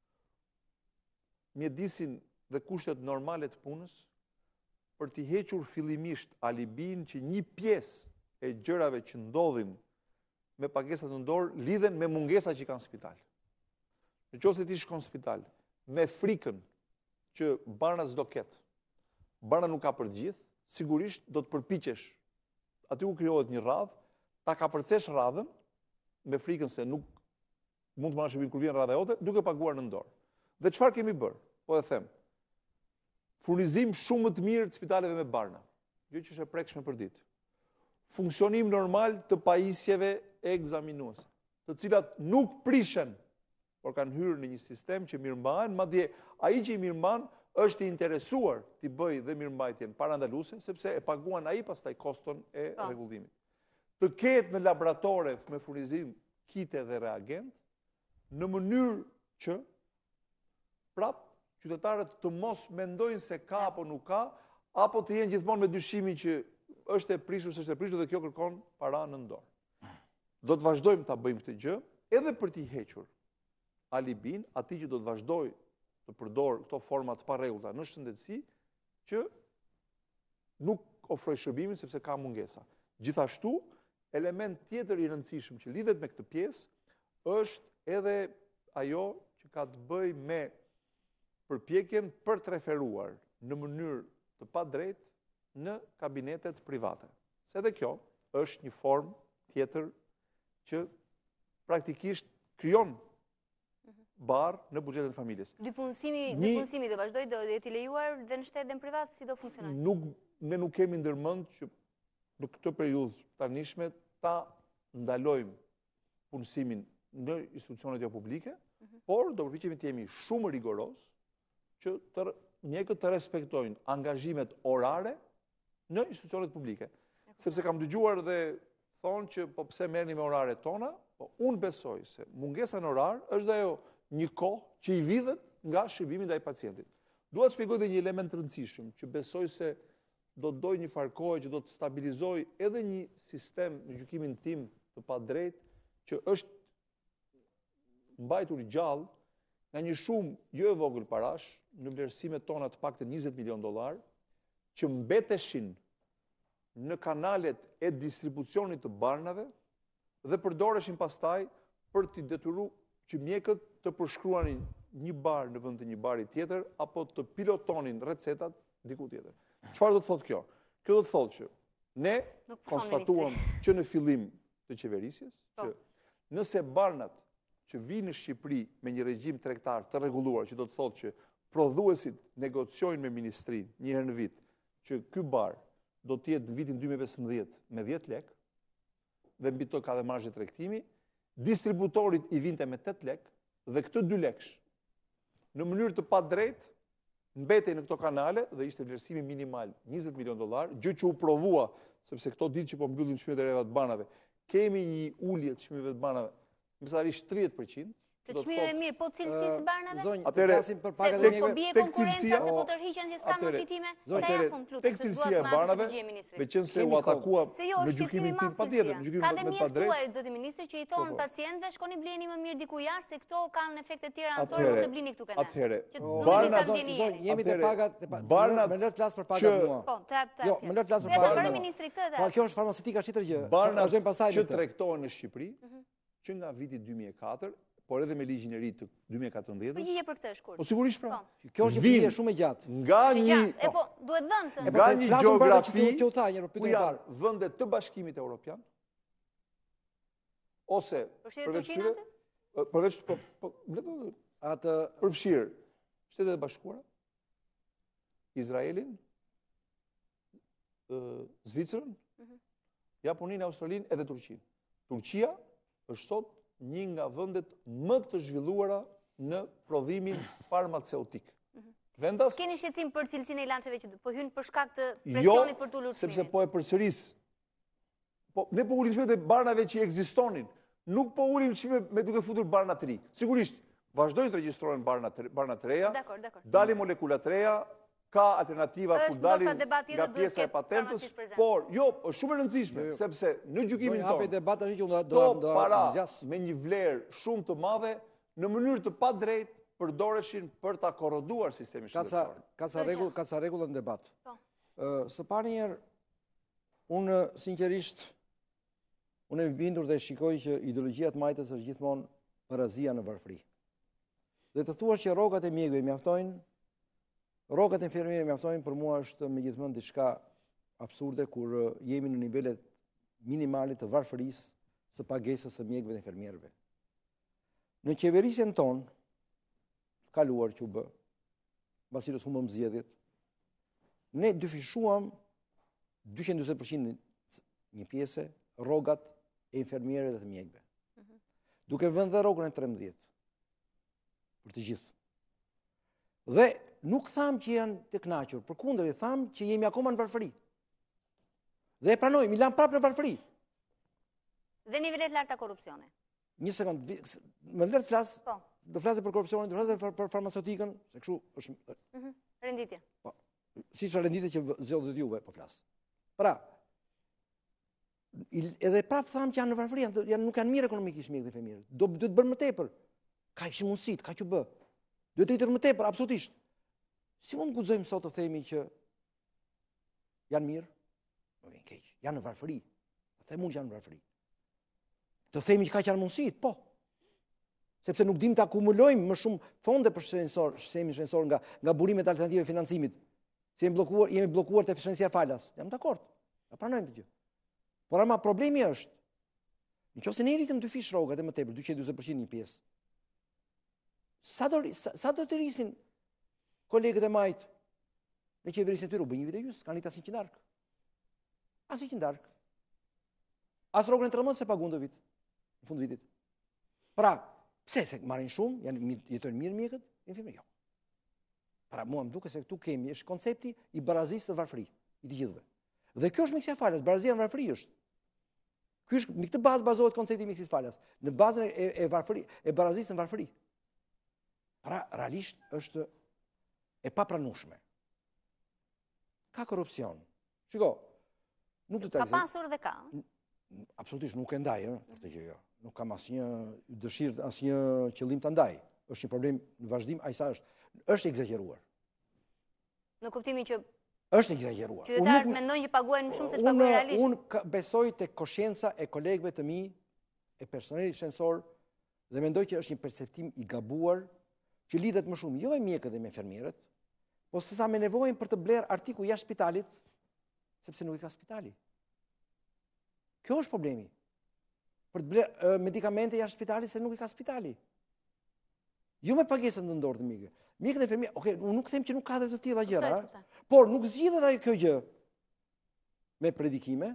mjedisin dhe kushtet normale të punës për t'i hequr fillimisht alibin që një pjesë e gjërave që ndodhin me pagesat në dorë lidhen me mungesa që kanë spital. Në qoftë se ti shkon spital me frikën që barna s'do ketë, barna nuk ka për gjithë, sigurisht do të përpiqesh aty ku krijohet një radhë, ta kapërcesh radhën me frikën se nuk mund të marrësh shërbim kur vjen radha jote, duke paguar në dorë. Dhe çfarë kemi bërë? Po e them. Furnizim shumë më të mirë të spitaleve me barna, gjë që është e prekshme për ditë. Funksionim normal të pajisjeve egzaminuese, të cilat nuk prishen, por kanë hyrë në një sistem që mirëmbahen, madje ai që i mirëmban është i interesuar t'i bëjë dhe mirëmbajtjen parandaluese, sepse e paguan ai pastaj koston e rregullimit. Të ketë në laboratore me furnizim kite dhe reagent, në mënyrë që prap qytetarët të mos mendojnë se ka apo nuk ka, apo të jenë gjithmonë me dyshimin që është e prishur, s'është e prishur dhe kjo kërkon para në dorë. Do të vazhdojmë ta bëjmë këtë gjë edhe për t'i hequr alibin atij që do të vazhdojë të përdor këto forma të parregullta në shëndetësi që nuk ofroj shërbimin sepse ka mungesa. Gjithashtu, element tjetër i rëndësishëm që lidhet me këtë pjesë është edhe ajo që ka të bëjë me përpjekjen për të referuar në mënyrë të padrejtë në kabinetet private. Se edhe kjo është një formë tjetër që praktikisht krijon barë në buxhetin e familjes. Dy punësimi, dy punësimi do vazhdoj, do jetë i lejuar dhe në shtet dhe në privat, si do funksionoj? Nuk, ne nuk kemi ndërmend që në këtë periudhë tanishme ta ndalojmë punësimin në institucionet jo publike, por do përpiqemi të jemi shumë rigoros që të mjekët të respektojnë angazhimet orare në institucionet publike. Sepse kam dëgjuar dhe thonë që po pse merrni me oraret tona, po unë besoj se mungesa në orar është ajo një kohë që i vidhet nga shërbimi ndaj pacientit. Dua të shpjegoj dhe një element të rëndësishëm që besoj se do të doj një farë kohë që do të stabilizoj edhe një sistem në gjykimin tim të padrejtë që është mbajtur gjallë nga një shumë jo e vogël parash, në vlerësimet tona të paktën njëzet milion dollar, që mbeteshin në kanalet e distribucionit të barnave dhe përdoreshin pastaj për t'i detyruar që mjekët të përshkruanin një bar në vend të një bari tjetër apo të pilotonin recetat diku tjetër. Çfarë do të thotë kjo? Kjo do të thotë që ne konstatuam që në fillim të qeverisjes që nëse barnat që vinë në Shqipëri me një regjim tregtar të rregulluar, që do të thotë që prodhuesit negociojnë me ministrinë një herë në vit që ky bar do të jetë në vitin dy mijë e pesëmbëdhjetë me dhjetë lekë dhe mbi to ka dhe marzhe tregtimi, distributorit i vinte me tetë lekë dhe këtë dy lekësh në mënyrë të padrejtë mbetej në këto kanale dhe ishte vlerësimi minimal njëzet milion dollar, gjë që u provua sepse këto ditë që po mbyllim çmimet e reva të banave, kemi një ulje të çmimeve të banave mesatarisht tridhjetë përqind, Të çmimeve mirë, po cilësisë barnave? Zonjë, të Atëre, flasim për Se pagat e po mjekëve. bie tek konkurenca cilësia- se po tërhiqen që s'kan më Atëre, fitime. Zonjë, Ta atëre, japun lutem. tek se cilësia duhet e marrë barnave, përgjigje, ministri. me qenë se Kemi u atakua Se jo, në është gjykimin shqetësimi tim, madh patjetër, cilësia. në gjykimin Ka me dhe me mjek padrejt. tuaj, zoti ministri, që i thonë Po, po. pacientëve shkoni blini më mirë diku jashtë se këto kanë efekte të tjera anësore Atëhere, ose blini këtu kanë. atëhere, Që Oh, nuk e di barna- sa zonjë, ndjeni zonjë, jeni. jemi te Atëhere, pagat, te pa- barnat më lër të flas për pagat që- mua. Po, ta ta. Jo, më lër të flas për Vetë pagat bëri mua. ministri këtë dhe. Po kjo është farmaceutika çetër gjë. Barnat Vazhdojmë pasaj që me të. tregtohen në Shqipëri, që nga viti dy mijë e katër, por edhe me ligjin e ri të dy mijë e katërmbëdhjetë. Përgjigje për këtë shkurt. Po sigurisht pra. Po. Kjo është një Vin pyetje shumë e gjatë. nga Që një gjatë. E po, duhet dhënë se. E po, nga të një flasim për atë që gjeografi tu- që u tha një herë, ku pyetjen e janë parë. vende të Bashkimit Evropian ose Përfshirë përveç Turqinë tyre, aty? përveç po po le të Atë përfshirë Shtetet e Bashkuara, Izraelin, ë, Zvicrën, Japoninë, Australinë edhe Turqinë. Turqia është sot një nga vendet më të zhvilluara në prodhimin farmaceutik. Vendas S'keni shqetësim për cilësinë e ilaçeve që po hyn për shkak të jo, presionit për të ulur sepse çmimin. po e përsëris. Po ne po ulim çmimet e barnave që ekzistonin. Nuk po ulim çmimet me duke futur barna të ri. Sigurisht, vazhdojnë të regjistrohen barna të barna të reja. Dakor, dakor. Dalin molekula të reja, ka alternativa Është ku dalin ndoshta debat tjetër, nga duhet pjesa e ketë patentës, farmacist prezent. por jo, është shumë e rëndësishme, sepse në gjykimin zonjë hapi tonë debat tani që unë do to do para zgjas. me një vlerë shumë të madhe në mënyrë të padrejtë përdoreshin për ta korroduar sistemin Ka ca shëndetësor. ka ca Zgjas. rregull, ka ca rregulla në debat. Po. Ë, së pari një herë unë sinqerisht unë e bindur dhe shikoj që ideologjia të majtës është gjithmonë parazia në varfëri. Dhe të thuash që rrogat e mjekëve mjaftojnë, rrogat e infermierëve mjaftojnë, për mua është megjithmonë diçka absurde kur ë, jemi në nivelet minimale të varfërisë së pagesës së mjekëve dhe infermierëve. Në qeverisjen tonë kaluar që u bë, mbasi u humbëm zgjedhjet, ne dyfishuam dyqind e njëzet përqind një pjesë rrogat e infermierëve dhe të mjekëve. Duke vënë dhe rrogën e trembëdhjetë për të gjithë. Dhe nuk tham që janë të kënaqur, përkundër, tham që jemi akoma në varfëri. Dhe e pranojmë, i lam prapë në varfëri. Dhe nivelet larta korrupsione. Një sekond, vi- s- më lër të flas, Po. do flasë për korrupsionin, do flasë për, për farmaceutikën, se kështu është Mhm. Renditje. po, siç rendite që vë- zgjodhët juve po flas. Pra, i- edhe prapë tham që janë në varfëri, janë, janë nuk janë mirë ekonomikisht mjekët dhe infermierët. Do duhet bërë më tepër. Ka kishin mundësit, ka që bë. Duhet të rritur më tepër, absolutisht. Si mund të guxojmë sot të themi që janë mirë? Më vjen keq. Janë në varfëri. Të them unë që janë në varfëri. Të themi që ka që janë mundësit, po. Sepse nuk dim të akumulojmë më shumë fonde për shënsor, sistemin shënsor nga, nga burimet alternative e financimit. Se jemi bllokuar, jemi bllokuar te shënësia falas. Jam dakord. Ja pranojmë të gjë. Por ama problemi është, nëse ne rritim dy fish rrogat e më tepër, dyqind e njëzet përqind një pjesë. Sa do sa, sa do të rrisin kolegët e majt në qeverisjen e tyre? U bë një vit e gjys, kanë rritë asnjë qindark. Asnjë qindark. As rrogën e tretëmbëdhjetë se paguan do vit, në fund vitit. Pra, pse se marrin shumë, janë mirë- jetojnë mirë mjekët, infermierë jo. Pra mua më duket se këtu kemi është koncepti i barazisë të varfëri, i të gjithëve. Dhe kjo është mjekësia e falas, barazia në varfëri është. Ky është mbi këtë bazë bazohet koncepti i mjekësisë falas, në bazën e, e varfëri, e barazisë në varfëri. Pra realisht është e papranueshme. Ka korrupsion. Shiko, nuk do të Ka egzem- pasur dhe ka. absolutisht nuk e ndaj, ë, për të gjë jo. Nuk kam asnjë dëshirë, asnjë qëllim ta ndaj. Është një problem në vazhdim, ai sa është. Është egzageruar. Në kuptimin që Është egzageruar. Unë qytetarët nuk- mendojnë që paguajnë më shumë se Unë ç'paguajnë realisht. unë ka- besoj tek koscienca e kolegëve të mi, e personelit shkencor, dhe mendoj që është një perceptim i gabuar që lidhet më shumë jo me mjekët dhe me infermierët, po sesa me nevojën për të blerë artikuj jashtë spitalit, sepse nuk i ka spitali. Kjo është problemi. Për të blerë uh, medikamente jashtë spitalit se nuk i ka spitali. Jo me pagesën të ndorë të mjekëve. Mjekët e infermierët, okay, unë nuk them që nuk ka dhe të tilla gjëra, Kuptoj, a? kuptoj. Por nuk zgjidhet ajo kjo gjë me predikime,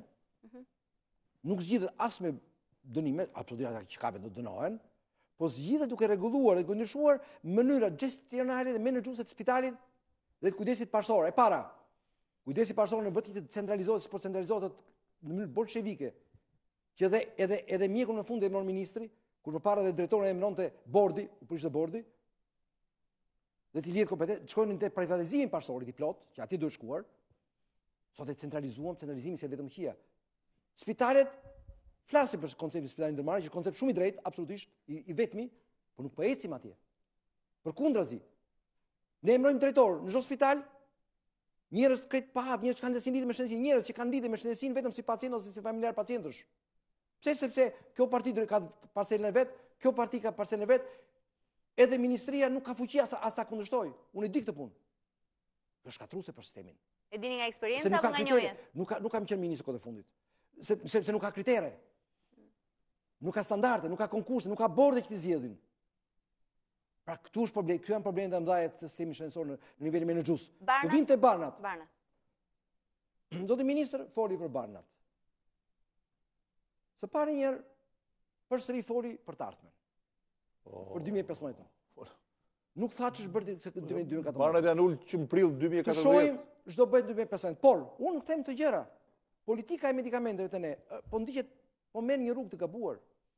nuk zgjidhet as me dënime, absolutisht ata që kapen do dënohen, po zgjidhet duke rregulluar dhe këndvështruar mënyra gestionale dhe menaxhuese të spitalit dhe të kujdesit parsor. E para, kujdesi parsor në vend të centralizohet, por centralizohet në mënyrë bolshevike, që edhe edhe edhe mjekun në fund e mor ministri, kur përpara dhe drejtori emëronte bordi, u prishte bordi, dhe t'i lidh kompetent, shkojnë te privatizimin parsorit i plot, që aty duhet shkuar. Sot e centralizuam, centralizimi se vetëm qia. Spitalet flasim për konceptin spitalit ndërmarrje, që është koncept shumë i drejtë, absolutisht i, i vetmi, por nuk po ecim atje. Përkundrazi, ne emërojmë drejtor në çdo spital, njerëz këtë pa, njerëz që kanë ndësin lidhje me shëndetësinë, njerëz që kanë lidhje me shëndetësinë vetëm si pacient ose si familjar pacientësh. Pse? Sepse kjo parti ka parcelën e vet, kjo parti ka parcelën e vet, edhe ministria nuk ka fuqi as, as ta kundërshtoj. Unë e di këtë punë. Kjo është shkatruese për sistemin. E dini nga eksperjenca apo nga njohja? Nuk ka nuk kam qenë ministër kohë të fundit. Sepse se, se nuk ka kritere. Nuk ka standarde, nuk ka konkurse, nuk ka borde që t'i zgjedhin. Pra këtu është problem, këtu janë problemet e mëdha të sistemit shëndetësor në nivelin menaxhues. Do vim te Barnat. Barna. Zoti ministër foli për Barnat. Së pari një herë përsëri foli për të ardhmen. Oh. Për dy mijë e pesëmbëdhjetë. Nuk tha ç'është bërë dy mijë e katërmbëdhjetë. Barnat janë ulë që në prill dy mijë e katërmbëdhjetë. Të shohim ç'do bëhet dy mijë e pesëmbëdhjetë. Por unë them të gjëra. Politika e medikamenteve të ne, po ndiqet po merr një rrugë të gabuar.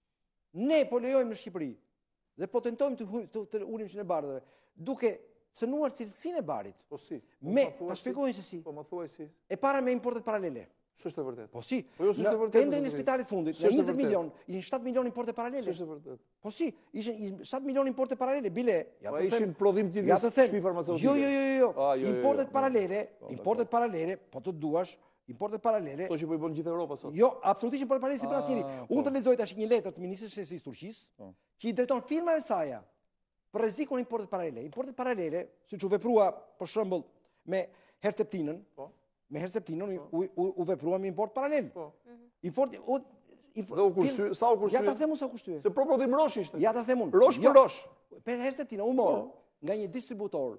Ne po lejojmë në Shqipëri dhe po tentojmë të, të, të ulim që në bardhëve, duke cënuar cilësinë e barit. Po si? Me, ta shpjegoj se si. Po më thuaj si. E para me importet paralele. S'është e vërtetë. Po si? Po jo s'është e Në vërtetë. tendrin e spitalit fundit, në njëzet milion, ishin shtatë milion importe paralele. S'është e vërtetë. Po si? Ishin shtatë milion importe paralele, bile. Ja Po të them. ishin prodhim të Ja të them. shtëpi farmaceutike. Jo, jo, jo, jo. Ah, jo, jo, jo. Importet jo. paralele, Po, importet paralele, po të duash, importet paralele. Ato që po i bën gjithë Europa sot. Jo, absolutisht importet paralele si për asnjëri. Ah, Unë po. të lexoj tash një letër të ministrit të Shëndetësisë Turqisë, Po. që i drejton firmave të saj për rrezikun e importet paralele. Importet paralele, siç u veprua për shembull me Herceptinën, Po. me Herceptinën u, u, u veprua me import paralel. Po. Import u, Dhe u kursy, sa u kursy? Ja ta them unë sa u kursye. Se pro prodhim rosh ishte. Ja ta them unë. Rosh Jo, për rosh. Per Herceptina u mor nga një distributor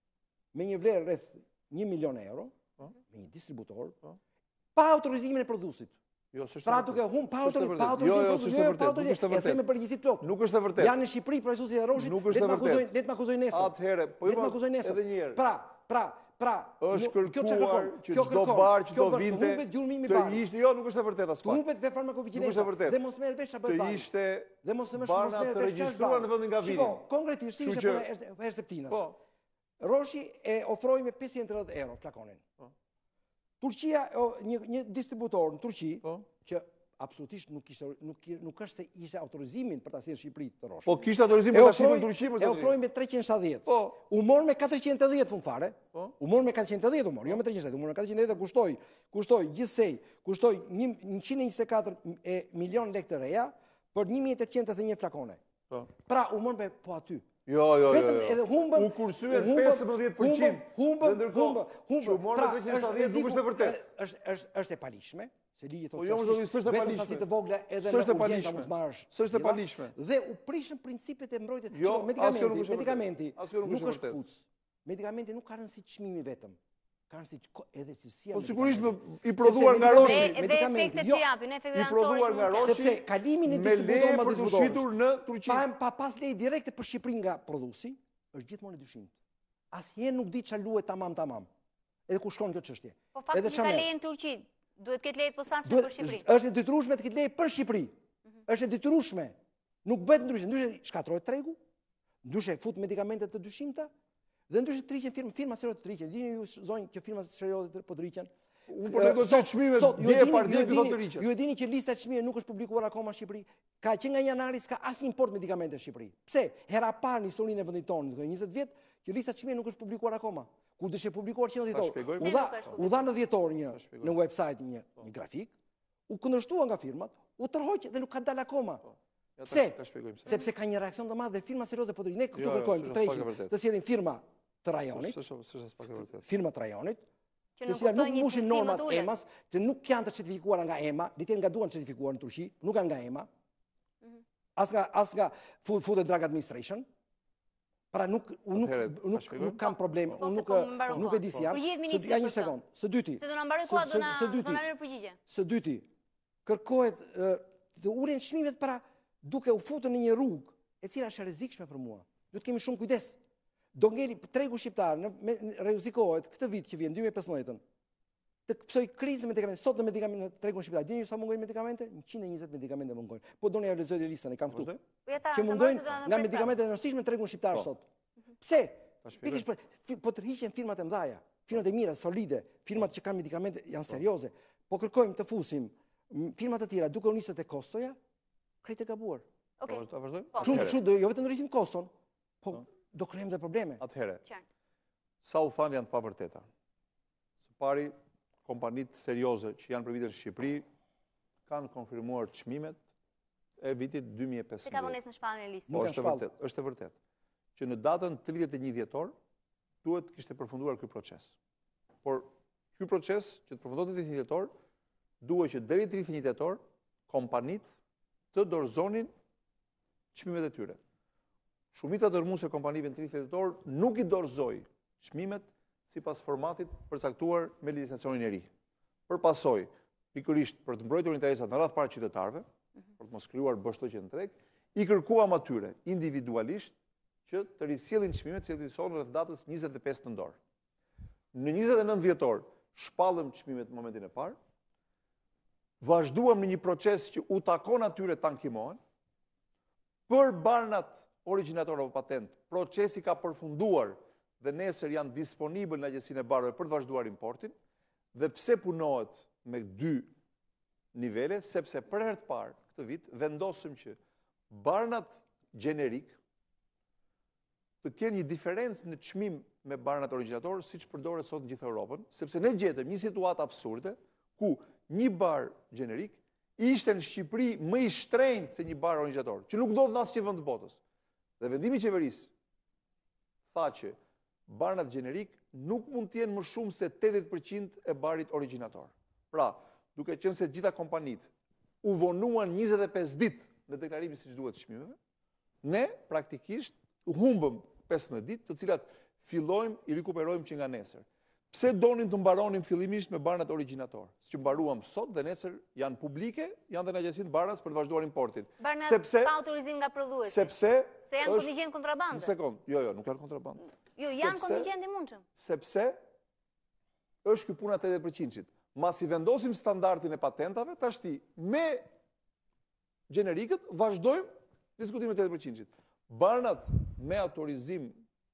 me një vlerë rreth një milion euro, Po. me një distributor, Po. pa autorizimin e prodhuesit. Jo, s'është. Pra e duke vërtetë. hum pa S'është e autorizimin, pa vërtetë. Jo, autorizimin e jo, prodhusit, s'është e jo, pa vërtetë. Nuk autorizimin. është e E them me vërtetë. përgjithësi plot. Nuk është e vërtetë. Janë në Shqipëri profesorët e Roshit, Nuk është le të e më akuzojnë, vërtetë. le të më akuzojnë nesër. Atëherë, po Le të jo, më akuzojnë nesër. edhe një herë. Pra, pra, pra, Është nuk- kjo çka kërkuar kërkon? që Kjo çdo kërkon. bar që Kjo do bër- vinte të humbet gjurmimi i të barit. ishte, jo, nuk është e vërtetë as Të pak. humbet dhe Nuk është e farmakovigilenca. vërtetë. Dhe mos merret vesh çfarë Të bëhet bari. ishte Dhe mos më barna mos merret të vesh çfarë regjistruar bari. në vendin nga vini. Shiko, konkretisht si Kështu ishte që- puna e Herceptinës. Po. Roshi e ofroi me pesëqind e tridhjetë euro flakonin. Po. Turqia, o, një, një distributor në Turqi, Po. që absolutisht nuk ishte nuk nuk është se ishte autorizimin për ta sjellë në Shqipëri të Roshit. Po kishte autorizim E për ta shipur ofroi- në Turqi, më E ofroi me treqind e shtatëdhjetë. Po. U mor me katërqind e dhjetë fund fare. Po. U mor me katërqind e dhjetë u mor, jo me treqind e shtatëdhjetë, u mor me katërqind e dhjetë kushtoi, kushtoi gjithsej, kushtoi njëqind e njëzet e katër e milion lekë të reja për një mijë e tetëqind e tridhjetë një flakone. Po. Pra u mor me po aty. Jo, jo, jo. Vetëm jo. edhe humbën U kursyen humbën- pesëmbëdhjetë përqind. Humbën, Dhe humbën, ndërkohë, humbën, që u mor me Pra, treqind e është shtatëdhjetë nuk është e rreziku- vërtetë. Është është është e palishme, se ligji thotë Po jo, që më zoti, s'është e vetëm palishme. sasi të vogla edhe S'është e në urgjenca palishme. mund të marrësh. S'është e Jeva, palishme. Dhe u prishën principet e mbrojtjes. Jo, Shiko, asnjë medikamenti, nuk është e vërtetë. medikamenti Asnjë nuk nuk është e është vërtetë. kpuc. Medikamenti nuk ka rëndësi çmimi vetëm. Ka rëndësi ko- edhe cilësia. Po e sigurisht medikamentit. i prodhuar Sepse nga medikamenti- Roshi. Dhe dhe medikamenti, efektet jo, që japin, efektet i prodhuar anësorë që nga mund të Roshi. ketë. Sepse kalimin e Me distributorëve leje mbas për të distributorëve, shitur në Turqi. pa, pa pas leje direkte për Shqipërinë nga prodhuesi, është gjithmonë e dyshimt. Asnjëherë nuk di çfarë luhet tamam tamam. Edhe ku shkon kjo çështje. Po fakti Edhe që ka çfarë merr. leje në Turqi, duhet ketë leje të posaçme Duhet- për Shqipërinë. është e detyrueshme të ketë leje për Shqipëri. Është e detyrueshme. Nuk bëhet ndryshe. Ndryshe shkatërrohet tregu, ndryshe fut medikamente të dyshimta dhe ndryshe triqen firma firma serioze të triqen. Dini ju zonjë që firmat serioze po triqen. Unë po negocioj çmimet dje partia këto të riqen. Ju e dini që lista e çmimeve nuk është publikuar akoma në Shqipëri. Ka që nga janari s'ka asnjë import medikamente në Shqipëri. Pse? Hera e parë në historinë e vendit tonë, në njëzet vjet, që lista e çmimeve nuk është publikuar akoma. Kur do të ishte publikuar që në dhjetor. shpjegoj? U dha u dha në dhjetor një në website një një grafik, u kundërshtua nga firmat, u tërhoq dhe nuk ka dalë akoma. Ja, ta- Pse? ta shpjegojmë pse. Sepse ka një reaksion të madh dhe firma serioze po të ne këtu Jo, jo, kërkojmë s'është të pak e tërheqim, vërtetë. të sjellin firma të rajonit, S'është s'është as pak e vërtetë. firma të rajonit, Që të nuk cilat nuk kuptojnë një mbushin cilësi më normat të ulët. EMA-s, që nuk janë të certifikuara nga EMA, li të nga duan të certifikuar në Turqi, nuk janë nga EMA, as nga as nga Food Food and Drug Administration. Pra nuk unë nuk Atëherë, ta nuk shpjegoj? nuk kam problem, Po, unë se nuk po më mbaron nuk koha. e di si janë. Përgjigjet Së- ministri Ja një për këtë. sekond. Së dyti. Se do na mbaroj Së- koha, së- do na së dyti. do na lërë përgjigje. Së dyti, kërkohet ë, të ulen çmimet para duke u futur në një rrugë e cila është e rrezikshme për mua. Duhet kemi shumë kujdes. Do ngeli tregu shqiptar, në me- rrezikohet këtë vit që vjen dy mijë e pesëmbëdhjetë. të këpsoj krizë medikamente. Sot në medikamente tregun shqiptar, dini ju sa mungojnë medikamente? njëqind e njëzet medikamente mungojnë. Po doni ja lexoj listën, e kam këtu. Që mungojnë nga medikamentet e rëndësishme tregun shqiptar sot. Pse? Pikërisht për po tërhiqen firmat e mëdha, firmat e mira, solide, firmat që kanë medikamente janë serioze. Po kërkojmë të fusim firmat e tjera duke u nisur te kostoja, krejt e gabuar. Okej. Ta vazhdoj? Kështu kështu do jo vetëm rrisim koston, po do krijojmë dhe probleme. Atëherë, Qartë. sa u thanë janë të pavërteta. Së pari, kompanitë serioze që janë për vitet në Shqipëri kanë konfirmuar çmimet e vitit dy mijë e pesëmbëdhjetë. Se ka vonesë në shpalljen e listës. Po, është e vërtet, është e vërtet. Që në datën tridhjetë e një dhjetor duhet kishte përfunduar ky proces. Por ky proces që të përfundohet në tridhjetë e një dhjetor duhet që deri tridhjetë e një dhjetor kompanitë të dorëzonin çmimet e tyre. Shumica dërmuese e kompanive në tridhjetë dhjetor nuk i dorëzoi çmimet sipas formatit përcaktuar me legjislacionin e ri. Përpasoj, pikërisht për të mbrojtur interesat në radhë parë qytetarëve, për të mos krijuar bështëqe në treg, i kërkuam atyre individualisht që të risjellin çmimet që cilësohen rreth datës njëzet e pesë nëntor. Në njëzet e nëntë dhjetor shpallëm çmimet në momentin e parë, vazhduam në një proces që u takon atyre të ankimohen, për barnat originator apo patent, procesi ka përfunduar dhe nesër janë disponibël në Agjencinë e Barrave për të vazhduar importin, dhe pse punohet me dy nivele, sepse për herë të parë këtë vit vendosëm që barnat gjenerik të kenë një diferencë në çmim me barnat originator, siç përdoret sot në gjithë Europën, sepse ne gjetëm një situatë absurde ku një bar gjenerik ishte në Shqipëri më i shtrenjtë se një bar originator, që nuk ndodh në asnjë vend të botës. Dhe vendimi i qeverisë tha që barnat gjenerik nuk mund të jenë më shumë se tetëdhjetë përqind e barit originator. Pra, duke qenë se gjitha kompanitë u vonuan njëzet e pesë ditë në deklarimin siç duhet të çmimeve, ne praktikisht humbëm pesëmbëdhjetë ditë, të cilat fillojmë i rikuperojmë që nga nesër. Pse donin të mbaronin fillimisht me barnat originator? Që mbaruam sot dhe nesër janë publike, janë dhe në Agjencinë e Barrave për të vazhduar importin. Barnat sepse pa autorizim nga prodhuesi. sepse Se janë kontingjent kontrabande. Një sekond. Jo, jo, nuk janë kontrabande. Jo, janë Sepse- kontingjent i mundshëm. Sepse është ky puna tetëdhjetë përqind. Mas i vendosim standardin e patentave, tashti me gjenerikët vazhdojmë diskutimin e tetëdhjetë përqind. Barnat me autorizim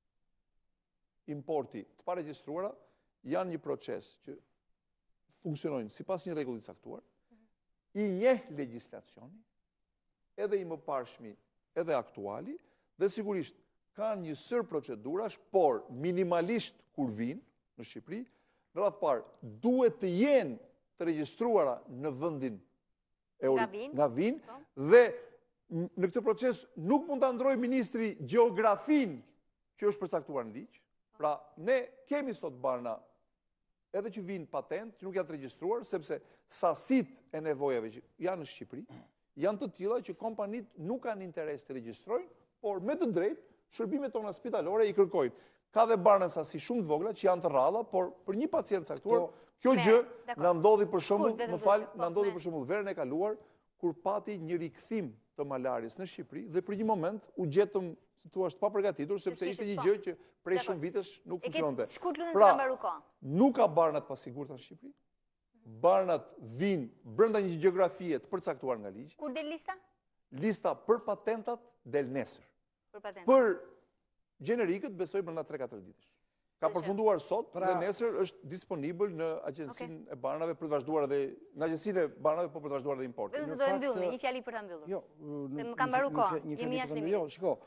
importi të paregjistruara janë një proces që funksionojnë sipas një rregulli të caktuar, i njeh legjislacioni, edhe i mëparshmi, edhe aktuali, dhe sigurisht kanë një sër procedurash, por minimalisht kur vinë në Shqipëri, në radhë parë duhet të jenë të regjistruara në vendin e ori- Nga vinë, nga vinë, po. dhe n- në këtë proces nuk mund të ndrojë ministri gjeografin që është përcaktuar në ligj. Pra, ne kemi sot barna edhe që vinë patent, që nuk janë të regjistruar, sepse sasit e nevojave që janë në Shqipëri, janë të tilla që kompanit nuk kanë interes të regjistrojnë, por me të drejtë, shërbimet tona spitalore i kërkojnë. Ka dhe barna në sasi shumë të vogla që janë të rralla, por për një pacient caktuar, Po, kjo Merë, gjë dakor. na ndodhi për shembull, Shkurt, vetëm më fal, duhet, na po, ndodhi merë. për shembull verën e kaluar, kur pati një rikthim të malaris në Shqipëri dhe për një moment u gjetëm, si thua, pa përgatitur, sepse ishte një po. gjë që prej Dakor. shumë vitesh nuk E ke funksiononte. shkurt lutem se Pra, ka mbaru kohë. nuk ka barnat pasigurta në Shqipëri. Barnat vinë brenda një gjeografie të përcaktuar nga ligj. Kur del lista? Lista për patentat del nesër. Për patent. Për gjenerikët besoj brenda tre katër ditësh. Ka Dhe përfunduar sot Pra- dhe nesër është disponibël në Agjencinë e Barnave për të vazhduar edhe në Agjencinë e Barnave po për të vazhduar edhe importin. Vetëm se në do e fakt, mbyllni, një fjali për ta mbyllur. Jo, Se më ka mbaru koha, jemi jashtë limitit. limitit. Jo, shiko.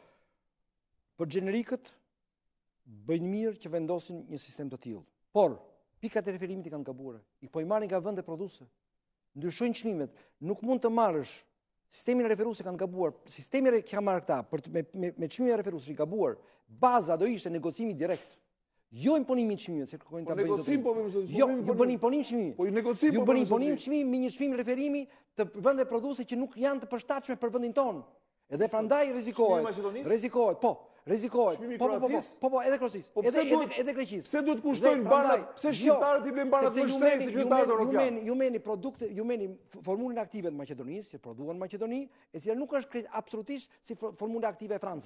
Për gjenerikët bëjnë mirë që vendosin një sistem të tillë. Por pikat e referimit i kanë gabuar. I po i marrin nga vende prodhuese. Ndryshojnë çmimet. Nuk mund të marrësh sistemin e referuese kanë gabuar. Sistemi që ka marrë këta për të, me me, me çmimin e referuese i gabuar. Baza do ishte negocimi direkt. Jo imponimi i çmimit, se kërkojnë ta Po bëjnë negocim, zotërim. po, po, po, Jo, po, ju bën imponim çmimi. Po i negocim, Ju po, bën po, imponim zotërim. çmimi me një çmim referimi të vende prodhuese që nuk janë të përshtatshme për vendin tonë. Edhe prandaj Çmimi i rrezikohet. Maqedonisë? Rrezikohet, po, rrezikohet. Çmimi i Po, po, po, po, Kroacisë? po, po, edhe Kroacisë. Po, Edhe pse edhe duhet- edhe Greqisë. pse duhet kushtojnë Dhe prandaj, barnat? Pse jo, shqiptarët i blejnë barnat sepse më ju shtrenjtë meni- se ju qytetarët meni- ju europianë? meni- Ju meni produkte, ju meni f- formulën aktive të Maqedonisë, që prodhuan në Maqedoni, e cila nuk është krejt absolutisht si for- formula aktive e Francës.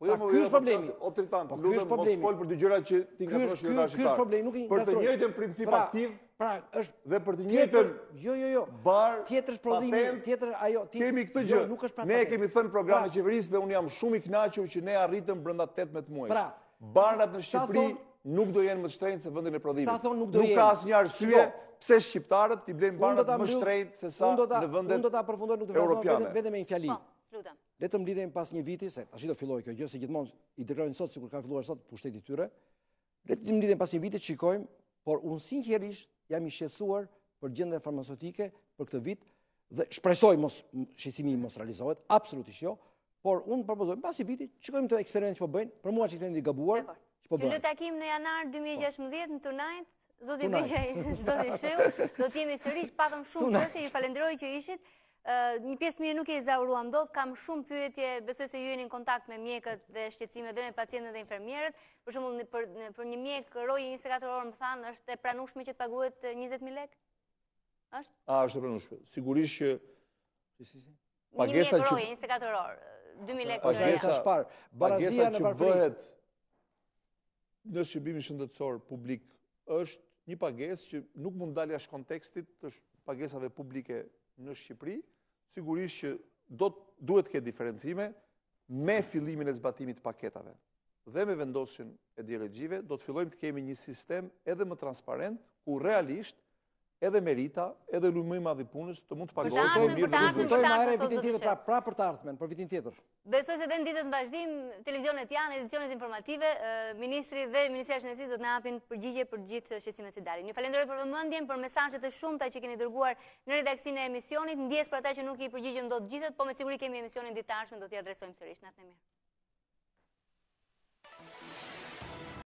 Po jo Pra, më ky jo, është problemi. O tritant, Po, ky lutem është mos problemi. fol për dy gjëra që ti Ky ngatrosh është ky qytetar ky është problemi, nuk i Për të ngatroj. njëjtën princip Pra, aktiv pra është dhe për të tjetër, njëjtën jo jo jo. bar, Tjetër është prodhimi, patent, tjetër ajo, ti- kemi këtë jo, gjë. nuk është pra Ne patent. kemi thënë programin Pra, e qeverisë dhe unë jam shumë i kënaqur që ne arritëm brenda tetëmbëdhjetë muajsh. Pra, Barat në ta Shqipëri thon- nuk do jenë më të shtrenjtë se vendin e prodhimit. Ta thon nuk do Nuk jenë. ka asnjë arsye Shiko. pse shqiptarët i blejnë unë do barat ta më mbyll- shtrenjtë se sa unë do ta- në vendet Unë do ta përfundoj, nuk të vazhdoj europiane. vetëm vetëm me një fjali. Po, lutem. Le të mblidhem pas një viti, se tash do filloj kjo gjë, se gjithmonë i dërgojnë sot sikur ka filluar sot pushteti i tyre. Le të mblidhem pas një viti, të shikojmë, por unë sinqerisht jam i shqetësuar për gjendjen farmaceutike për këtë vit dhe shpresoj mos shqetësimi mos realizohet, absolutisht jo, por unë propozoj pas një viti, shikojmë të eksperimentin që po bëjnë, për mua që eksperimenti i gabuar, Dakor. që po Ky bëhen. takim në janar dy mijë e gjashtëmbëdhjetë në Tonight, zoti Tonight. Beqaj, zoti Shiu, do të jemi sërish, patëm shumë Tonight. çështje, ju falenderoj që ishit. Ë, një pjesë mirë nuk e zauruam dot, kam shumë pyetje, besoj se ju jeni në kontakt me mjekët dhe shqetësime dhe me pacientët dhe infermierët. Për shembull, në- për, në- për një mjek roji njëzet e katër orë më thanë, është e pranueshme që të paguhet njëzet mijë lekë? Është? A, është e pranueshme. Sigurisht që Si, si, si. Një Pagesa mjek që- roji njëzet e katër orë, dy mijë lekë. Është në ajo javë. ka shpar. Barazia pagesa në që varfëri. bëhet në shërbimin shëndetësor publik është një pagesë që nuk mund dalë jashtë kontekstit të sh- pagesave publike në Shqipëri. Sigurisht që do të- duhet të ketë diferencime me fillimin e zbatimit të paketave dhe me vendosjen e dirigjive, do të fillojmë të kemi një sistem edhe më transparent, ku realisht edhe merita, edhe lumëri i madh i punës të mund të Për të pagohet ardhmen, më për mirë të dhe më ardhmen, zgjuar. Diskutojmë për të are ardhmen, vitin thotë tjetër, zoti pra, Sheu. pra për të ardhmen, për vitin tjetër. Besoj se dhe në ditët në vazhdim, televizionet janë, edicionet informative, ë, ministri dhe Ministria e Shëndetësisë do të na japin përgjigje për gjithë shqetësimet që dalin. Ju falenderoj për vëmendjen, për mesazhet e shumta që keni dërguar në redaksinë e emisionit. Ndjes për ata që nuk i përgjigjem dot gjithët, po me siguri kemi emisionin ditë të ardhshëm, do t'i adresojmë sërish. Natë e mirë.